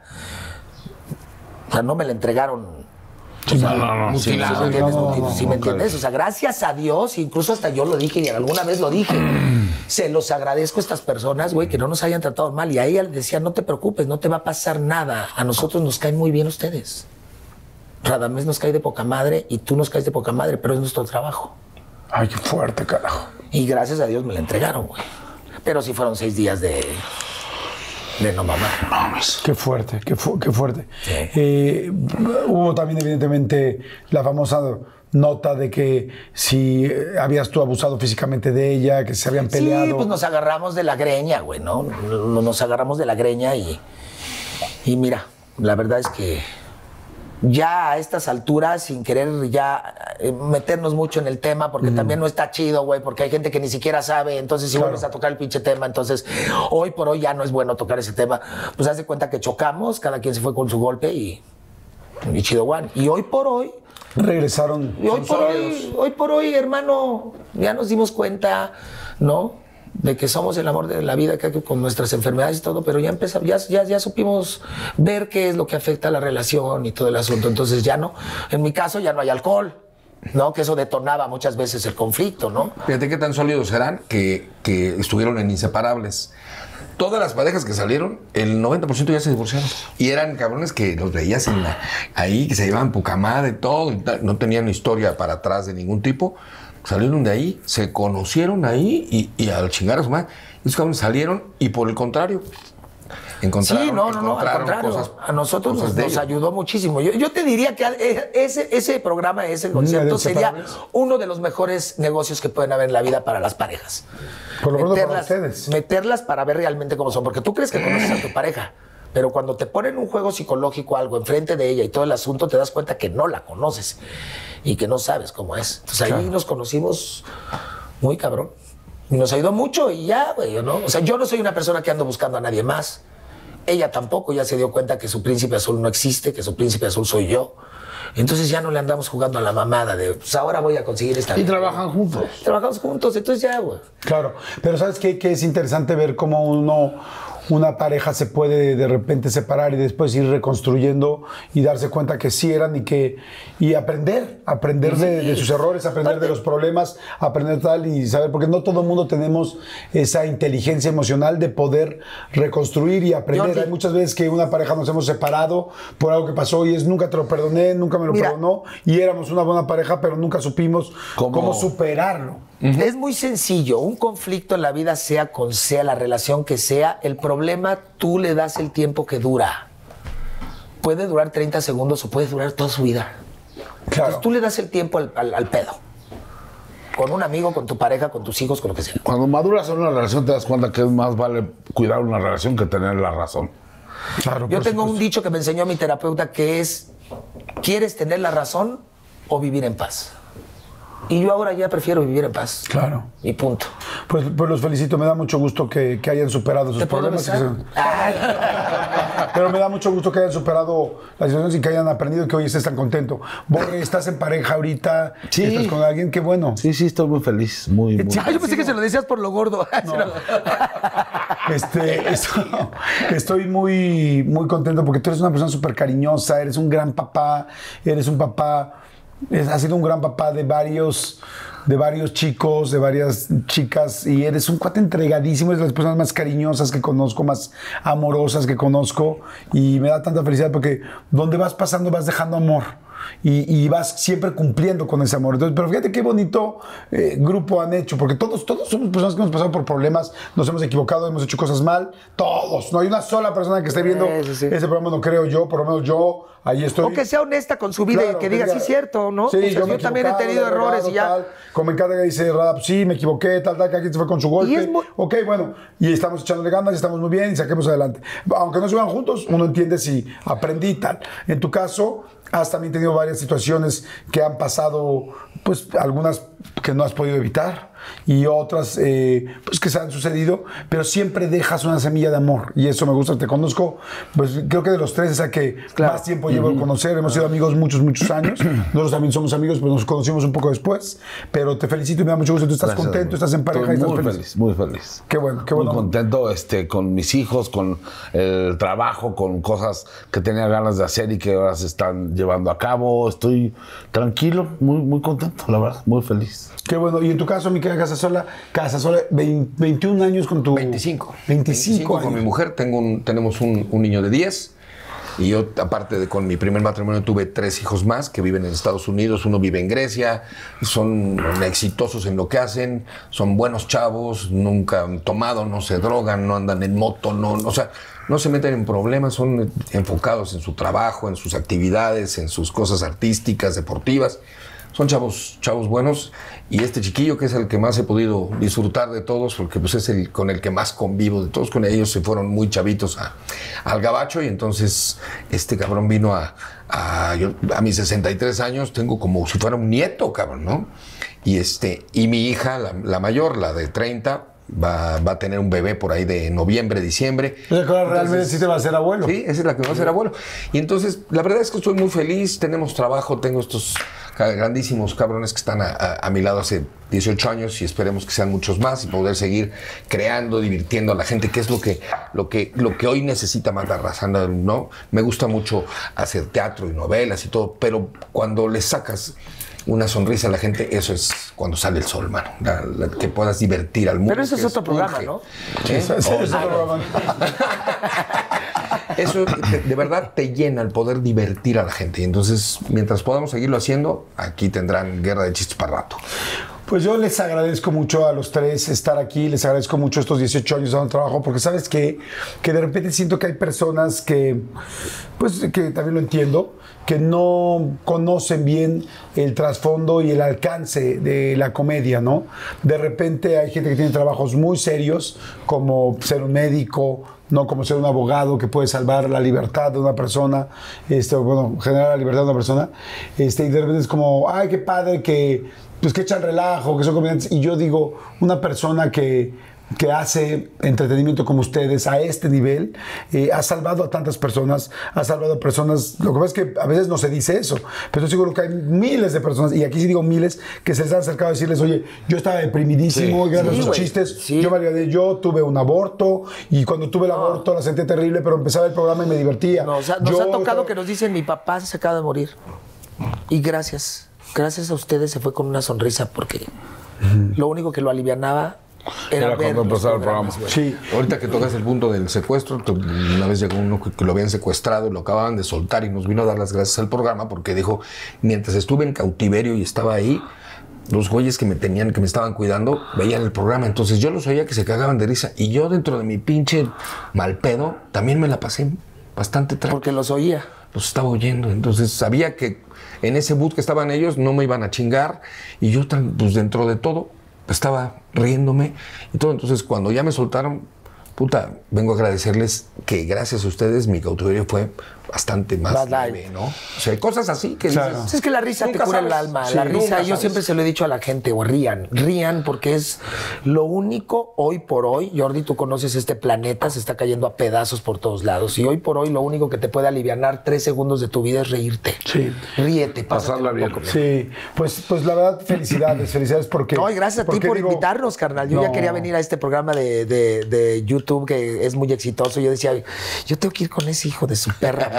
O sea, no me la entregaron. O sea, no, no, ¿sí, sí, sí no, me entiendes? no, ¿Sí no, me no, entiendes? O sea, gracias a Dios, incluso hasta yo lo dije y alguna vez lo dije. Se los agradezco a estas personas, güey, que no nos hayan tratado mal. Y a ella le decía, no te preocupes, no te va a pasar nada. A nosotros nos caen muy bien ustedes. Radamés nos cae de poca madre y tú nos caes de poca madre, pero es nuestro trabajo. Ay, qué fuerte, carajo. Y gracias a Dios me la entregaron, güey. Pero sí fueron seis días de... de no mamar. Qué fuerte, qué, fu- qué fuerte. Sí. Eh, hubo también, evidentemente, la famosa nota de que si eh, habías tú abusado físicamente de ella, que se habían peleado. Sí, pues nos agarramos de la greña, güey, ¿no? Nos agarramos de la greña y... Y mira, la verdad es que ya a estas alturas, sin querer ya eh, meternos mucho en el tema, porque también no está chido, güey, porque hay gente que ni siquiera sabe, entonces si Claro. vuelves a tocar el pinche tema, entonces hoy por hoy ya no es bueno tocar ese tema. Pues haz de cuenta que chocamos, cada quien se fue con su golpe y... y chido, Juan. Y hoy por hoy... Regresaron. Y hoy por hoy, hoy por hoy, hermano, ya nos dimos cuenta, ¿no? De que somos el amor de la vida, que con nuestras enfermedades y todo, pero ya empezamos, ya, ya, ya supimos ver qué es lo que afecta a la relación y todo el asunto. Entonces ya no, en mi caso ya no hay alcohol, ¿no? Que eso detonaba muchas veces el conflicto, ¿no? Fíjate qué tan sólidos eran que, que estuvieron en Inseparables. Todas las parejas que salieron, el noventa por ciento ya se divorciaron. Y eran cabrones que los veías en la- ahí, que se llevaban poca madre, todo, y tal, no tenían historia para atrás de ningún tipo. Salieron de ahí, se conocieron ahí y, y al chingar a su madre. Esos cabrones salieron y por el contrario, encontraron, Sí, no, no, no, al encontraron contrario, cosas- a nosotros cosas nos, de nos ellos. ayudó muchísimo. Yo, yo te diría que ese, ese programa, ese concepto ¿de sería Inseparables? uno de los mejores negocios que pueden haber en la vida para las parejas. Por lo menos para ustedes. Meterlas para ver realmente cómo son, porque tú crees que conoces a tu pareja, Pero cuando te ponen un juego psicológico, algo enfrente de ella y todo el asunto, te das cuenta que no la conoces y que no sabes cómo es. Entonces ahí claro. nos conocimos muy cabrón. Y nos ayudó mucho y ya, güey, ¿no? O sea, yo no soy una persona que ando buscando a nadie más. Ella tampoco, ya se dio cuenta que su príncipe azul no existe, que su príncipe azul soy yo. Entonces ya no le andamos jugando a la mamada de, pues ahora voy a conseguir esta... Y trabajan juntos. Trabajamos juntos, entonces ya, güey. Claro, pero ¿sabes qué? Que es interesante ver cómo uno... una pareja se puede de repente separar y después ir reconstruyendo y darse cuenta que sí eran y que y aprender, aprender de, de sus errores, aprender de los problemas, aprender tal y saber, porque no todo el mundo tenemos esa inteligencia emocional de poder reconstruir y aprender. Hay muchas veces que una pareja nos hemos separado por algo que pasó y es nunca te lo perdoné, nunca me lo Mira, perdonó y éramos una buena pareja, pero nunca supimos cómo, cómo superarlo. Uh-huh. Es muy sencillo, un conflicto en la vida, sea con sea la relación que sea, el problema tú le das el tiempo que dura. Puede durar treinta segundos o puede durar toda su vida. Claro. Entonces tú le das el tiempo al, al, al pedo. Con un amigo, con tu pareja, con tus hijos, con lo que sea. Cuando maduras en una relación te das cuenta que es más vale cuidar una relación que tener la razón. Claro, Yo tengo supuesto. un dicho que me enseñó mi terapeuta que es, ¿quieres tener la razón o vivir en paz? Y yo ahora ya prefiero vivir en paz. Claro. Y punto. Pues, pues los felicito, me da mucho gusto que, que hayan superado sus problemas. Que se... Pero me da mucho gusto que hayan superado las situaciones y que hayan aprendido y que hoy estés tan contento. Borre, ¿estás en pareja ahorita? Sí. ¿Estás con alguien? Qué bueno. Sí, sí, estoy muy feliz. Muy, muy. Ah, yo pensé que se lo decías por lo gordo. No. Este, estoy, estoy muy, muy contento porque tú eres una persona súper cariñosa, eres un gran papá, eres un papá... Has sido un gran papá de varios, de varios chicos, de varias chicas y eres un cuate entregadísimo, eres de las personas más cariñosas que conozco, más amorosas que conozco y me da tanta felicidad porque donde vas pasando vas dejando amor. Y, y vas siempre cumpliendo con ese amor. Entonces, pero fíjate qué bonito eh, grupo han hecho, porque todos, todos somos personas que hemos pasado por problemas, nos hemos equivocado, hemos hecho cosas mal, todos. No hay una sola persona que esté viendo sí, sí, sí. ese programa, no creo yo, por lo menos yo, ahí estoy. O que sea honesta con su vida claro, y que, que diga, sí, cierto, ¿no? Sí, o sea, yo, yo también he tenido errores y ya. Tal, como en cada que dice Radap, sí, me equivoqué, tal, tal, que aquí se fue con su golpe. Y es muy... Ok, bueno, y estamos echándole ganas, y estamos muy bien y saquemos adelante. Aunque no se vean juntos, uno entiende si aprendí tal. En tu caso, has también tenido varias situaciones que han pasado, pues algunas que no has podido evitar y otras eh, pues que se han sucedido, pero siempre dejas una semilla de amor y eso me gusta, te conozco, pues creo que de los tres es el que claro. más tiempo llevo uh-huh. a conocer, hemos sido amigos muchos, muchos años, nosotros también somos amigos, pero nos conocimos un poco después, pero te felicito y me da mucho gusto, tú estás Gracias, contento, estás en pareja y estás muy feliz. feliz, muy feliz. Qué bueno, qué bueno. Muy contento este, con mis hijos, con el trabajo, con cosas que tenía ganas de hacer y que ahora se están llevando a cabo, estoy tranquilo, muy, muy contento, la verdad, muy feliz. Qué bueno. Y en tu caso, mi querida Casasola, Casasola, veintiún años con tu... veinticinco. veinticinco, veinticinco con mi mujer. Tengo un, tenemos un, un niño de diez. Y yo, aparte de con mi primer matrimonio, tuve tres hijos más que viven en Estados Unidos. Uno vive en Grecia. Son exitosos en lo que hacen. Son buenos chavos. Nunca han tomado, no se drogan, no andan en moto. No, no, o sea, no se meten en problemas. Son enfocados en su trabajo, en sus actividades, en sus cosas artísticas, deportivas. Son chavos, chavos buenos y este chiquillo que es el que más he podido disfrutar de todos porque pues es el con el que más convivo de todos, con ellos se fueron muy chavitos a, al gabacho y entonces este cabrón vino a, a, yo, a mis sesenta y tres años, tengo como si fuera un nieto, cabrón, ¿no? Y, este, y mi hija, la, la mayor, la de treinta, Va, va a tener un bebé por ahí de noviembre, diciembre. O sea, claro, realmente sí te va a ser abuelo. Sí, esa es la que va a ser abuelo. Y entonces, la verdad es que estoy muy feliz, tenemos trabajo, tengo estos grandísimos cabrones que están a, a, a mi lado hace dieciocho años y esperemos que sean muchos más y poder seguir creando, divirtiendo a la gente, que es lo que, lo que, lo que hoy necesita Magda Razanda, ¿no? Me gusta mucho hacer teatro y novelas y todo, pero cuando le sacas una sonrisa a la gente, eso es cuando sale el sol, mano. La, la, que puedas divertir al mundo. Pero eso es otro programa, ¿no? ¿Eh? Eso es otro programa. Eso de, de verdad te llena el poder divertir a la gente. Y entonces, mientras podamos seguirlo haciendo, aquí tendrán Guerra de Chistes para rato. Pues yo les agradezco mucho a los tres estar aquí, les agradezco mucho estos dieciocho años de trabajo, porque sabes qué? Que de repente siento que hay personas que, pues que también lo entiendo, que no conocen bien el trasfondo y el alcance de la comedia, ¿no? De repente hay gente que tiene trabajos muy serios, como ser un médico, no como ser un abogado que puede salvar la libertad de una persona, este, bueno, generar la libertad de una persona, este, y de repente es como, ay, qué padre que, pues que echan relajo, que son comediantes, y yo digo, una persona que que hace entretenimiento como ustedes a este nivel, eh, ha salvado a tantas personas, ha salvado a personas, lo que pasa es que a veces no se dice eso, pero estoy seguro que hay miles de personas, y aquí sí digo miles, que se les han acercado a decirles, oye, yo estaba deprimidísimo, Sí, gracias sí, a sus güey, chistes, sí. yo me aliviané, yo tuve un aborto, y cuando tuve el aborto la sentí terrible, pero empezaba el programa y me divertía. No, o sea, nos Yo ha tocado estaba- que nos dicen, mi papá se acaba de morir. Y gracias, gracias a ustedes se fue con una sonrisa porque lo único que lo alivianaba era, Era ver cuando los empezaba el programas, programa. güey. Sí. Ahorita que tocas el punto del secuestro, que una vez llegó uno que, que lo habían secuestrado y lo acababan de soltar y nos vino a dar las gracias al programa porque dijo, mientras estuve en cautiverio y estaba ahí, los güeyes que me tenían, que me estaban cuidando, veían el programa. Entonces yo los oía que se cagaban de risa. Y yo dentro de mi pinche mal pedo, también me la pasé bastante tranquilo. Porque los oía. Los estaba oyendo. Entonces sabía que en ese boot que estaban ellos no me iban a chingar. Y yo, tan- pues dentro de todo, estaba riéndome y todo. Entonces cuando ya me soltaron, puta, vengo a agradecerles que gracias a ustedes mi cautiverio fue bastante más Más light. leve, ¿no? O sea, hay cosas así que Claro. dices, Pues es que la risa te nunca cura el sabes. alma. Sí, la nunca risa, yo sabes. siempre se lo he dicho a la gente, o rían, rían porque es lo único hoy por hoy. Jordi, tú conoces este planeta, se está cayendo a pedazos por todos lados. Y hoy por hoy lo único que te puede alivianar tres segundos de tu vida es reírte. Sí. Ríete, Pasarla pásatela un bien. poco. Sí, pues, pues la verdad, felicidades, felicidades porque... No, y gracias a ti porque por digo, invitarnos, carnal. Yo ya no. quería venir a este programa de, de- de YouTube que es muy exitoso. Yo decía, yo tengo que ir con ese hijo de su perra.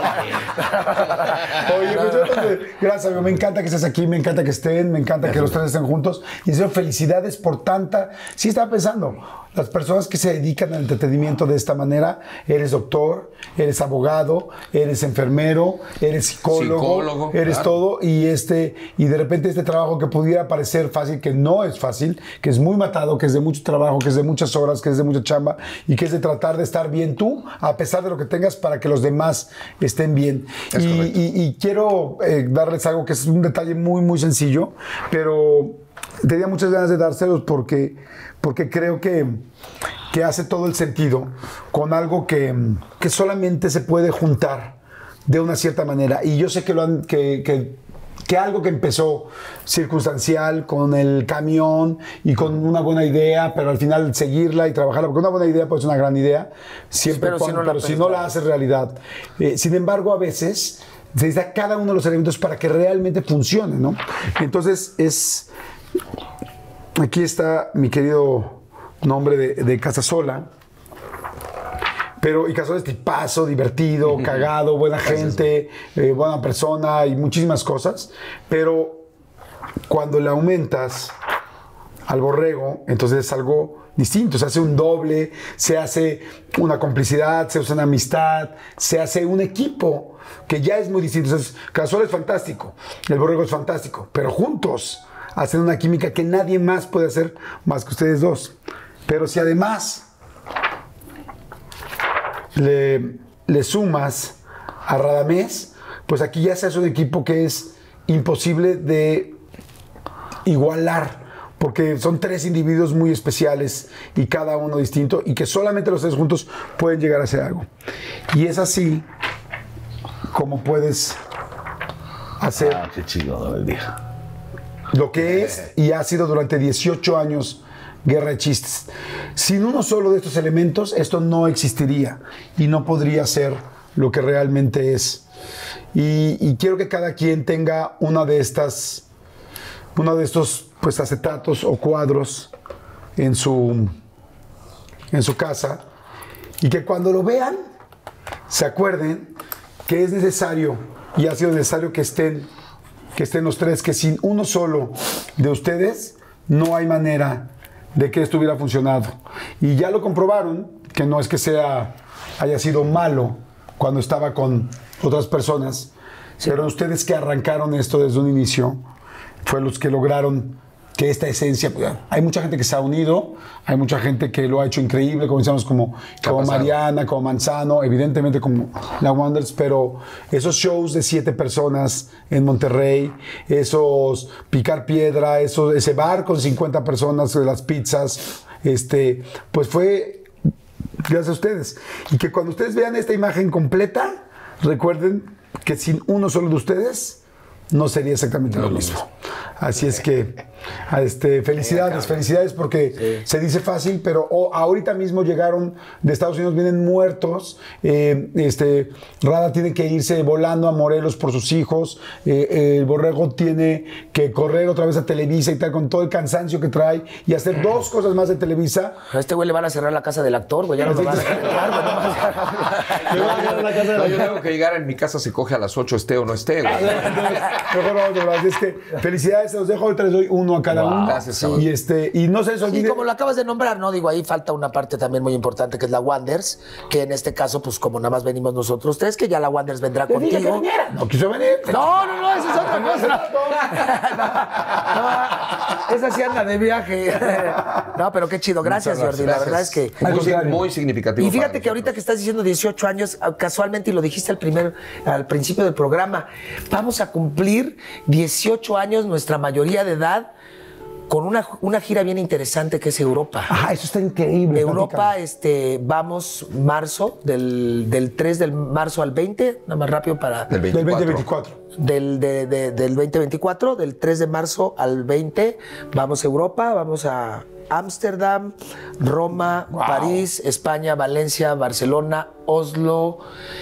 Oye, pues yo, eh, gracias, amigo. Me encanta que estés aquí, me encanta que estén, me encanta que los tres estén juntos. Y deseo felicidades por tanta. Sí, estaba pensando, las personas que se dedican al entretenimiento de esta manera, eres doctor, eres abogado, eres enfermero, eres psicólogo, Psicólogo, eres claro. todo. Y este, y de repente este trabajo que pudiera parecer fácil, que no es fácil, que es muy matado, que es de mucho trabajo, que es de muchas horas, que es de mucha chamba y que es de tratar de estar bien tú, a pesar de lo que tengas, para que los demás estén bien. Es Y, correcto. y- y quiero eh, darles algo que es un detalle muy, muy sencillo, pero tenía muchas ganas de dárselos porque, porque creo que, que hace todo el sentido con algo que, que solamente se puede juntar de una cierta manera. Y yo sé que, lo han, que, que, que algo que empezó circunstancial con el camión y con una buena idea, pero al final seguirla y trabajarla, porque una buena idea puede ser una gran idea, siempre Pero si cuando, no la pero si no la haces realidad. Eh, sin embargo, a veces se necesita cada uno de los elementos para que realmente funcione, ¿no? Entonces, es... Aquí está mi querido nombre de, de Casasola. Pero, y Casasola es tipazo, divertido, cagado, buena gente, eh, buena persona y muchísimas cosas. Pero cuando le aumentas al borrego, entonces es algo distinto. Se hace un doble, se hace una complicidad, se hace una amistad, se hace un equipo que ya es muy distinto. Entonces, Casasola es fantástico, el borrego es fantástico, pero juntos hacen una química que nadie más puede hacer más que ustedes dos. Pero si además le, le sumas a Radamés, pues aquí ya se hace un equipo que es imposible de igualar, porque son tres individuos muy especiales y cada uno distinto, y que solamente los tres juntos pueden llegar a hacer algo. Y es así como puedes hacer Ah, qué chido, el día. lo que es y ha sido durante dieciocho años Guerra de Chistes. Sin uno solo de estos elementos, esto no existiría y no podría ser lo que realmente es. Y, y quiero que cada quien tenga una de estas, uno de estos pues, acetatos o cuadros en su, en su casa, y que cuando lo vean se acuerden que es necesario y ha sido necesario que estén, que estén los tres, que sin uno solo de ustedes no hay manera de que esto hubiera funcionado. Y ya lo comprobaron, que no es que sea, haya sido malo cuando estaba con otras personas, pero ustedes que arrancaron esto desde un inicio, fue los que lograron que esta esencia, pues, hay mucha gente que se ha unido, hay mucha gente que lo ha hecho increíble, como decíamos, como, como pasado? Mariana, como Manzano, evidentemente como la Wonders, pero esos shows de siete personas en Monterrey, esos picar piedra, eso, ese bar con cincuenta personas de las pizzas, este, pues fue gracias a ustedes. Y que cuando ustedes vean esta imagen completa, recuerden que sin uno solo de ustedes no sería exactamente lo mismo. Así es que, este, felicidades, felicidades porque sí. se dice fácil, pero oh, ahorita mismo llegaron de Estados Unidos, vienen muertos. Eh, este, Rada tiene que irse volando a Morelos por sus hijos. Eh, el Borrego tiene que correr otra vez a Televisa y tal, con todo el cansancio que trae y hacer dos cosas más de Televisa. A este güey le van a cerrar la casa del actor, güey. Ya no lo van a cerrar. Yo tengo que llegar en mi casa, se coge a las ocho, esté o no esté, güey. Mejor vamos, de verdad. Es que felicidades, se los dejo. Ahorita les doy uno a cada Wow, uno. gracias, sí. Y, este, y no se les olvide. Sí, como lo acabas de nombrar, ¿no? Digo, ahí falta una parte también muy importante que es la Wonders, que en este caso, pues como nada más venimos nosotros tres, que ya la Wonders vendrá contigo. No quiso venir. No, no, no, esa es otra cosa. No, no, esa sí anda de viaje. No, pero qué chido. Gracias, Muchas Jordi. gracias. La verdad es que... Muy, muy significativo. Y fíjate que ahorita que estás diciendo dieciocho años, casualmente, y lo dijiste al primer, al principio del programa, vamos a cumplir dieciocho años, nuestra mayoría de edad, con una, una gira bien interesante que es Europa. Ah, eso está increíble. Europa, este, vamos marzo, del, del tres de marzo al veinte, nada más rápido para... Del Del veinte veinticuatro. Del, de, de, del veinte veinticuatro, del tres de marzo al veinte, vamos a Europa, vamos a Ámsterdam, Roma, wow. París, España, Valencia, Barcelona, Oslo,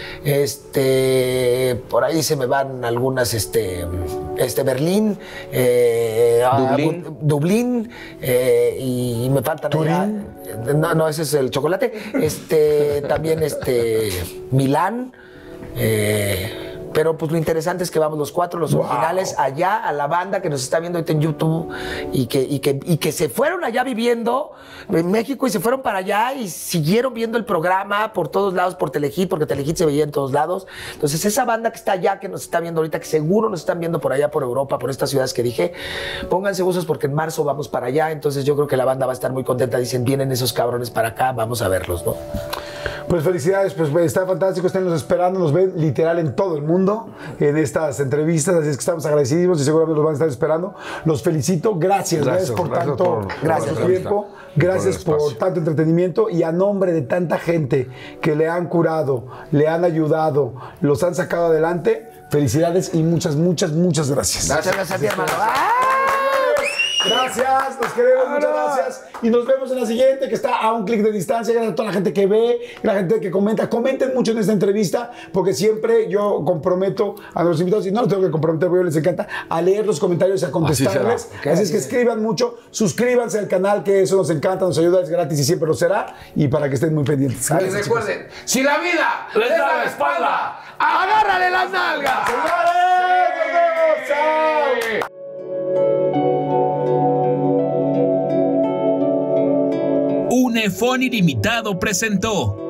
este, por ahí se me van algunas, este, este Berlín, eh, Dublín, uh, Dublín eh, y me faltan allá, no, no, ese es el chocolate, este, también este, Milán, eh, pero pues lo interesante es que vamos los cuatro, los wow. originales, allá a la banda que nos está viendo ahorita en YouTube y que, y, que, y que se fueron allá viviendo en México y se fueron para allá y siguieron viendo el programa por todos lados, por Telehit, porque Telehit se veía en todos lados. Entonces esa banda que está allá, que nos está viendo ahorita, que seguro nos están viendo por allá, por Europa, por estas ciudades que dije, pónganse buzos porque en marzo vamos para allá. Entonces yo creo que la banda va a estar muy contenta. Dicen, vienen esos cabrones para acá, vamos a verlos, ¿no? Pues felicidades, pues está fantástico, estén los esperando, nos ven literal en todo el mundo en estas entrevistas, así es que estamos agradecidos y seguramente los van a estar esperando. Los felicito, gracias, gracias, gracias por gracias tanto por, gracias por tiempo, gracias por, por tanto entretenimiento y a nombre de tanta gente que le han curado, le han ayudado, los han sacado adelante, felicidades y muchas, muchas, muchas gracias. Muchas gracias, mi hermano. Gracias, los queremos, muchas gracias. Y nos vemos en la siguiente, que está a un clic de distancia. Gracias a toda la gente que ve, la gente que comenta. Comenten mucho en esta entrevista, porque siempre yo comprometo a los invitados, y no los tengo que comprometer, porque les encanta, a leer los comentarios y a contestarles. Así, Así es que escriban mucho, suscríbanse al canal, que eso nos encanta, nos ayuda, es gratis y siempre lo será. Y para que estén muy pendientes. Y recuerden, si la vida les da la espalda, agárrale las nalgas. ¡Señores! ¡Nos vemos! ¡Chao! Unefón Ilimitado presentó